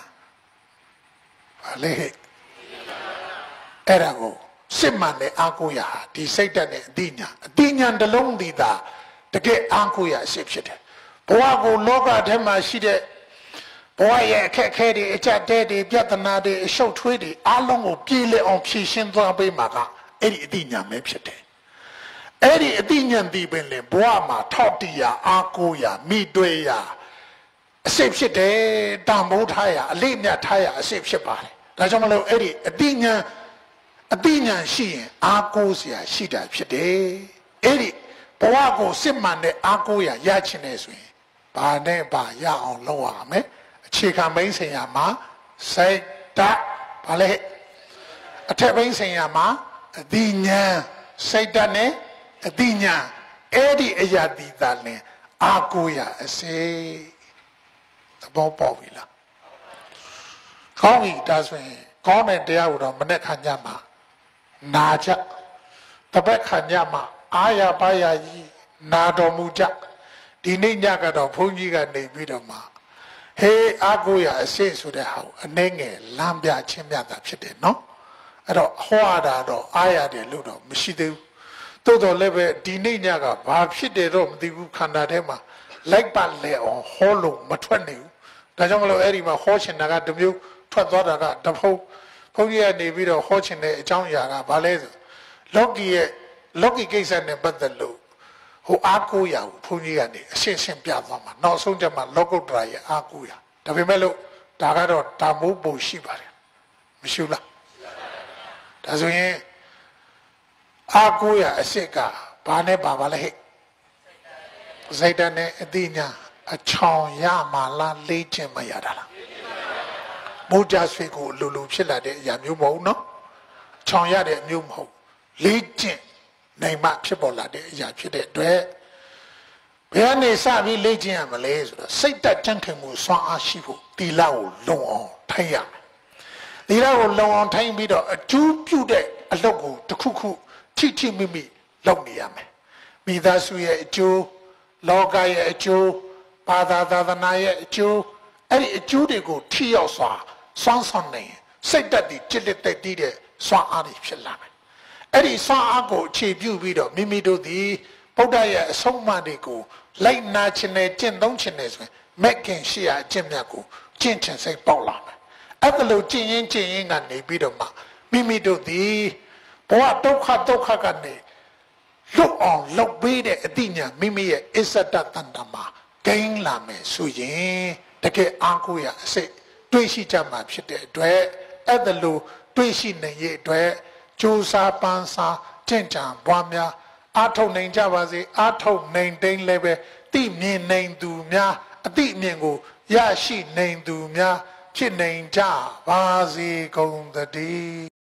ဘာလဲအဲ့ဒါကိုစစ်မှန်တဲ့အာကိုရာဒီစိတ်ဓာတ်နဲ့အတိညာတစ်လုံးတည်တာတကယ်အာကိုရာအစစ်ဖြစ်တယ်ဘဝကိုလောကထဲမှာရှိတဲ့ဘဝရဲ့အခက်အခဲတွေအကြက်တဲတွေပြဿနာတွေအရှုပ်ထွေးတွေအလုံးကိုပြေလည်အောင်ဖြေရှင်းသွားပေးမှာကအဲ့ဒီအတိညာပဲဖြစ်တယ်အဲ့ဒီအတိညာတည်ပင်လေဘဝမှာထောက်တည်ရာအာကိုရာမိတွေ့ရာအစစ်ဖြစ်တယ်တန်ဖိုးထားရာအလေးမြတ်ထားရာအစစ်ဖြစ်ပါတယ်ဒါကြောင့်မလို့အဲ့ဒီအတိညာရှိရင်အာကိုစရာရှိတာဖြစ်တယ်အဲ့ဒီဘဝကိုစစ်မှန်တဲ့အာကိုရာရချင်နေဆိုရင်ဘာနဲ့ဘာရအောင်လုပ်ရမယ်အခြေခံဘိန်းဆိုင်ရာမှာစိတ်ဓာတ်ဘာလဲအထက်ဘိန်းဆိုင်ရာမှာအတိညာစိတ်ဓာတ်နဲ့အတိညာအဲ့ဒီအရာဒီတာလင်အာကိုရာအစေသဘောပေါက်ပြီလားကောင်းပြီဒါဆိုရင်ကောင်းတဲ့တရားကိုတော့မနေ့ခါညမှာနာကြတပတ်ခါညမှာအာရပါရကြီးနာတော်မူကြဒီနေ့ညကတော့ဘုန်းကြီးကနေပြီးတော့မှဟေးအာကိုရာအစေဆိုတဲ့ဟာကိုအနှဲငယ်လမ်းပြချင်းမြတ်တာဖြစ်တယ်နော်အဲ့တော့ဟောရတာတော့အာရတယ်လို့တော့မရှိသေးဘူးတိုးတော်လည်းပဲဒီနေ့ညကဘာဖြစ်တယ်တော့မသိဘူးခန္ဓာထဲမှာလိုက်ပါလေအောင်ဟောလို့မထွက်နိုင်ဘူးဒါကြောင့်မလို့အဲ့ဒီမှာဟောချင်တာကတစ်မျိုးထွက်သွားတာကတဖုံဘုန်းကြီးကနေပြီးတော့ဟောချင်တဲ့အကြောင်းအရာကဘာလဲဆိုလောကီကိစ္စနဲ့ပတ်သက်လို့ဟိုအာကိုရာကိုဘုန်းကြီးကနေအရှင်းရှင်းပြသွားမှာနောက်ဆုံးကျမှလောကုတ္တရာရဲ့အာကိုရာဒါပေမဲ့လို့ဒါကတော့တာမိုးပုံရှိပါတယ်မရှိလားဒါဆိုရင်အာကိုရာအစစ်ကဘာနဲ့ပါလဲဟဲ့စိတ်ဓာတ်နဲ့အတိညာအချောင်ရမှာလားလေးချင်မရတာလားမုဒ္ဒဆွေကိုလူဖြစ်လာတဲ့အရာမျိုးမဟုတ်နော်ချောင်ရတဲ့အမျိုးမဟုတ်လေးကျင့်နိုင်မှဖြစ်ပေါ်လာတဲ့အရာဖြစ်တဲ့အတွက်ဘယ်ကနေစပြီးလေးကျင့်ရမလဲဆိုတော့စိတ်တက်ကြံ့ခိုင်မှုစွမ်းအားရှိဖို့တီလာကိုလုံအောင်ထိုင်ရမယ်တီလာကိုလုံအောင်ထိုင်ပြီးတော့အကျိုးပြုတဲ့အလုပ်ကိုတစ်ခုခုထိမိလုပ်နေရမယ်မိသားစုရဲ့အကျိုးလောကရဲ့အကျိုးဘာသာနာရဲ့အကျိုးအဲ့ဒီအကျိုးတွေကိုထိရောက်စွာစွမ်းဆောင်နေစိတ်တက်တည်จิตတက်တည်တဲ့စွမ်းအားတွေဖြစ်လာမယ်အဲ့ဒီစွမ်းအားကိုအခြေပြုပြီးတော့မိမိတို့သည်ဗုဒ္ဓရဲ့အဆုံးအမတွေကိုလိုက်နာခြင်းနဲ့ကျင့်သုံးခြင်းနဲ့ဆိုရင်မက်ကင်ရှိရာအကျင့်မြတ်ကိုကျင့်ခြင်းစိတ်ပေါက်လာမယ်အဲ့ဒါလို့ကျင့်ရင်ကနေပြီးတော့မှမိမိတို့သည်ဘဝဒုက္ခကနေလွတ်အောင်လုပ်ပေးတဲ့အတိညာမိမိရဲ့အစ္ဆဒတန်တမှာဂိမ်းလာမယ်ဆိုရင်တကယ်အားကိုးရအစိတ်တွေးရှိကြမှာဖြစ်တဲ့အတွက်အဲ့ဒါလို့တွေးရှိနေရဲ့အတွက်ကြိုးစားပန်းစားကြင်ကြံပွားများအားထုတ်နိုင်ကြပါစေအားထုတ်နိုင်တိန်လည်းပဲသိမြင်နိုင်သူများအသိမြင်ကိုရရှိနိုင်သူများဖြစ်နိုင်ကြပါစေကုန်သတည်း